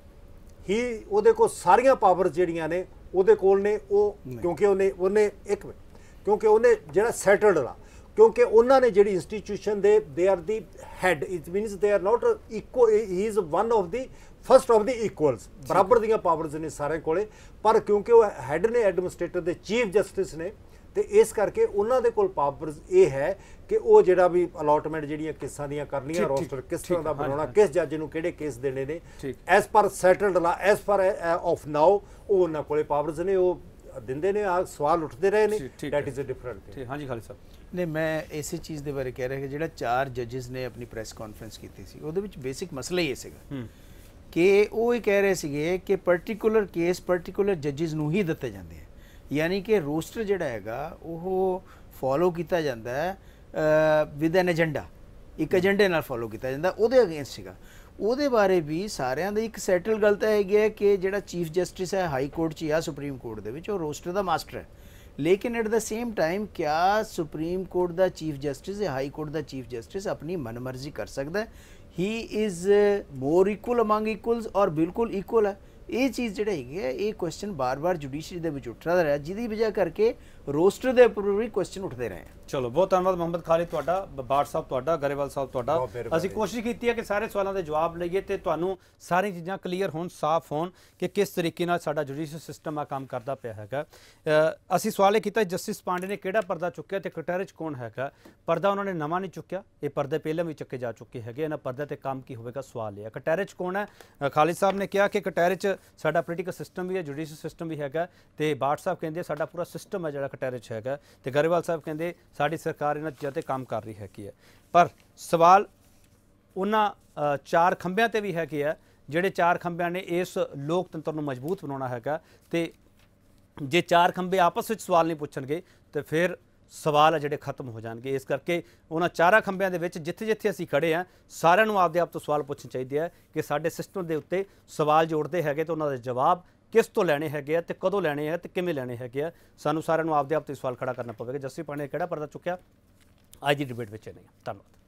ਹੀ ਉਹਦੇ ਕੋਲ ਸਾਰੀਆਂ ਪਾਵਰ ਜਿਹੜੀਆਂ ਨੇ ਉਹਦੇ ਕੋਲ ਨੇ, ਉਹ ਕਿਉਂਕਿ ਉਹਨੇ ਉਹਨੇ ਇੱਕ ਮਿੰਟ ਕਿਉਂਕਿ ਉਹਨੇ ਜਿਹੜਾ ਸੈਟਲਡ ਲਾ, ਕਿਉਂਕਿ ਉਹਨਾਂ ਨੇ ਜਿਹੜੀ ਇੰਸਟੀਟਿਊਸ਼ਨ ਦੇ they are the head, it means they are not equal, he is one of the first of the equals, ਬਰਾਬਰ ਦੀਆਂ ਪਾਵਰਸ ਨੇ ਸਾਰਿਆਂ ਕੋਲੇ। ਪਰ ਕਿਉਂਕਿ ਉਹ ਹੈਡ ਨੇ ਐਡਮਿਨਿਸਟ੍ਰੇਟਰ ਦੇ, ਚੀਫ ਜਸਟਿਸ ਨੇ, ਤੇ ਇਸ ਕਰਕੇ ਉਹਨਾਂ ਦੇ ਕੋਲ ਪਾਵਰਸ ਇਹ ਹੈ ਕਿ ਉਹ ਜਿਹੜਾ ਵੀ ਅਲਾਟਮੈਂਟ ਜਿਹੜੀਆਂ ਕੇਸਾਂ ਦੀਆਂ ਕਰਨੀਆਂ, ਰੋਸਟਰ ਕਿਸ ਤਰ੍ਹਾਂ ਦਾ ਬਣਾਉਣਾ, ਕਿਸ ਜੱਜ ਨੂੰ ਕਿਹੜੇ ਕੇਸ ਦੇਣੇ ਨੇ, ਐਸ ਪਰ ਸੈਟਲਡ ਲਾ, ਐਸ ਪਰ ਆਫ ਨਾਓ ਉਹ ਉਹਨਾਂ ਕੋਲੇ ਪਾਵਰਸ ਨੇ, ਉਹ ਦਿੰਦੇ ਨੇ। ਆ ਸਵਾਲ ਉੱਠਦੇ ਰਹੇ ਨੇ, that is a different thing. ਹਾਂਜੀ ਖਾਲਿਦ ਸਾਹਿਬ। ਨਹੀਂ, ਮੈਂ ਇਸੇ ਚੀਜ਼ ਦੇ ਬਾਰੇ ਕਹਿ ਰਿਹਾ ਕਿ ਜਿਹੜਾ ਚਾਰ ਜੱਜਿਸ ਨੇ ਆਪਣੀ ਪ੍ਰੈਸ ਕਾਨਫਰੰਸ ਕੀਤੀ ਸੀ ਉਹਦੇ ਵਿੱਚ ਬੇਸਿਕ ਮਸਲਾ ਹੀ ਇਹ ਸੀਗਾ ਕਿ ਉਹ ਇਹ ਕਹਿ ਰਹੇ ਸੀਗੇ ਕਿ ਪਾਰਟਿਕੂਲਰ ਕੇਸ ਪਾਰਟਿਕੂਲਰ ਜੱਜਿਸ ਨੂੰ ਹੀ ਦਿੱਤੇ ਜਾਂਦੇ ਆ, ਯਾਨੀ ਕਿ ਰੋਸਟਰ ਜਿਹੜਾ ਹੈਗਾ ਉਹ ਫੋਲੋ ਕੀਤਾ ਜਾਂਦਾ ਹੈ ਵਿਦ ਐਨ ਏਜੰਡਾ, ਇੱਕ ਏਜੰਡੇ ਨਾਲ ਫੋਲੋ ਕੀਤਾ ਜਾਂਦਾ, ਉਹਦੇ ਅਗੇਂਸਟ ਸੀਗਾ। ਉਹਦੇ ਬਾਰੇ ਵੀ ਸਾਰਿਆਂ ਦੀ ਇੱਕ ਸੈਟਲ ਗੱਲ ਤਾਂ ਹੈਗੀ ਹੈ ਕਿ ਜਿਹੜਾ ਚੀਫ ਜਸਟਿਸ ਹੈ ਹਾਈ ਕੋਰਟ 'ਚ ਜਾਂ ਸੁਪਰੀਮ ਕੋਰਟ ਦੇ ਵਿੱਚ ਉਹ ਰੋਸਟਰ ਦਾ ਮਾਸਟਰ ਹੈ, ਲੇਕਿਨ ਐਟ ਦ ਸੇਮ ਟਾਈਮ ਕਿਆ ਸੁਪਰੀਮ ਕੋਰਟ ਦਾ ਚੀਫ ਜਸਟਿਸ ਜਾਂ ਹਾਈ ਕੋਰਟ ਦਾ ਚੀਫ ਜਸਟਿਸ ਆਪਣੀ ਮਨਮਰਜ਼ੀ ਕਰ ਸਕਦਾ ਹੈ? He is more equal among equals ਔਰ ਬਿਲਕੁਲ ਇਕੁਅਲ ਹੈ? ਇਹ ਚੀਜ਼ ਜਿਹੜਾ ਹੈਗੀ ਹੈ ਇਹ ਕੁਐਸਚਨ ਬਾਰ-ਬਾਰ ਜੁਡੀਸ਼ਰੀ ਦੇ ਵਿੱਚ ਉੱਠਦਾ ਰਿਹਾ, ਜਿਹਦੀ ਵਜ੍ਹਾ ਕਰਕੇ ਰੋਸਟਰ ਦੇ ਉੱਪਰ ਵੀ ਕੁਐਸਚਨ ਉੱਠਦੇ ਰਹੇ। ਚਲੋ ਬਹੁਤ ਧੰਨਵਾਦ ਮੁਹੰਮਦ ਖਾਲਿਦ ਤੁਹਾਡਾ, ਬਾਟ ਸਾਹਿਬ ਤੁਹਾਡਾ, ਗਰੇਵਾਲ ਸਾਹਿਬ ਤੁਹਾਡਾ। ਅਸੀਂ ਕੋਸ਼ਿਸ਼ ਕੀਤੀ ਹੈ ਕਿ ਸਾਰੇ ਸਵਾਲਾਂ ਦੇ ਜਵਾਬ ਲਈਏ ਤੇ ਤੁਹਾਨੂੰ ਸਾਰੀਆਂ ਚੀਜ਼ਾਂ ਕਲੀਅਰ ਹੋਣ, ਸਾਫ਼ ਹੋਣ ਕਿ ਕਿਸ ਤਰੀਕੇ ਨਾਲ ਸਾਡਾ ਜੁਡੀਸ਼ੀਅਲ ਸਿਸਟਮ ਆ ਕੰਮ ਕਰਦਾ ਪਿਆ ਹੈਗਾ। ਅਸੀਂ ਸਵਾਲ ਇਹ ਕੀਤਾ ਜਸਟਿਸ ਪਾਂਡੇ ਨੇ ਕਿਹੜਾ ਪਰਦਾ ਚੁੱਕਿਆ ਤੇ ਕਟਹਿਰੇ 'ਚ ਕੌਣ ਹੈਗਾ? ਪਰਦਾ ਉਹਨਾਂ ਨੇ ਨਵਾਂ ਨਹੀਂ ਚੁੱਕਿਆ, ਇਹ ਪਰਦੇ ਪਹਿਲਾਂ ਵੀ ਚੱਕੇ ਜਾ ਚੁੱਕੇ ਹੈਗੇ। ਇਹਨਾਂ ਪਰਦੇ ਤੇ ਕੰਮ ਕੀ ਹੋਵੇਗਾ ਸਵਾਲ ਇਹ। ਕਟਹਿਰੇ 'ਚ ਕੌਣ ਹੈ? ਖਾਲਿਦ ਸਾਹਿਬ ਨੇ ਕਿਹਾ ਕਿ ਕਟਹਿਰੇ 'ਚ ਸਾਡਾ ਪੋਲੀਟੀਕਲ ਸਿਸਟਮ ਵੀ ਹੈ, ਜੁਡੀਸ਼ੀਅਲ ਸਿਸਟਮ ਵੀ ਹੈਗਾ, ਤੇ ਬਾਟ ਸਾਹਿਬ ਕਹਿੰਦੇ ਸਾਡਾ ਪੂਰਾ ਸਿਸਟਮ ਹੈ ਜਿਹੜਾ ਕਟਹਿਰੇ 'ਚ ਹੈਗਾ, ਤੇ ਗਰੇਵਾਲ ਸਾਹਿਬ ਕਹਿੰਦੇ ਸਾਡੀ ਸਰਕਾਰ ਇਹਨਾਂ ਚੀਜ਼ਾਂ ਤੇ ਕੰਮ ਕਰ ਰਹੀ ਹੈਗੀ ਹੈ। ਪਰ ਸਵਾਲ ਉਹਨਾਂ ਚਾਰ ਖੰਭਿਆਂ ਤੇ ਵੀ ਹੈਗੇ ਆ ਜਿਹੜੇ ਚਾਰ ਖੰਭਿਆਂ ਨੇ ਇਸ ਲੋਕਤੰਤਰ ਨੂੰ ਮਜ਼ਬੂਤ ਬਣਾਉਣਾ ਹੈਗਾ, ਤੇ ਜੇ ਚਾਰ ਖੰਭੇ ਆਪਸ ਵਿੱਚ ਸਵਾਲ ਨਹੀਂ ਪੁੱਛਣਗੇ ਤੇ ਫਿਰ ਸਵਾਲ ਆ ਜਿਹੜੇ ਖਤਮ ਹੋ ਜਾਣਗੇ। ਇਸ ਕਰਕੇ ਉਹਨਾਂ ਚਾਰਾਂ ਖੰਭਿਆਂ ਦੇ ਵਿੱਚ ਜਿੱਥੇ ਜਿੱਥੇ ਅਸੀਂ ਖੜੇ ਹਾਂ ਸਾਰਿਆਂ ਨੂੰ ਆਪਦੇ ਆਪ ਤੋਂ ਸਵਾਲ ਪੁੱਛਣੇ ਚਾਹੀਦੇ ਆ ਕਿ ਸਾਡੇ ਸਿਸਟਮ ਦੇ ਉੱਤੇ ਸਵਾਲ ਜੋੜਦੇ ਹੈਗੇ ਤੇ ਉਹਨਾਂ ਦੇ ਜਵਾਬ ਕਿਸ ਤੋਂ ਲੈਣੇ ਹੈਗੇ ਆ ਤੇ ਕਦੋਂ ਲੈਣੇ ਆ ਤੇ ਕਿਵੇਂ ਲੈਣੇ ਹੈਗੇ ਆ। ਸਾਨੂੰ ਸਾਰਿਆਂ ਨੂੰ ਆਪਦੇ ਆਪ ਤੋਂ ਸਵਾਲ ਖੜਾ ਕਰਨਾ ਪਵੇਗਾ। ਜਸਟਿਸ ਪਾਂਡੇ ਨੇ ਕਿਹੜਾ ਪਰਦਾ ਚੁੱਕਿਆ ਅੱਜ ਦੀ ਡਿਬੇਟ ਵਿੱਚ ਨਹੀਂ। ਧੰਨਵਾਦ।